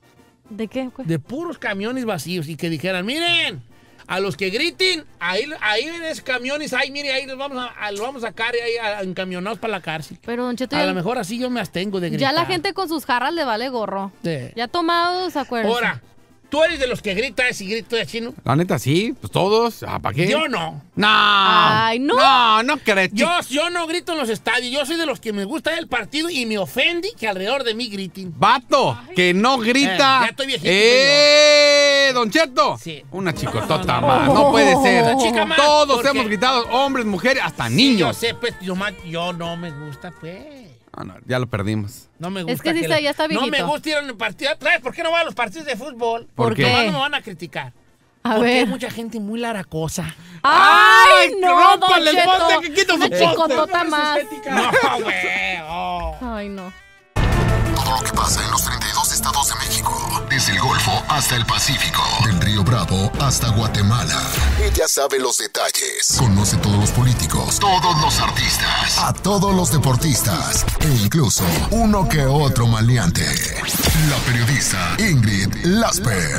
C: ¿De qué? Pues?
B: De puros camiones vacíos y que dijeran, miren, a los que griten, ahí, ahí en esos camiones, ahí, mire, ahí los vamos a, los vamos a sacar ahí a, a, encamionados para la cárcel.
C: Pero, Don Cheto,
B: a
C: ya,
B: lo mejor así yo me abstengo de gritar.
C: Ya la gente con sus jarras le vale gorro.
B: Sí.
C: Ya tomados, acuérdense.
B: Ahora, ¿tú eres de los que gritas y gritas de chino?
E: La neta, sí, pues todos. ¿Ah, ¿para qué?
B: Yo no.
E: No.
C: Ay, no.
E: No, no crees.
B: Yo, yo no grito en los estadios. Yo soy de los que me gusta el partido y me ofende que alrededor de mí griten.
E: Vato, Ay. que no grita.
B: Eh, ya estoy viejito.
E: ¡Eh, Don Cheto!
B: Sí.
E: Una chicotota más. No puede ser.
B: Una chica más.
E: Todos
B: porque...
E: hemos gritado, hombres, mujeres, hasta
B: sí,
E: niños.
B: Yo sé, pues, yo, yo no me gusta, pues.
E: No, no, ya lo perdimos.
B: No me gusta.
C: Es que, sí
B: que
C: está,
B: le...
C: ya está viejito.
B: No me gusta ir a un partido. ¿Sabes por qué no voy a los partidos de fútbol?
E: ¿Por
B: Porque
E: qué?
B: nomás no me van a criticar.
C: A
B: Porque
C: ver.
B: hay mucha gente muy laracosa.
C: ¡Ay, no, Don
E: el
C: Cheto!
E: poste, que quita su
C: Una
E: poste.
C: chicotota más.
B: No, güey. Oh.
C: Ay, no.
A: Todo lo que pasa en los treinta y dos estados de México. Desde el Golfo hasta el Pacífico. Del Río Bravo hasta Guatemala. Ella sabe los detalles. Conoce todos los políticos. Todos los artistas. A todos los deportistas. E incluso uno que otro maleante. La periodista Ingrid Lasper.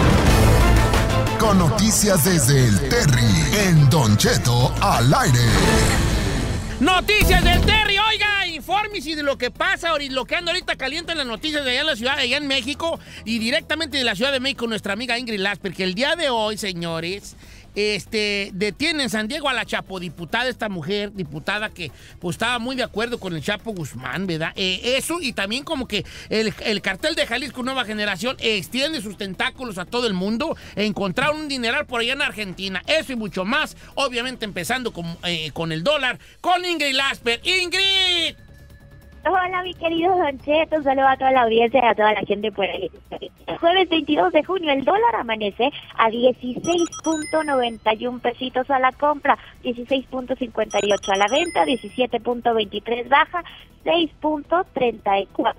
A: Con noticias desde el Terry. En Don Cheto al aire.
B: Noticias del Terry, oiga, infórmese de lo que pasa, lo que anda ahorita caliente en las noticias de allá en la ciudad, allá en México, y directamente de la Ciudad de México, nuestra amiga Ingrid Lasper, que el día de hoy, señores, este, detiene en San Diego a la chapodiputada, esta mujer, diputada que pues estaba muy de acuerdo con el Chapo Guzmán, ¿verdad? Eh, eso y también como que el, el cartel de Jalisco Nueva Generación extiende sus tentáculos a todo el mundo. Encontraron un dineral por allá en Argentina. Eso y mucho más, obviamente empezando con, eh, con el dólar, con Ingrid Lasper. ¡Ingrid!
O: Hola, mi querido Don Cheto, un saludo a toda la audiencia y a toda la gente por ahí. El jueves veintidós de junio el dólar amanece a dieciséis punto noventa y uno pesitos a la compra, dieciséis punto cincuenta y ocho a la venta, diecisiete punto veintitrés baja, seis punto treinta y cuatro.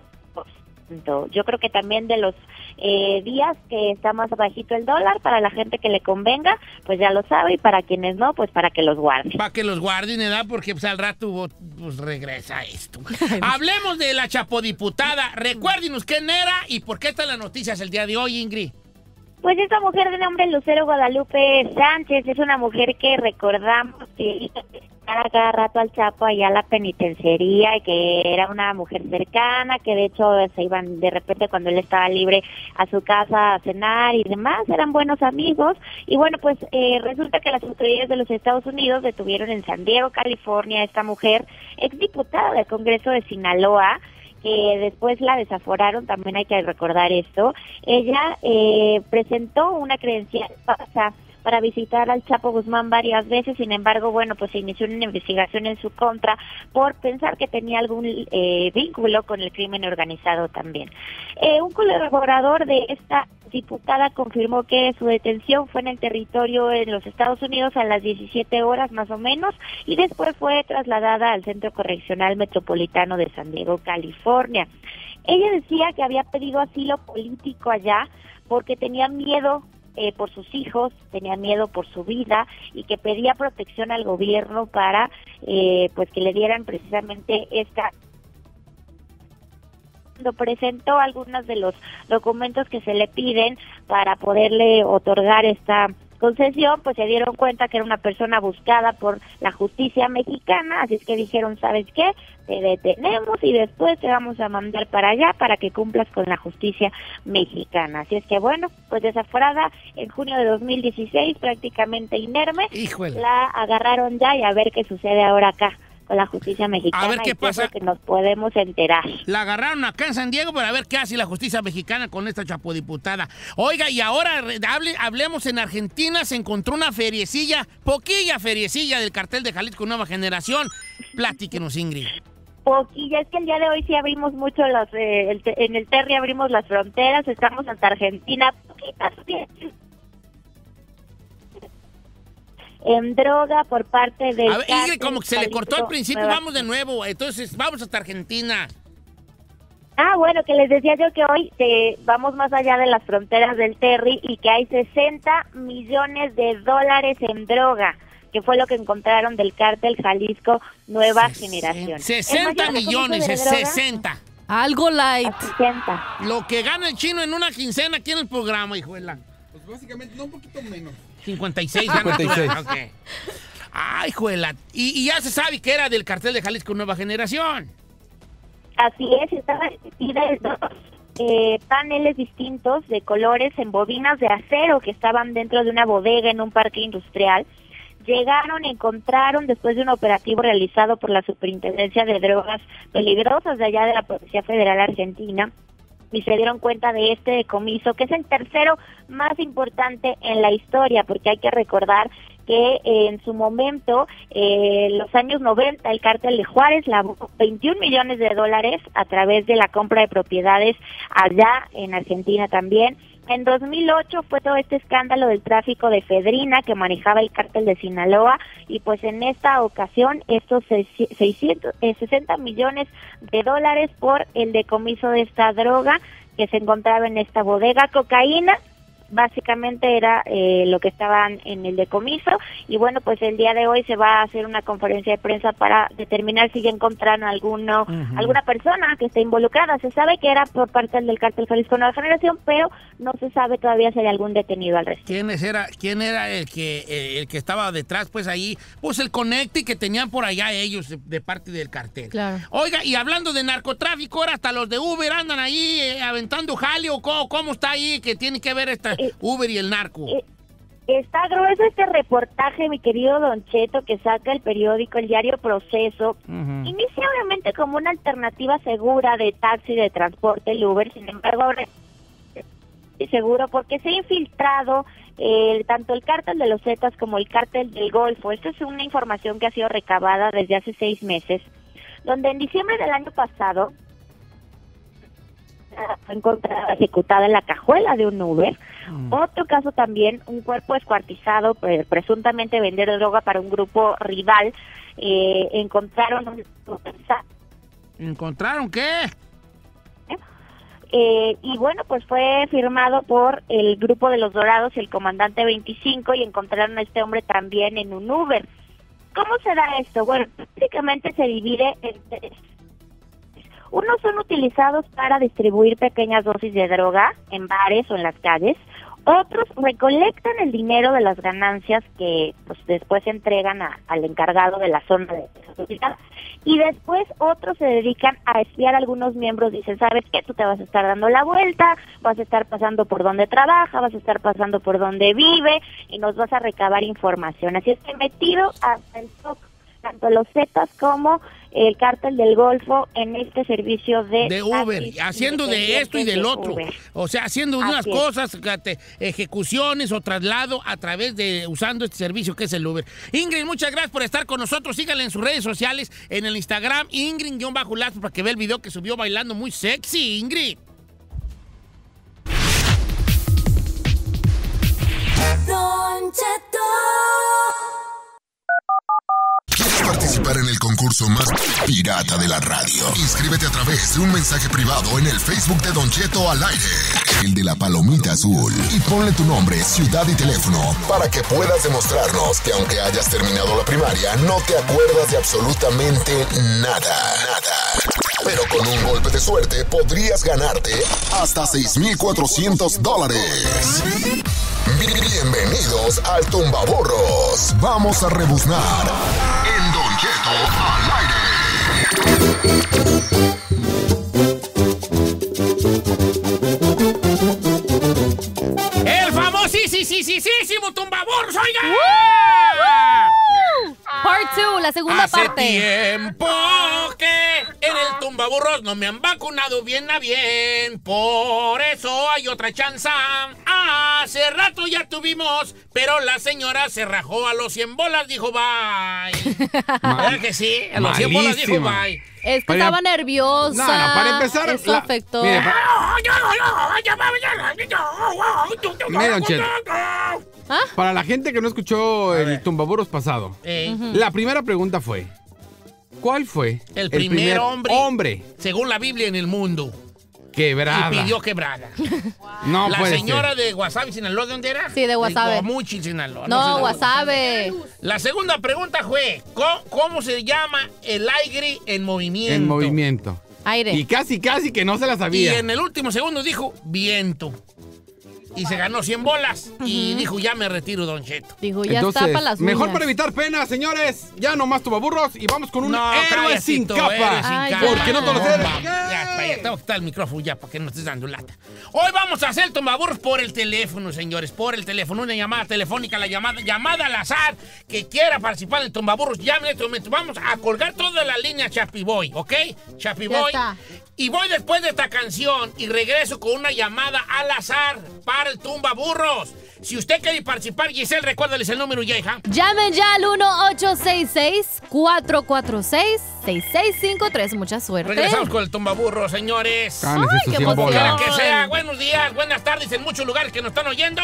O: Yo creo que también de los eh, días que está más bajito el dólar, para la gente que le convenga, pues ya lo sabe, y para quienes no, pues para que los guarden.
B: Para que los guarden, ¿verdad? Porque pues, al rato pues, regresa esto. Hablemos de la chapodiputada. Recuérdenos quién era y por qué están las noticias el día de hoy, Ingrid.
O: Pues esta mujer de nombre Lucero Guadalupe Sánchez es una mujer que recordamos que a cada rato al Chapo allá a la penitenciaría, y que era una mujer cercana, que de hecho se iban de repente cuando él estaba libre a su casa a cenar y demás, eran buenos amigos. Y bueno, pues eh, resulta que las autoridades de los Estados Unidos detuvieron en San Diego, California, a esta mujer, exdiputada del Congreso de Sinaloa, que después la desaforaron, también hay que recordar esto. Ella eh, presentó una credencial falsa para visitar al Chapo Guzmán varias veces. Sin embargo, bueno, pues se inició una investigación en su contra por pensar que tenía algún eh, vínculo con el crimen organizado también. Eh, un colaborador de esta diputada confirmó que su detención fue en el territorio en los Estados Unidos a las diecisiete horas más o menos, y después fue trasladada al Centro Correccional Metropolitano de San Diego, California. Ella decía que había pedido asilo político allá porque tenía miedo Eh, por sus hijos, tenía miedo por su vida, y que pedía protección al gobierno para eh, pues que le dieran precisamente esta. Cuando presentó algunos de los documentos que se le piden para poderle otorgar esta concesión, pues se dieron cuenta que era una persona buscada por la justicia mexicana, así es que dijeron, ¿sabes qué? Te detenemos y después te vamos a mandar para allá para que cumplas con la justicia mexicana. Así es que bueno, pues desaforada en junio de dos mil dieciséis, prácticamente inerme,
B: Híjole.
O: La agarraron ya, y a ver qué sucede ahora acá con la justicia mexicana.
B: A ver qué
O: y
B: pasa.
O: es lo que nos podemos enterar.
B: La agarraron acá en San Diego, pero a ver qué hace la justicia mexicana con esta chapodiputada. Oiga, y ahora hable, hablemos en Argentina. Se encontró una feriecilla, poquilla feriecilla del cartel de Jalisco Nueva Generación. Platíquenos, Ingrid.
O: Poquilla, es que el día de hoy sí abrimos mucho los, eh, el, en el Terry abrimos las fronteras, estamos hasta Argentina, poquitas en droga por parte del...
B: A ver, Ingrid, como que se le cortó al principio, vamos de nuevo, entonces vamos hasta Argentina.
O: Ah, bueno, que les decía yo que hoy eh, vamos más allá de las fronteras del Terry, y que hay sesenta millones de dólares en droga, que fue lo que encontraron del cártel Jalisco Nueva Generación.
B: sesenta millones, es sesenta.
C: Algo light.
O: sesenta.
B: Lo que gana el chino en una quincena aquí en el programa, hijuela.
E: Pues básicamente, no, un poquito menos.
B: cincuenta y seis gana.
E: cincuenta y seis.
B: Okay. Ay, hijuela. Y, y ya se sabe que era del cartel de Jalisco Nueva Generación.
O: Así es, estaba dividida en dos eh, paneles distintos de colores en bobinas de acero que estaban dentro de una bodega en un parque industrial. Llegaron, encontraron, después de un operativo realizado por la Superintendencia de Drogas Peligrosas de allá de la Policía Federal Argentina, y se dieron cuenta de este decomiso, que es el tercero más importante en la historia, porque hay que recordar que eh, en su momento, eh, en los años noventa, el cártel de Juárez lavó veintiún millones de dólares a través de la compra de propiedades allá en Argentina también. En dos mil ocho fue todo este escándalo del tráfico de efedrina que manejaba el cártel de Sinaloa, y pues en esta ocasión estos seiscientos, eh, sesenta millones de dólares por el decomiso de esta droga que se encontraba en esta bodega. Cocaína, básicamente era eh, lo que estaban en el decomiso, y bueno, pues el día de hoy se va a hacer una conferencia de prensa para determinar si ya encontraron alguno, uh-huh. alguna persona que esté involucrada. Se sabe que era por parte del cártel Jalisco Nueva Generación, pero no se sabe todavía si hay algún detenido al resto.
B: ¿Quién era, quién era el que el que estaba detrás, pues ahí? Pues el conecte que tenían por allá ellos de, de parte del cartel.
C: Claro.
B: Oiga, y hablando de narcotráfico, ahora hasta los de Uber andan ahí eh, aventando jaleo. ¿Cómo, ¿Cómo está ahí? Que tiene que ver esta
O: Eh,
B: Uber y el narco.
O: Eh, Está grueso este reportaje, mi querido Don Cheto, que saca el periódico El Diario Proceso. Uh-huh. Inicia obviamente como una alternativa segura de taxi, de transporte, el Uber. Sin embargo, ahora es seguro porque se ha infiltrado eh, tanto el cártel de los Zetas como el cártel del Golfo. Esta es una información que ha sido recabada desde hace seis meses, donde en diciembre del año pasado fue encontrada ejecutada en la cajuela de un Uber. Mm. Otro caso también, un cuerpo descuartizado, pues, presuntamente vender droga para un grupo rival. Eh, encontraron un...
B: ¿Encontraron qué?
O: Eh, y bueno, pues fue firmado por el grupo de los Dorados y el comandante veinticinco, y encontraron a este hombre también en un Uber. ¿Cómo se da esto? Bueno, prácticamente se divide en tres. Unos son utilizados para distribuir pequeñas dosis de droga en bares o en las calles. Otros recolectan el dinero de las ganancias que pues después se entregan a, al encargado de la zona de seguridad. Y después otros se dedican a espiar a algunos miembros. Dicen, ¿sabes qué? Tú te vas a estar dando la vuelta, vas a estar pasando por donde trabaja, vas a estar pasando por donde vive y nos vas a recabar información. Así es que metido hasta el toque, tanto los Zetas como el cártel del Golfo en este servicio de...
B: De Uber, haciendo de esto y del otro. Uber. O sea, haciendo Así unas es. cosas, ejecuciones o traslado a través de, usando este servicio que es el Uber. Ingrid, muchas gracias por estar con nosotros. Síganle en sus redes sociales, en el Instagram, Ingrid-Lazo, para que vea el video que subió bailando muy sexy, Ingrid.
K: Don Cheto.
A: ¿Quieres participar en el concurso más pirata de la radio? Inscríbete a través de un mensaje privado en el Facebook de Don Cheto al aire, el de la palomita azul, y ponle tu nombre, ciudad y teléfono para que puedas demostrarnos que aunque hayas terminado la primaria, no te acuerdas de absolutamente nada. Nada. Pero con un golpe de suerte podrías ganarte hasta seis mil cuatrocientos dólares. Bienvenidos al Tumbaburros. Vamos a rebuznar en Don Cheto al
B: aire. El famosísimo Tumbaburros, oiga.
C: Part dos, la segunda
B: Hace
C: parte.
B: Hace tiempo que en el Tumbaburros no me han vacunado bien a bien. Por eso hay otra chanza. Hace rato ya tuvimos, pero la señora se rajó a los cien bolas, dijo bye. ¿Verdad que sí? A los cien bolas dijo bye.
C: Es que para... estaba nerviosa.
E: No, no, para empezar...
C: Eso la... afectó.
E: Mire, para... Mira, Don Cheto. ¿Ah? Para la gente que no escuchó el Tumbaburros pasado, eh. uh-huh. la primera pregunta fue, ¿cuál fue
B: el primer, el primer hombre,
E: hombre,
B: según la Biblia, en el mundo?
E: Quebrada.
B: Y pidió quebrada.
E: No
B: la
E: puede
B: señora
E: ser.
B: de Guasave, Sinaloa, ¿de dónde era?
C: Sí, de Guasave.
B: De Guamuchil, Sinaloa.
C: No, no Guasave.
B: La segunda pregunta fue, ¿cómo, ¿cómo se llama el aire en movimiento?
E: En movimiento.
C: Aire.
E: Y casi, casi que no se la sabía.
B: Y en el último segundo dijo, viento. Y se ganó cien bolas. Uh-huh. Y dijo, ya me retiro, Don Cheto.
C: Dijo, ya
E: Entonces,
C: está para las uñas.
E: Mejor para evitar pena, señores. Ya nomás Tumbaburros y vamos con un
B: no,
E: héroe sin capa.
B: Héroe sin
C: Ay,
B: capa.
E: Porque no todos los héroes.
B: Ya, ya, tengo que quitar el micrófono ya para que no estés dando lata. Hoy vamos a hacer Tumbaburros por el teléfono, señores. Por el teléfono. Una llamada telefónica, la llamada, llamada al azar que quiera participar en el Tumbaburros. Llame en este momento. Vamos a colgar toda la línea Chapi Boy, ¿ok? Chapi Boy. Y voy después de esta canción y regreso con una llamada al azar para el Tumbaburros. Si usted quiere participar, Giselle, recuérdales el número ya, hija.
C: Llamen ya al uno ocho seis seis, cuatro cuatro seis, seis seis cinco tres. Mucha suerte.
B: Regresamos con el Tumbaburros, señores.
C: Ay, qué emoción.
B: Que sea. Buenos días, buenas tardes en muchos lugares que nos están oyendo.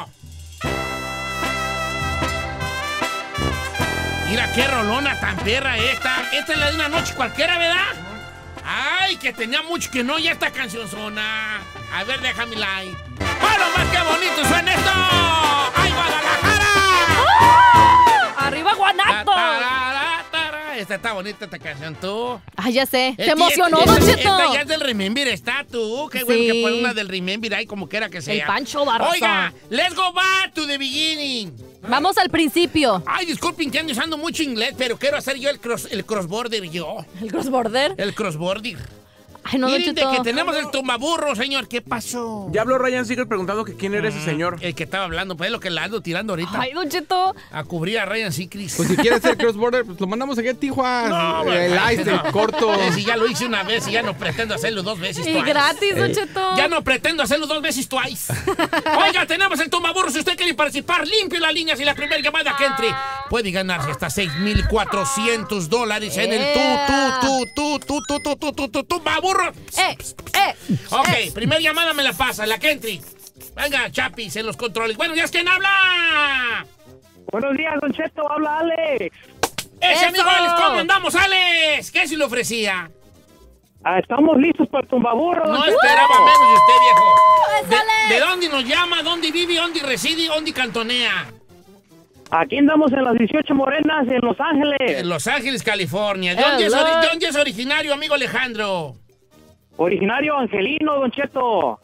B: Mira qué rolona tan perra esta. Esta es la de una noche cualquiera, ¿verdad? Ay, que tenía mucho que no, ya esta canción suena. A ver, déjame like. ¡Bueno, más que bonito suena esto! ¡Ay, Guadalajara!
C: ¡Oh! ¡Arriba, Guanato!
B: Esta está bonita, esta canción, tú.
C: Ay, ya sé.
B: Es
C: Se emocionó,
B: esta,
C: Don Cheto.
B: Esta ya es del Remember, está tú. Qué sí. Bueno que pone una del Remember ahí como quiera que sea.
C: El Pancho Barraza.
B: Oiga, let's go back to the beginning.
C: Vamos al principio.
B: Ay, disculpen que ando usando mucho inglés, pero quiero hacer yo el cross, el crossborder yo.
C: ¿El crossborder?
B: El crossborder.
C: Ay, no,
B: Miren, de
C: Don
B: que
C: Cheto.
B: tenemos el tumbaburro, señor. ¿Qué pasó?
J: Ya habló Ryan Seacrest preguntando que quién era ese señor.
B: El que estaba hablando, pues es lo que le ando tirando ahorita.
C: Ay, Don Cheto.
B: A cubrir a Ryan Seacrest.
E: Pues si quieres hacer cross-border, pues lo mandamos aquí a Tijuana.
B: No,
E: el
B: ay,
E: ice,
B: no.
E: el corto.
B: Eh, Si ya lo hice una vez y ya no pretendo hacerlo dos veces.
C: Y
B: twice.
C: gratis, Don
E: Eh.
C: Cheto.
B: Ya no pretendo hacerlo dos veces twice. Oiga, tenemos el tumbaburro. Si usted quiere participar, limpie las líneas y la primera llamada que entre puede ganarse hasta seis mil cuatrocientos dólares en el tu, tu, tu, tu, tu, tu, tu, tu, tu, tumbaburro.
C: Eh, eh.
B: Ok,
C: eh.
B: primera llamada me la pasa, la que entre. Venga, Chapis, en los controles. Bueno, ¿ya es quién habla?
G: Buenos días, Don Cheto, habla Alex.
B: Ese
C: ¡Eso!
B: amigo Alex, ¿cómo andamos, Alex? ¿Qué se le ofrecía?
G: Ah, estamos listos para el tumbaburro, Don
B: No
G: Cheto.
B: esperaba menos de usted, viejo.
C: ¡Eso, Alex!
B: ¿De, de dónde nos llama? ¿Dónde vive? ¿Dónde reside? ¿Dónde cantonea?
G: Aquí andamos en las dieciocho Morenas, en Los Ángeles.
B: En Los Ángeles, California. ¿De dónde, es,
C: Hello.
B: ori- de dónde es originario, amigo Alejandro?
G: Originario angelino, Don Cheto.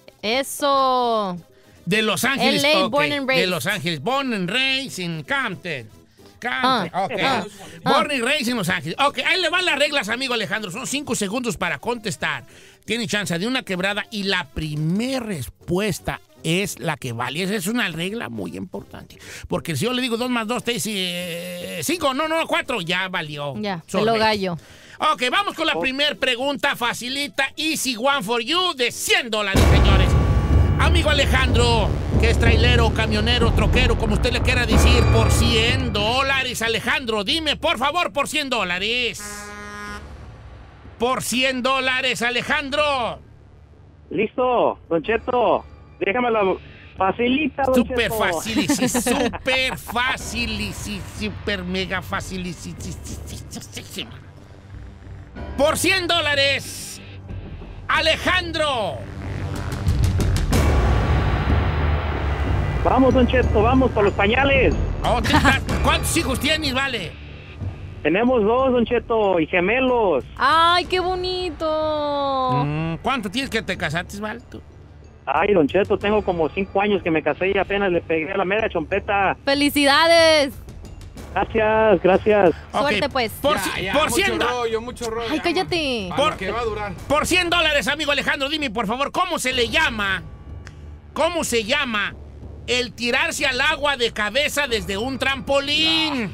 C: Eso.
B: De Los Ángeles.
C: L A,
B: ok.
C: born and raised.
B: De Los Ángeles. Born and raised in Compton. Compton.
C: Ah,
B: ok.
C: ah,
B: Born and raised in Los Ángeles. Ok, ahí le van las reglas, amigo Alejandro. Son cinco segundos para contestar. Tiene chance de una quebrada y la primera respuesta es la que vale. Esa es una regla muy importante. Porque si yo le digo dos más dos, te dice eh, cinco, no, no, cuatro, ya valió.
C: Ya,
B: Sorry.
C: pelo gallo.
B: Ok, vamos con la primera pregunta. Facilita, easy one for you, de cien dólares, señores. Amigo Alejandro, que es trailero, camionero, troquero, como usted le quiera decir, por cien dólares. Alejandro, dime, por favor, por cien dólares. Por cien dólares, Alejandro.
G: Listo, Don Cheto. Déjamela facilita, Don
B: Súper
G: Cheto.
B: fácil, y sí, súper fácil, y sí, súper mega fácil, y sí, sí, sí, sí, sí, sí, sí. Por cien dólares, Alejandro.
G: Vamos, Don Cheto, vamos por los pañales.
B: Oh, ¿te estás- ¿Cuántos hijos tienes, vale?
G: Tenemos dos, Don Cheto, y gemelos.
C: Ay, qué bonito.
B: Mm, ¿Cuánto tienes que te casaste, Val? tú?
G: Ay, Don Cheto, tengo como cinco años que me casé y apenas le pegué a la mera chompeta.
C: ¡Felicidades!
G: Gracias, gracias.
C: Suerte,
B: Ok,
C: pues.
B: Por,
E: Ya,
B: ci-
E: ya,
B: por
E: mucho
B: cien do-
E: rollo, mucho rollo.
C: Ay,
E: ya,
C: cállate.
E: Para
B: Por-
E: lo que va a durar.
B: por cien dólares, amigo Alejandro, dime, por favor, ¿cómo se le llama? ¿Cómo se llama el tirarse al agua de cabeza desde un trampolín?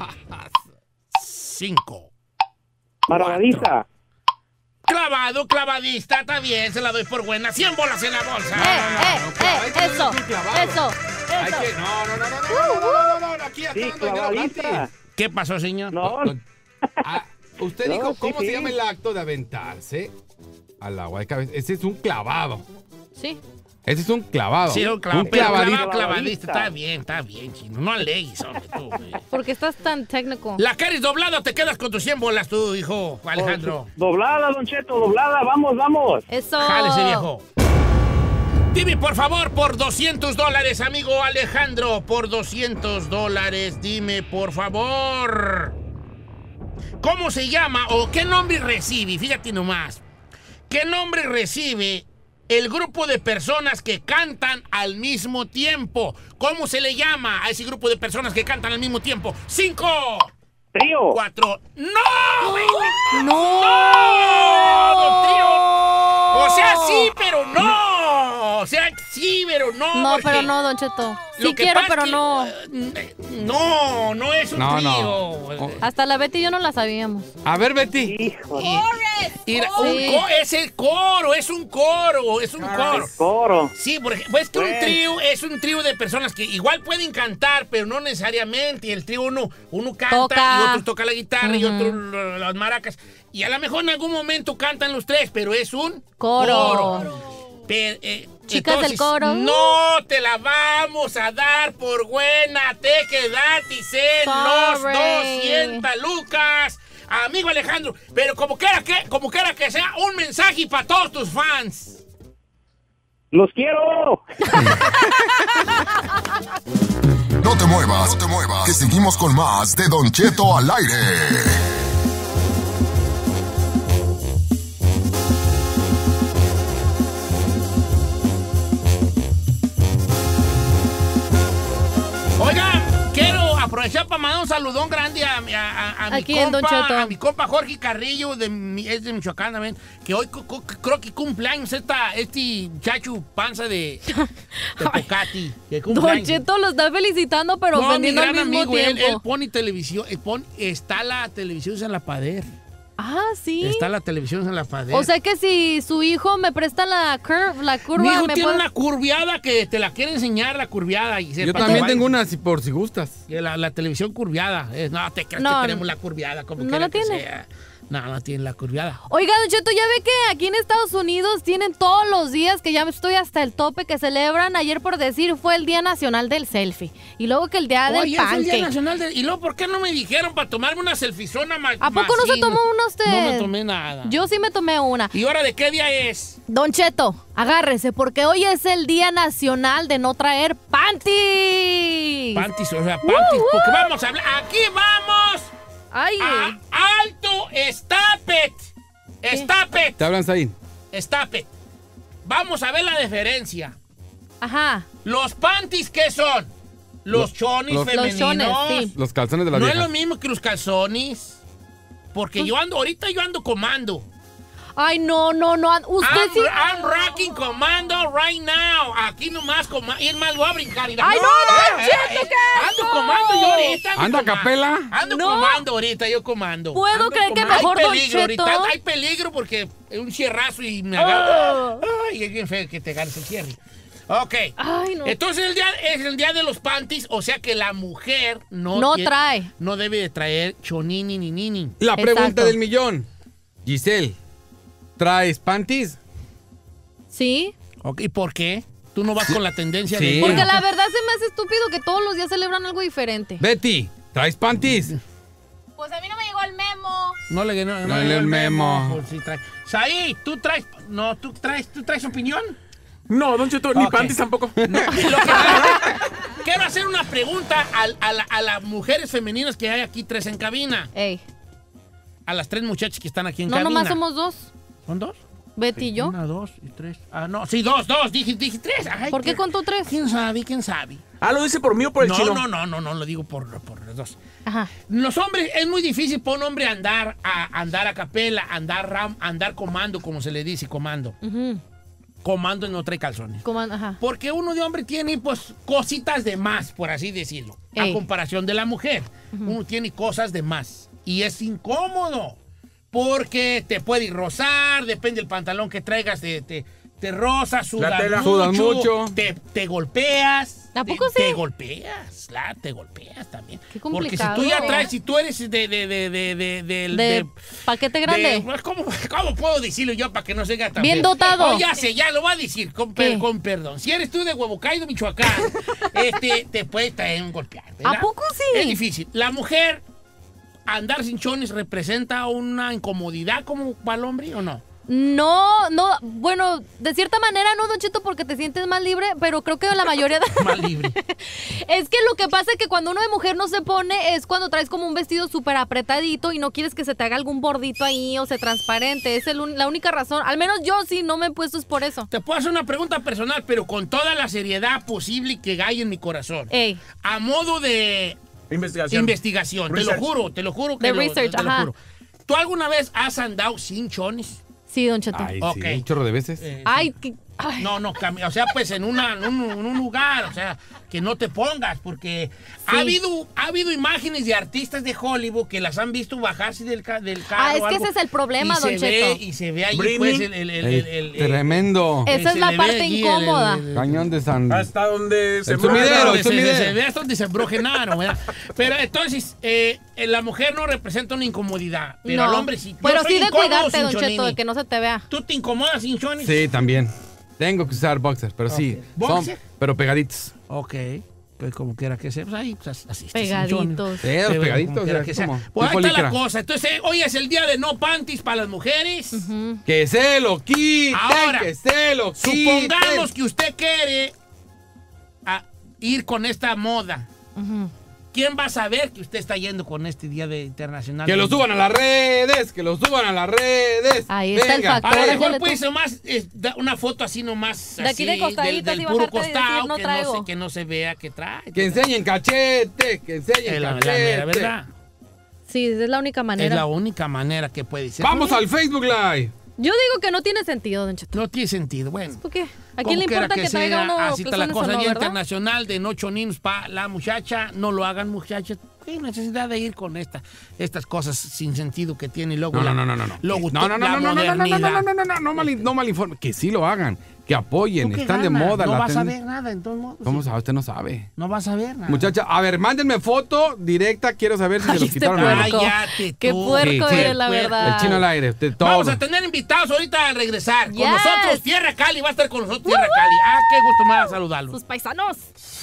B: Cinco.
G: Maravadiza.
B: Clavado, clavadista, está bien, se la doy por buena. cien bolas en la bolsa.
C: Eh, eh, eh,
E: clavadito
C: eso,
E: no es un clavado.
C: eso,
E: Hay
C: eso.
E: que, no, no, no, no, no, no, no, no, no, aquí ya
G: Sí,
E: está dando dinero
G: clavadita.
E: gratis.
B: ¿Qué pasó, señor?
G: No,
E: Ah, usted
G: No,
E: dijo,
G: sí,
E: ¿cómo
G: sí.
E: se llama el acto de aventarse al agua de cabeza? Ese es un clavado.
C: Sí.
E: Ese es un clavado.
B: Sí, un clavado,
E: Un
B: pero
E: clavadito.
B: clavado, clavadista, está bien, está bien, chino. No alegues, hombre, tú, güey.
C: ¿Por qué estás tan técnico?
B: La caris doblada, te quedas con tus cien bolas tú, hijo, Alejandro.
G: doblada, Don Cheto, doblada. Vamos, vamos.
C: Eso.
B: Jálese, viejo. Dime, por favor, por doscientos dólares, amigo Alejandro. Por doscientos dólares, dime, por favor. ¿Cómo se llama o qué nombre recibe? Fíjate nomás. ¿Qué nombre recibe el grupo de personas que cantan al mismo tiempo? ¿Cómo se le llama a ese grupo de personas que cantan al mismo tiempo? Cinco.
G: Trío.
B: Cuatro. ¡No! güey!
C: ¡No!
B: ¡No! ¡Trío! O sea, sí, pero no. O sea, sí, pero no.
C: No,
B: porque
C: pero no, Don Cheto.
B: lo
C: Sí
B: que
C: quiero,
B: pasa
C: pero
B: es que,
C: no.
B: eh, No, no es un
E: No,
B: trío.
E: no. Oh.
C: Hasta la Betty y yo no la sabíamos.
E: A ver, Betty.
G: Hijo.
B: Y- Mira, un
C: Sí.
B: co- es el coro, es un coro, es un coro.
G: Coro.
B: Sí, por ejemplo, es que un
G: Bueno.
B: trío es un trío de personas que igual pueden cantar, pero no necesariamente. El trío uno, uno canta
C: Toca.
B: y otro toca la guitarra y
C: Ujú.
B: otro l- las maracas. Y a lo mejor en algún momento cantan los tres, pero es un
C: Coro.
B: coro. Pero, eh,
C: Chicas del
B: entonces,
C: coro.
B: no te la vamos a dar por buena. Te quedaste en los
C: Sorry.
B: doscientas lucas. Amigo Alejandro, pero como quiera que, como quiera que sea, un mensaje para todos tus fans.
G: ¡Los quiero!
A: No te muevas, no te muevas, que seguimos con más de Don Cheto al aire.
B: Oigan, quiero aprovechar para mandar un saludón grande a, mi- a, a- a mi
C: Aquí en Don Cheto.
B: compa, a mi compa Jorge Carrillo, de, mi- es de Michoacán también, que hoy cu- cu- creo que cumpleaños esta, este muchacho panza de, de Tecati. que
C: Don
B: cumpleaños.
C: Cheto lo está felicitando, pero
B: No, mi
C: ofendiendo al
B: gran
C: mismo
B: amigo, él,
C: tiempo.
B: él pone televisión, él pone- está la televisión en la pader.
C: Ah, sí.
B: Está la televisión en la pader.
C: O sea que si su hijo me presta la, curve, la curva,
B: mi hijo
C: me
B: tiene
C: puede...
B: una curviada que te la quiere enseñar, la curviada. Y
E: Yo también tengo una, si por si gustas.
B: La, la televisión curviada. Eh, no, te crees
C: No,
B: que tenemos la curviada. Como
C: no
B: quiera
C: la
B: que
C: tiene.
B: sea. No, no tiene la curviada.
C: Oiga, Don Cheto, ya ve que aquí en Estados Unidos tienen todos los días, que ya estoy hasta el tope, que celebran. Ayer, por decir, fue el Día Nacional del Selfie. Y luego que el Día del
B: Oye, es el
C: Pancake.
B: Día Nacional del... ¿Y luego por qué no me dijeron para tomarme una selfiezona más?
C: ¿A poco no se tomó una usted?
B: No me tomé nada.
C: Yo sí me tomé una.
B: ¿Y ahora de qué día es?
C: Don Cheto, agárrese, porque hoy es el Día Nacional de no traer panties.
B: Panties, o sea, panties. Porque vamos a hablar... ¡Aquí vamos!
C: ¡Ay!
B: A- ¡Alto! ¡Stop it! ¡Stop it!
E: Te hablan, Saín.
B: Stop it. Vamos a ver la diferencia.
C: Ajá.
B: ¿Los panties qué son? Los chonis
E: los-
B: femeninos.
C: Los chones, sí.
E: Los calzones de la
B: No
E: vieja.
B: es lo mismo que los calzones. Porque yo ando, ahorita yo ando comando.
C: Ay, no, no, no. Usted
B: I'm,
C: sí.
B: I'm rocking comando right now. Aquí nomás comando. Y es más, voy a brincar. mira.
C: Ay, no, Don
B: Eh,
C: Cheto,
B: eh,
C: ¿qué
B: Ando
C: eso?
B: comando yo ahorita. ando
E: ¿Anda a
B: comando.
E: capela?
B: Ando
C: No.
B: comando ahorita, yo comando.
C: ¿Puedo
B: Ando
C: creer que
B: comando.
C: mejor,
B: Hay
C: Don
B: peligro
C: Cheto?
B: ahorita. Hay peligro porque es un cierrazo y me agarra.
C: Oh.
B: Ay, es bien feo que te ganes el cierre. Ok.
C: Ay, no.
B: Entonces el día, es el día de los panties, o sea que la mujer no,
C: No
B: tiene-
C: trae.
B: no debe de traer chonini ni nini.
E: La
C: Exacto.
E: pregunta del millón. Giselle, ¿traes panties?
C: Sí.
B: Ok, ¿y por qué? ¿Tú no vas con la tendencia
E: Sí.
B: de...
C: Porque la verdad se me hace estúpido que todos los días celebran algo diferente.
E: Betty, ¿traes panties?
C: Pues a mí no me llegó el memo.
B: No le no,
E: No le el memo.
B: Pues sí trae. Saí, ¿tú traes... No, ¿tú traes, ¿tú traes opinión?
J: No, Don Cheto, ni
B: Ok.
J: panties tampoco.
B: No, lo que- quiero hacer una pregunta a, a la- a las mujeres femeninas que hay aquí, tres en cabina.
C: Ey.
B: A las tres muchachas que están aquí en
C: No,
B: cabina.
C: nomás somos dos.
B: ¿Son dos?
C: Betty y yo.
B: Una, dos y tres. Ah, no, sí, dos, dos. Dije, dije tres. Ay,
C: ¿Por qué contó tres?
B: ¿Quién sabe? ¿Quién sabe?
J: Ah, ¿lo dice por mí o por el
B: no,
J: chino?
B: no, no, no, no, lo digo por, por los dos.
C: Ajá.
B: Los hombres, es muy difícil para un hombre andar a, andar a capela, andar ram, andar comando, como se le dice, comando.
C: Ujú.
B: Comando no trae calzones.
C: Coman- Ajá.
B: Porque uno de hombre tiene, pues, cositas de más, por así decirlo.
C: Ey.
B: A comparación de la mujer. Uno tiene cosas de más. Y es incómodo. Porque te puede ir rozar, depende del pantalón que traigas, te, te, te roza, sudas
J: La tela.
B: mucho,
E: Sudas mucho.
B: Te, te golpeas.
C: ¿A poco
B: te,
C: sí?
B: Te golpeas, claro, te golpeas también.
C: Qué
B: Porque si
C: complicado.
B: tú ya traes, si tú eres de... de, de, de, de, de-
C: De
B: de-
C: paquete grande.
B: de- pues, ¿cómo, ¿Cómo puedo decirlo yo para que no se haga tan
C: Bien
B: feo?
C: dotado.
B: Oh, ya sé, ya lo voy a decir, con, per-
C: ¿Qué?
B: con perdón. Si eres tú de Huevo Caído, Michoacán, este, te puede traer un golpear, ¿verdad?
C: ¿A poco sí?
B: Es difícil. La mujer, andar sin chones, ¿representa una incomodidad como para el hombre o no?
C: No, no, bueno, de cierta manera no, Don Cheto, porque te sientes más libre, pero creo que la mayoría de...
B: Más libre.
C: Es que lo que pasa es que cuando uno de mujer no se pone es cuando traes como un vestido súper apretadito y no quieres que se te haga algún bordito ahí o se transparente. Es el un- la única razón. Al menos yo sí no me he puesto es por eso.
B: Te puedo hacer una pregunta personal, pero con toda la seriedad posible que hay en mi corazón.
C: Ey.
B: A modo de
J: Investigación.
B: investigación, te lo
J: Research.
B: juro, te lo juro que
C: De
B: lo,
C: research,
B: te lo
C: ajá.
B: juro. ¿Tú alguna vez has andado sin chones?
C: Sí, Don Cheto.
E: Ay,
B: Ok.
E: sí, un chorro de veces.
B: Eh,
C: Ay, que- ay.
B: No, no, cami- o sea, pues en, una, en, un, en un lugar, o sea, que no te pongas, porque ha, habido, ha habido imágenes de artistas de Hollywood que las han visto bajarse del, ca- del carro.
C: Ah, es
B: o
C: que
B: algo,
C: ese es el problema,
B: y
C: Don
B: se
C: Cheto.
B: Ve, y se ve ahí,
J: Britney.
B: pues, el... el, el, el, el- el-
E: Tremendo.
C: Esa
B: que
C: es
B: se
C: la
B: le ve
C: parte
B: allí el-
C: incómoda.
B: el- el-
E: Cañón de San...
J: Hasta donde se
E: El
J: mueve.
E: sumidero,
B: donde
E: el
B: se,
E: sumidero.
B: se ve hasta donde se embrojenaron, ¿verdad? Pero entonces, eh, la mujer no representa una incomodidad, pero
C: No.
B: el hombre sí. Yo
C: Pero
B: soy
C: sí de
B: incómodo
C: cuidarte,
B: sin
C: Don Cheto,
B: chonini.
C: de que no se te vea.
B: ¿Tú te incomodas sin chonis?
E: Sí, también. Tengo que usar boxers, pero sí.
B: Ok.
E: son-
B: ¿Boxer?
E: pero pegaditos.
B: Ok, pues como quiera que sea, pues ahí, pues así. está, sin
C: Pegaditos.
B: chonis.
E: Sí, los
B: Pero
E: pegaditos,
B: como quiera
E: o sea,
B: que sea.
E: como
B: Pues ahí
E: tipo
B: está la
E: licra.
B: cosa. Entonces, eh, hoy es el día de no panties para las mujeres.
E: Que se lo quiten,
B: Ahora,
E: que se lo quiten.
B: Supongamos que usted quiere ah, ir con esta moda.
C: Ujú.
B: ¿quién va a saber que usted está yendo con este Día de Internacional?
E: Que lo suban a las redes, que lo suban a las redes.
C: Ahí está el factor.
B: A lo mejor puede ser más, eh, da una foto así nomás.
C: De aquí de
B: así,
C: costadito,
B: del, del
C: así
B: puro
C: bajarte y
B: costado,
C: decir, no
B: que, no
C: traigo.
B: se, que no se vea que trae.
E: Que enseñen cachete, que enseñen
B: Es la, la
E: cachete.
B: mera verdad.
C: Sí, es la única manera.
B: Es la única manera que puede ser.
E: Vamos al Facebook Live.
C: Yo digo que no tiene sentido, Don Cheto.
B: No tiene sentido, bueno.
C: ¿Por qué? ¿A
B: Como
C: quién le importa
B: quiera
C: que, traiga
B: sea,
C: uno
B: así está la
C: calzones
B: cosa.
C: o no,
B: Día
C: verdad?
B: Internacional de ocho niños para la muchacha. No lo hagan, muchachas. ¿Qué necesidad de ir con esta, estas cosas sin sentido que tiene y luego
E: No,
B: la,
E: no, no, no, no.
B: luego
E: No, no, no,
B: la
E: no, no, no, no, no,
B: modernidad?
E: no, no, no, no, no, mal, no malinformen. Que sí lo hagan, que apoyen,
B: ¿Tú qué
E: están de
B: ganas?
E: moda.
B: No
E: la
B: vas a
E: ten-
B: ver nada, en todos modos.
E: ¿Cómo sabe? Usted no sabe.
B: No vas a ver nada.
E: Muchacha, a ver, mándenme foto directa. Quiero saber si
C: Ay,
E: se lo
C: este
E: quitaron o no.
C: puerco.
B: Cállate
C: Qué
B: tú.
C: puerco
E: Sí, sí.
C: eres, la
B: Puerco.
C: verdad.
E: El chino al aire, usted, todo.
B: Vamos a tener invitados ahorita al regresar.
C: Yes.
B: Con nosotros, Tierra Cali. Va a estar con nosotros, Tierra Cali. Ah, qué gusto me va a saludarlos.
C: Sus paisanos.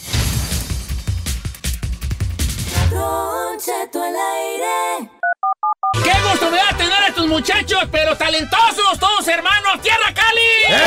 K: Don Cheto al aire.
B: Qué gusto me va a tener a estos muchachos, pero talentosos, todos hermanos. ¡Tierra Cali!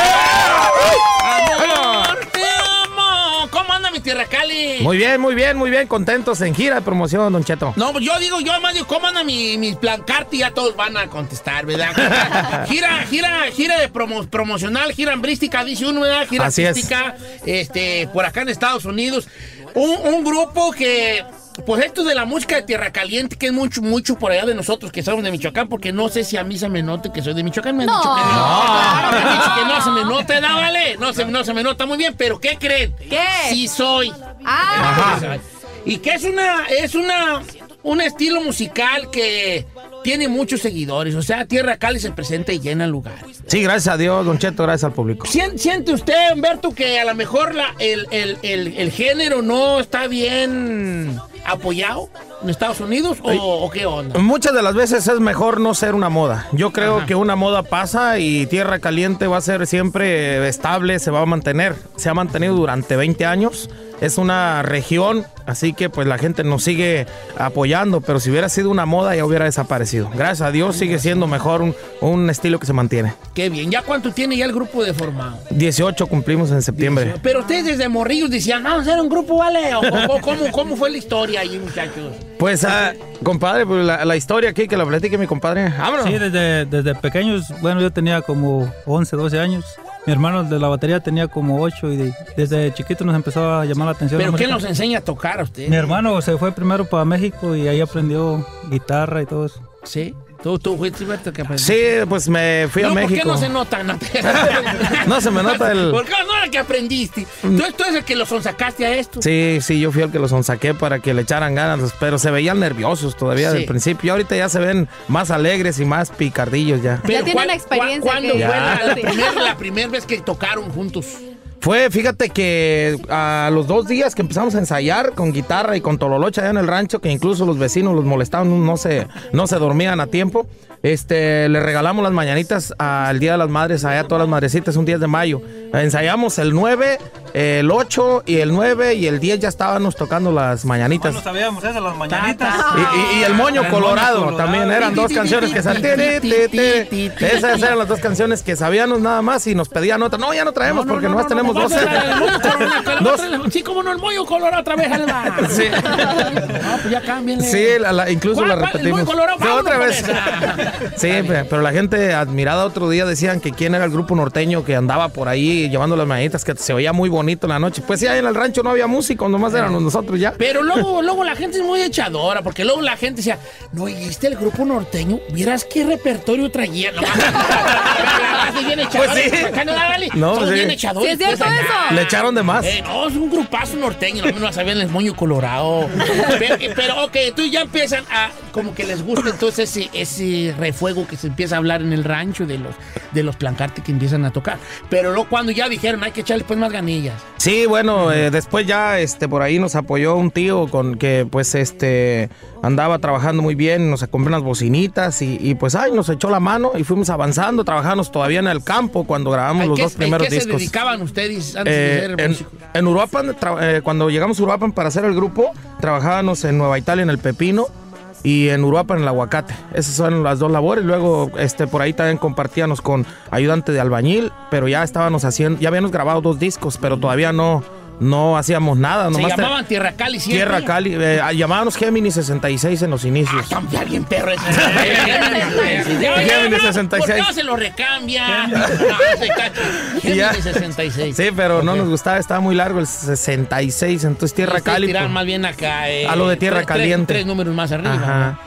B: Amor, te amo. ¿Cómo anda mi Tierra Cali?
I: Muy bien, muy bien, muy bien. Contentos en gira de promoción, Don Cheto.
B: No, yo digo, yo más digo, ¿cómo anda mi, mi plancarte? Y ya todos van a contestar, ¿verdad? gira, gira, gira de promo, promocional, gira hambrística, dice uno, ¿verdad? Gira
I: Así es.
B: artística, este, por acá en Estados Unidos. Un, un grupo que, pues esto de la música de Tierra Caliente, que es mucho, mucho por allá de nosotros que somos de Michoacán, porque no sé si a mí se me note que soy de Michoacán. Me han
C: No.
B: dicho que no. Me han dicho que no se me nota, ¿da, vale? No se, no se me nota muy bien, pero ¿qué creen?
C: ¿Qué?
B: Sí soy.
C: Ah,
B: Ajá. Y que es una, es una, un estilo musical que tiene muchos seguidores. O sea, Tierra Cali se presenta y llena lugares.
I: Sí, gracias a Dios, Don Cheto, gracias al público.
B: ¿Sien- ¿Siente usted, Humberto, que a lo mejor la, el, el, el, el género no está bien apoyado en Estados Unidos? ¿O, o qué onda?
I: Muchas de las veces es mejor no ser una moda. Yo creo
B: Ajá.
I: que una moda pasa y Tierra Caliente va a ser siempre estable, se va a mantener. Se ha mantenido durante veinte años. Es una región, así que pues la gente nos sigue apoyando, pero si hubiera sido una moda ya hubiera desaparecido. Gracias a Dios sigue siendo mejor un, un estilo que se mantiene.
B: Qué bien. ¿Ya cuánto tiene ya el grupo de formado?
I: dieciocho cumplimos en septiembre.
B: Pero ustedes desde morrillos decían, vamos a hacer un grupo, ¿vale? ¿O, o- cómo, cómo fue la historia ahí, muchachos?
I: Pues, ah, compadre, pues la, la historia aquí que la platique mi compadre. Vámonos.
P: Sí, desde, desde pequeños, bueno, yo tenía como once, doce años. Mi hermano de la batería tenía como ocho y de- desde chiquito nos empezó a llamar la atención.
B: ¿Pero
P: la
B: quién
P: música.
B: nos enseña a tocar a usted?
P: Mi hermano se fue primero para México y ahí aprendió guitarra y todo eso.
B: ¿Sí? ¿Tú, tú fuiste, Humberto, que aprendiste?
I: Sí, pues me fui a
B: no,
I: México.
B: ¿por qué no se nota? No,
I: No se me nota el-
B: ¿Por qué no era el que aprendiste? ¿Tú, tú eres el que lo sonsacaste a esto?
I: Sí, sí, yo fui el que los sonsaqué para que le echaran ganas, pero se veían nerviosos todavía
B: Sí.
I: del principio. Y ahorita ya se ven más alegres y más picardillos ya.
B: Pero
C: Ya tienen
B: ¿cuál-
C: experiencia
B: cuál- ¿Cuándo
C: que-
B: fue la, la
C: Sí.
B: primer- la primera vez que tocaron juntos?
I: Fue, fíjate que a los dos días que empezamos a ensayar con guitarra y con tololocha allá en el rancho, que incluso los vecinos los molestaban, no se, no se dormían a tiempo, este, le regalamos las mañanitas al Día de las Madres, allá a todas las madrecitas, un diez de mayo. Ensayamos el nueve, el ocho y el nueve y el diez ya estábamos tocando las mañanitas.
P: No sabíamos eso, las mañanitas.
I: Y, y- y el moño
P: El
I: colorado,
P: moño colorado.
I: también eran dos canciones que salían. Esas eran las dos canciones que sabíamos nada más y nos pedían otra. No, ya no traemos porque nomás tenemos dos. Dos.
B: Sí, como no, el mollo colorado otra vez. Alba.
I: Sí.
B: No, pues ya cámbienle.
I: Sí, la- la- incluso la
B: ¿Cuál, cuál? El
I: repetimos.
B: mollo colorado,
I: Sí,
B: vámonos
I: otra
B: con
I: vez.
B: esa.
I: Sí, pe- pero la gente admirada otro día decían que quién era el grupo norteño que andaba por ahí llevando las mañanitas, que se oía muy bonito en la noche. Pues sí, ahí en el rancho no había músicos, nomás éramos nosotros ya.
B: Pero luego, luego la gente es muy echadora, porque luego la gente decía, no, y este el grupo norteño, vieras qué repertorio traía. No, más bien echadores,
I: Pues sí.
B: acá no da, vale.
I: No,
B: Son
I: sí.
B: bien echadores.
C: Sí, es cierto
B: pues,
C: eso.
B: acá.
I: Le echaron de más.
B: Eh, no, es un grupazo norteño, no me lo sabían el moño colorado. Pero, pero, ok, tú ya empiezan a, como que les gusta entonces ese, ese refuego que se empieza a hablar en el rancho de los, de los plancartes que empiezan a tocar. Pero luego cuando ya dijeron, hay que echarle pues más ganillas.
I: Sí, bueno, eh, después ya este por ahí nos apoyó un tío con que pues este andaba trabajando muy bien, nos compró unas bocinitas y, y, pues ay, nos echó la mano y fuimos avanzando, trabajamos todavía en el campo cuando grabamos
B: ¿En
I: los
B: qué,
I: dos primeros
B: ¿en qué
I: discos.
B: se dedicaban ustedes antes
I: Eh,
B: de ser
I: en,
B: músicos?
I: en Uruapan, tra- eh, cuando llegamos a Uruapan para hacer el grupo, trabajábamos en Nueva Italia en el Pepino y en Uruapan en el Aguacate. Esas son las dos labores. Luego este por ahí también compartíamos con ayudante de albañil, pero ya estábamos haciendo, ya habíamos grabado dos discos, pero todavía no
Q: no hacíamos nada.
B: Se
Q: Nomás
B: llamaban
Q: te-
B: Tierra Cali siempre.
Q: Tierra Cali. Eh, llamábamos Géminis sesenta y seis en los inicios.
B: Ah, ya bien perro ese.
Q: Géminis sesenta y
B: ¿Por qué
Q: seis.
B: no se lo recambia? No, se cacha.
Q: Ya.
B: Géminis sesenta y seis.
Q: Sí, pero no
B: Ok.
Q: nos gustaba, estaba muy largo el sesenta y seis, entonces Tierra
B: Ustedes
Q: Cali.
B: tiran
Q: pues,
B: más bien acá. eh,
Q: a lo de Tierra
B: tres- tres-
Q: Caliente.
B: Tres, números más arriba.
Q: Ajá.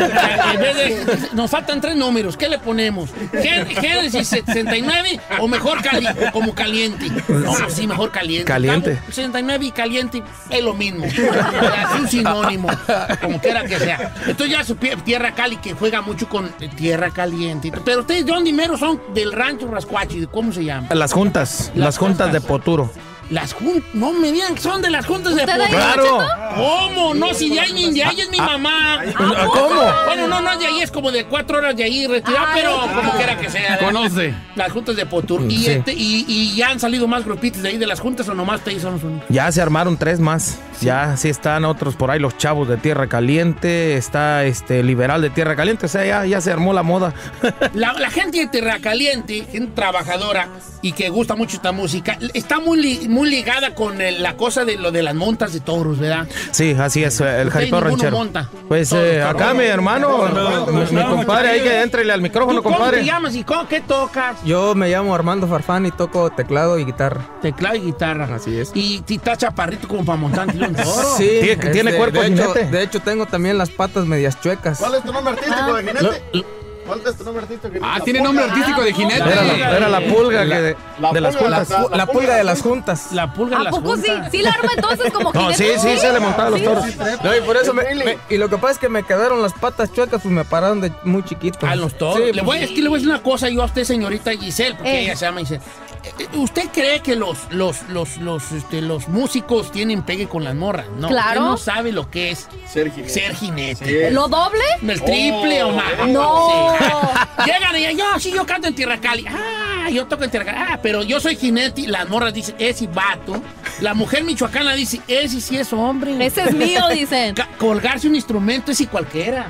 B: En vez de- nos faltan tres números. ¿Qué le ponemos? Gé- ¿Génesis sesenta y nueve o mejor cali, como caliente? No, sí, mejor caliente.
Q: Caliente.
B: Cambio, sesenta y nueve y caliente es lo mismo. Es un sinónimo, como quiera que sea. Entonces ya su pie- Tierra Cali que juega mucho con eh, Tierra Caliente. Pero ustedes, ¿de dónde mero son? Del rancho Rascuachi, ¿cómo se llama?
Q: Las juntas, las juntas de Poturo.
B: Las juntas, no me digan que son de las juntas de
C: ¿Usted ahí,
Q: Claro.
C: Don Cheto?
B: ¿Cómo? No, si de ahí, de ahí es mi mamá.
Q: ¿Cómo?
B: Bueno, no, no es de ahí, es como de cuatro horas de ahí retirado,
C: Ay,
B: pero
C: ay,
B: como
C: ay.
B: quiera que sea. ¿verdad?
E: Conoce.
B: Las juntas de Potur. Y,
Q: Sí.
B: este, y, y ya han salido más grupitos de ahí de las juntas o nomás ustedes son los únicos.
Q: Ya se armaron tres más. Ya sí están otros por ahí, los chavos de Tierra Caliente. Está este liberal de Tierra Caliente. O sea, ya, ya se armó la moda.
B: La, la gente de Tierra Caliente, gente trabajadora y que gusta mucho esta música, está muy, li- muy ligada con el- la cosa de lo de las montas de toros, ¿verdad?
Q: Sí, así es, el
B: Ustedes
Q: jaripeo
B: ninguno
Q: ranchero.
B: monta.
Q: Pues
B: Todos,
Q: eh,
B: todos.
Q: acá mi hermano, mi, mi compadre, ahí que entrele al micrófono,
B: ¿Tú ¿Cómo te
Q: compadre.
B: llamas y cómo, qué tocas?
R: Yo me llamo Armando Farfán y toco teclado y guitarra.
B: Teclado y guitarra.
R: Así es.
B: Y si estás chaparrito como para montar un toro.
R: Sí,
Q: Tiene- tiene cuerpo
R: de
Q: de
R: hecho,
Q: jinete.
R: de hecho tengo también las patas medias chuecas.
S: ¿Cuál es tu nombre artístico de jinete?
Q: Lo-
S: ¿Cuál es tu nombre artístico de jinete?
E: Ah, tiene nombre artístico de jinete.
Q: Era la, era la pulga que de,
S: La
Q: de las
S: pulga,
Q: juntas.
S: la-
R: La pulga de las juntas.
B: La pulga de
C: ¿A
B: las
C: poco sí?
B: juntas.
C: ¿Sí la arma entonces como
Q: No, sí,
C: jinete?
Q: sí, se le montaba los
C: Sí.
Q: toros.
R: No, y por eso me, me- y lo que pasa es que me quedaron las patas chuecas, pues me pararon de muy chiquito.
B: A los toros.
R: Sí,
B: le
R: pues,
B: voy, es que le voy a decir una cosa yo a usted, señorita Giselle, porque
C: Eh.
B: ella se llama Giselle. Eh, ¿Usted cree que los, los, los, los, este, los músicos tienen pegue con las morras? No,
C: Claro.
B: usted no sabe lo que es
S: Ser jinete.
B: ser jinete.
C: ¿Lo doble?
B: El triple o más.
C: No.
B: Sí. Llegan y yo, sí, yo canto en Tierra Cali. Ah, yo toco en Tierra Cali. Ah, pero yo soy jinete. Y las morras dicen, ese vato. La mujer michoacana dice, ese sí es hombre.
C: Ese es mío, dicen.
B: Ca- colgarse un instrumento es y cualquiera.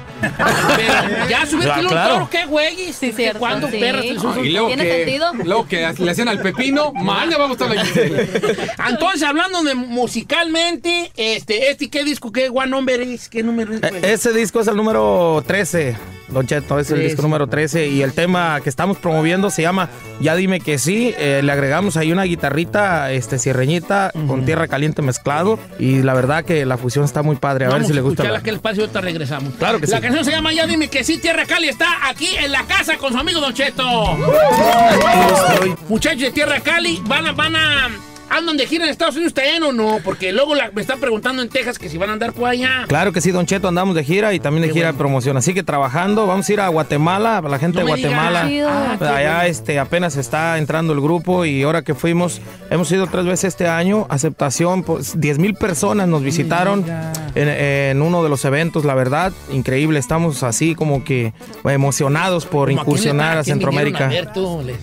B: Pero ya subirte
Q: Ah,
B: un
Q: claro.
B: toro, qué güey.
C: Sí, cierto,
B: ¿Cuándo
C: sí.
B: perras? te suben?
E: Y luego
C: ¿Tiene
E: que,
C: sentido?
E: luego que le hacían al pepino, mal le va a gustar la Giselle.
B: Entonces, hablando de musicalmente, este, este, ¿qué disco, qué one number es? ¿Qué número es?
Q: Eh, Ese disco es el número trece, Don Cheto, es el
B: trece.
Q: disco número trece. Y el tema que estamos promoviendo se llama Ya Dime Que Sí. Eh, le agregamos ahí una guitarrita, este, cierreñita, con Tierra Caliente mezclado. Y la verdad que la fusión está muy padre. A ver
B: Vamos
Q: si le gusta.
B: escuchar
Q: la-
B: aquel espacio y ahorita regresamos.
Q: Claro que
B: La
Q: sí.
B: canción se llama Ya Dime Que Sí, Tierra Cali está aquí en la casa con su amigo Don Cheto. Muchachos de Tierra Cali, van a, van a, andan de gira en Estados Unidos también o no, porque luego la- me están preguntando en Texas que si van a andar por allá.
Q: Claro que sí, Don Cheto, andamos de gira y también de
B: Qué
Q: gira
B: bueno.
Q: de promoción. Así que trabajando, vamos a ir a Guatemala, la gente
B: No
Q: de
B: me digas.
Q: Guatemala.
C: Chido.
B: Ah, qué
Q: Allá
B: bueno.
Q: este, apenas está entrando el grupo y ahora que fuimos, hemos ido tres veces este año, aceptación, pues diez mil personas nos visitaron en, en uno de los eventos, la verdad, increíble, estamos así como que emocionados por
B: Como
Q: incursionar a
B: quién vinieron
Q: Centroamérica.
B: a ver, tú? Les-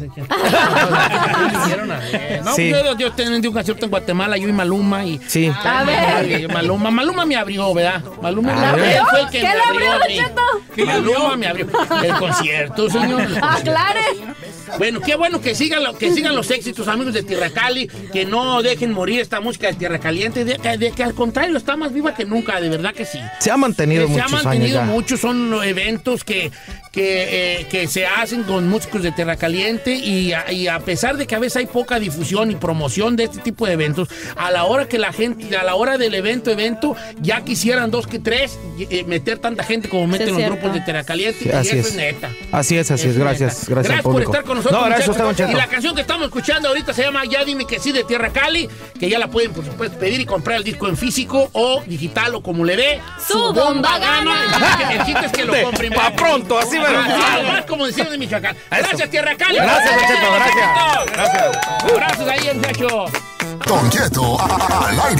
B: ¿Quién vinieron a ver? No,
Q: Sí.
B: yo, yo tenía un concierto en Guatemala, yo y Maluma y...
Q: Sí.
C: A ver.
B: Maluma, Maluma me abrió, ¿verdad? Maluma me
Q: ¿La
B: abrió.
C: abrió?
B: Él fue el que
C: ¿Qué
B: me
C: le abrió,
B: a
C: Don
B: mí.
C: Cheto?
B: Maluma me abrió. El concierto, señor. el concierto.
C: Aclare.
B: Bueno, qué bueno que sigan, lo- que sigan los éxitos, amigos de Tierra Cali, que no dejen morir esta música de Tierra Caliente, de, que- de que al contrario está más viva que nunca, de verdad que sí.
Q: Se ha mantenido
B: Que se ha
Q: muchos
B: mantenido
Q: años ya.
B: mucho, son eventos que, que, eh, que se hacen con músicos de Tierra Caliente y a, y a pesar de que a veces hay poca difusión y promoción de este tipo de eventos, a la hora que la gente, a la hora del evento, evento, ya quisieran dos que tres eh, meter tanta gente como meten
C: Sí,
B: los
C: es
B: grupos
C: cierto.
B: de Tierra Caliente,
Q: Sí,
B: y
Q: así
B: eso
Q: es.
B: es neta.
Q: Así es, así es,
B: Eso
Q: gracias,
B: neta.
Q: gracias al
B: por
Q: público.
B: estar con nosotros.
Q: No, gracias a
B: muchachos.
Q: usted, Don
B: Y
Q: Cheto.
B: la canción que estamos escuchando ahorita se llama Ya Dime Que Sí de Tierra Cali, que ya la pueden, por supuesto, pedir y comprar el disco en físico o digital o como le dé.
C: Su bomba gana.
B: El chiste es que lo compren.
Q: Pa' pronto, así me lo-
B: Ah, más como decían de Michoacán. Gracias, Tierra Cali.
Q: Gracias, Don Cheto, gracias.
B: Gracias. Abrazos ahí, muchachos.
A: Don Cheto al aire.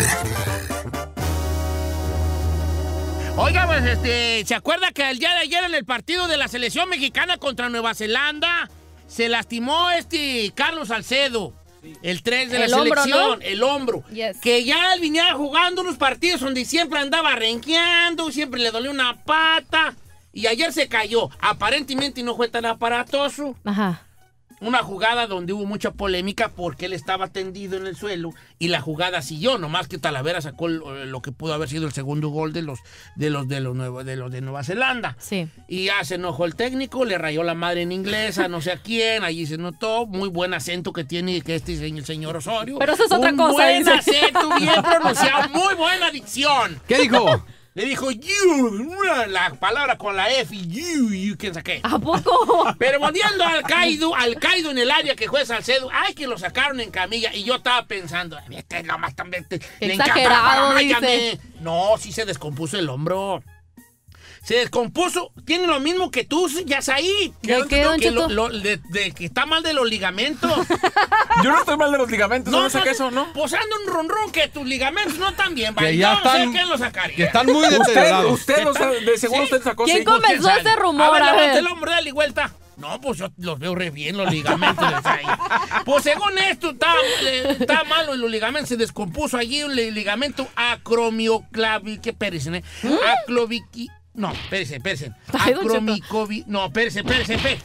B: Oiga, pues, este, ¿se acuerda que el día de ayer en el partido de la selección mexicana contra Nueva Zelanda se lastimó este Carlos Salcedo? El tres de la
C: El hombro,
B: selección,
C: ¿no?
B: el hombro.
C: Yes.
B: Que ya él venía jugando unos partidos donde siempre andaba renqueando, siempre le dolió una pata. Y ayer se cayó. Aparentemente no fue tan aparatoso.
C: Ajá.
B: una jugada donde hubo mucha polémica porque él estaba tendido en el suelo y la jugada siguió, nomás que Talavera sacó lo que pudo haber sido el segundo gol de los de los de los, nuevo, de, los de Nueva Zelanda.
C: Sí.
B: Y ya se enojó el técnico, le rayó la madre en inglés a no sé a quién, allí se notó, muy buen acento que tiene que este el señor Osorio.
C: Pero eso es otra
B: Un
C: cosa,
B: buen
C: dice.
B: acento, bien pronunciado, muy buena dicción.
E: ¿Qué dijo?
B: Le dijo you, la palabra con la F, you, you, quién saqué.
C: ¿A poco?
B: Pero volviendo al Caído, al Caído en el área que juega Salcedo, ay, que lo sacaron en camilla. Y yo estaba pensando, este es lo más también.
C: Exagerado, dice.
B: No, sí se descompuso el hombro. Se descompuso. Tiene lo mismo que tú, ya ahí.
C: ¿De qué, Don
B: que
C: Cheto?
B: lo, lo, de, de que está mal de los ligamentos.
J: Yo no estoy mal de los ligamentos, no,
B: No,
J: no saqué
B: no,
J: eso, ¿no?
B: Posando un ronrón que tus ligamentos no están bien, ¿vale?
E: Que ya
B: Yo no
E: están-
B: sé quién lo sacaría.
E: que están muy
J: Usted,
E: deteriorados.
J: usted, los- de seguro
B: Sí.
J: usted sacó.
C: ¿Quién
J: sí.
C: comenzó
B: sabe?
C: ese rumor?
B: A ver,
C: A
B: levante
C: ver.
B: el hombro, dale vuelta. No, pues yo los veo re bien, los ligamentos. de ahí. Pues según esto, está, eh, está malo en los ligamentos. Se descompuso allí un li- ligamento acromioclavi... ¿Qué perece, eh? Acloviqui... No, espérese, espérese.
C: Ay, Don Cheto.
B: Acromicovi... No, espérese, espérese, espérese.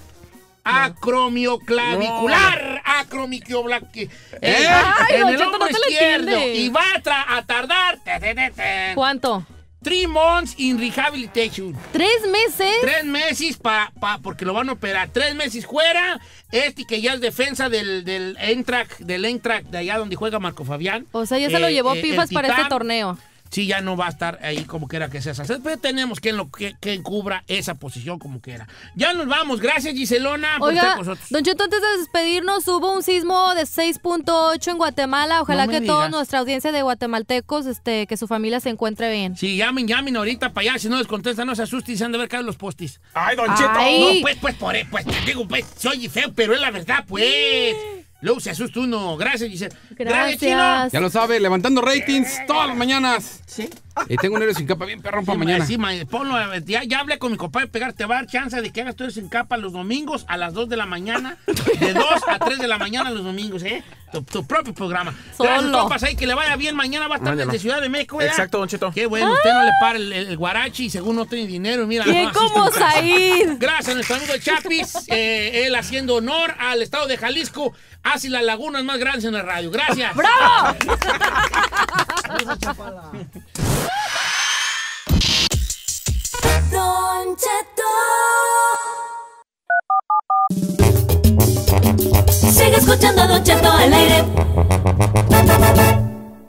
B: Acromioclavicular. Acromioclavicular.
C: Ay,
B: En
C: Don
B: el
C: Cheto,
B: hombro
C: no te lo
B: izquierdo.
C: entiende.
B: Y va a, tra- a tardar... te, te, te, te,
C: ¿Cuánto?
B: Three months in rehabilitation.
C: ¿Tres meses?
B: Tres meses pa, pa, porque lo van a operar. Tres meses fuera. Este que ya es defensa del, del Eintracht, del Eintracht de allá donde juega Marco Fabián.
C: O sea, ya se lo
B: Eh,
C: llevó
B: eh,
C: Pifas
B: el
C: para este
B: Titán.
C: torneo.
B: Sí, ya no va a estar ahí como quiera que sea. Pero tenemos quien, lo, que, quien cubra esa posición como quiera. Ya nos vamos. Gracias, Giselona, por estar
C: Oiga,
B: con nosotros.
C: Don Cheto, antes de despedirnos, hubo un sismo de seis punto ocho en Guatemala. Ojalá
B: No me
C: que toda
B: digas.
C: nuestra audiencia de guatemaltecos, este, que su familia se encuentre bien.
B: Sí, llamen, llamen ahorita para allá. Si no les contestan, no se asusten y se han de ver caer los postis.
J: ¡Ay, Don Cheto!
C: Ay.
B: No, pues, pues, por pues, te digo, pues, soy feo, pero es la verdad, pues. Luego se asusta uno. Gracias, Giselle.
C: Gracias.
B: Chino.
E: Ya lo sabe, levantando ratings todas las mañanas.
B: Sí.
E: Y tengo un héroe sin capa bien perrón para
B: Sí,
E: mañana.
B: ma, sí, ma, ponlo, ya, ya hablé con mi compadre Pegar, te va a dar chance de que hagas todo sin capa los domingos a las dos de la mañana, de dos a tres de la mañana los domingos, ¿eh? Tu, tu propio programa. Gracias,
C: Solo.
B: compas, ahí que le vaya bien, mañana va a estar
J: Mañana.
B: desde Ciudad de México, ¿verdad?
J: Exacto, Don Cheto.
B: Qué bueno, usted no le para el, el, el guarachi y según no tiene dinero, mira.
C: ¿Quién
B: no asiste
C: como
B: a casa.
C: Said?
B: Gracias a nuestro amigo Chapis, eh, él haciendo honor al estado de Jalisco, hace las lagunas más grandes en la radio. Gracias.
C: ¡Bravo!
K: Don Cheto. Sigue escuchando a Don Cheto al aire.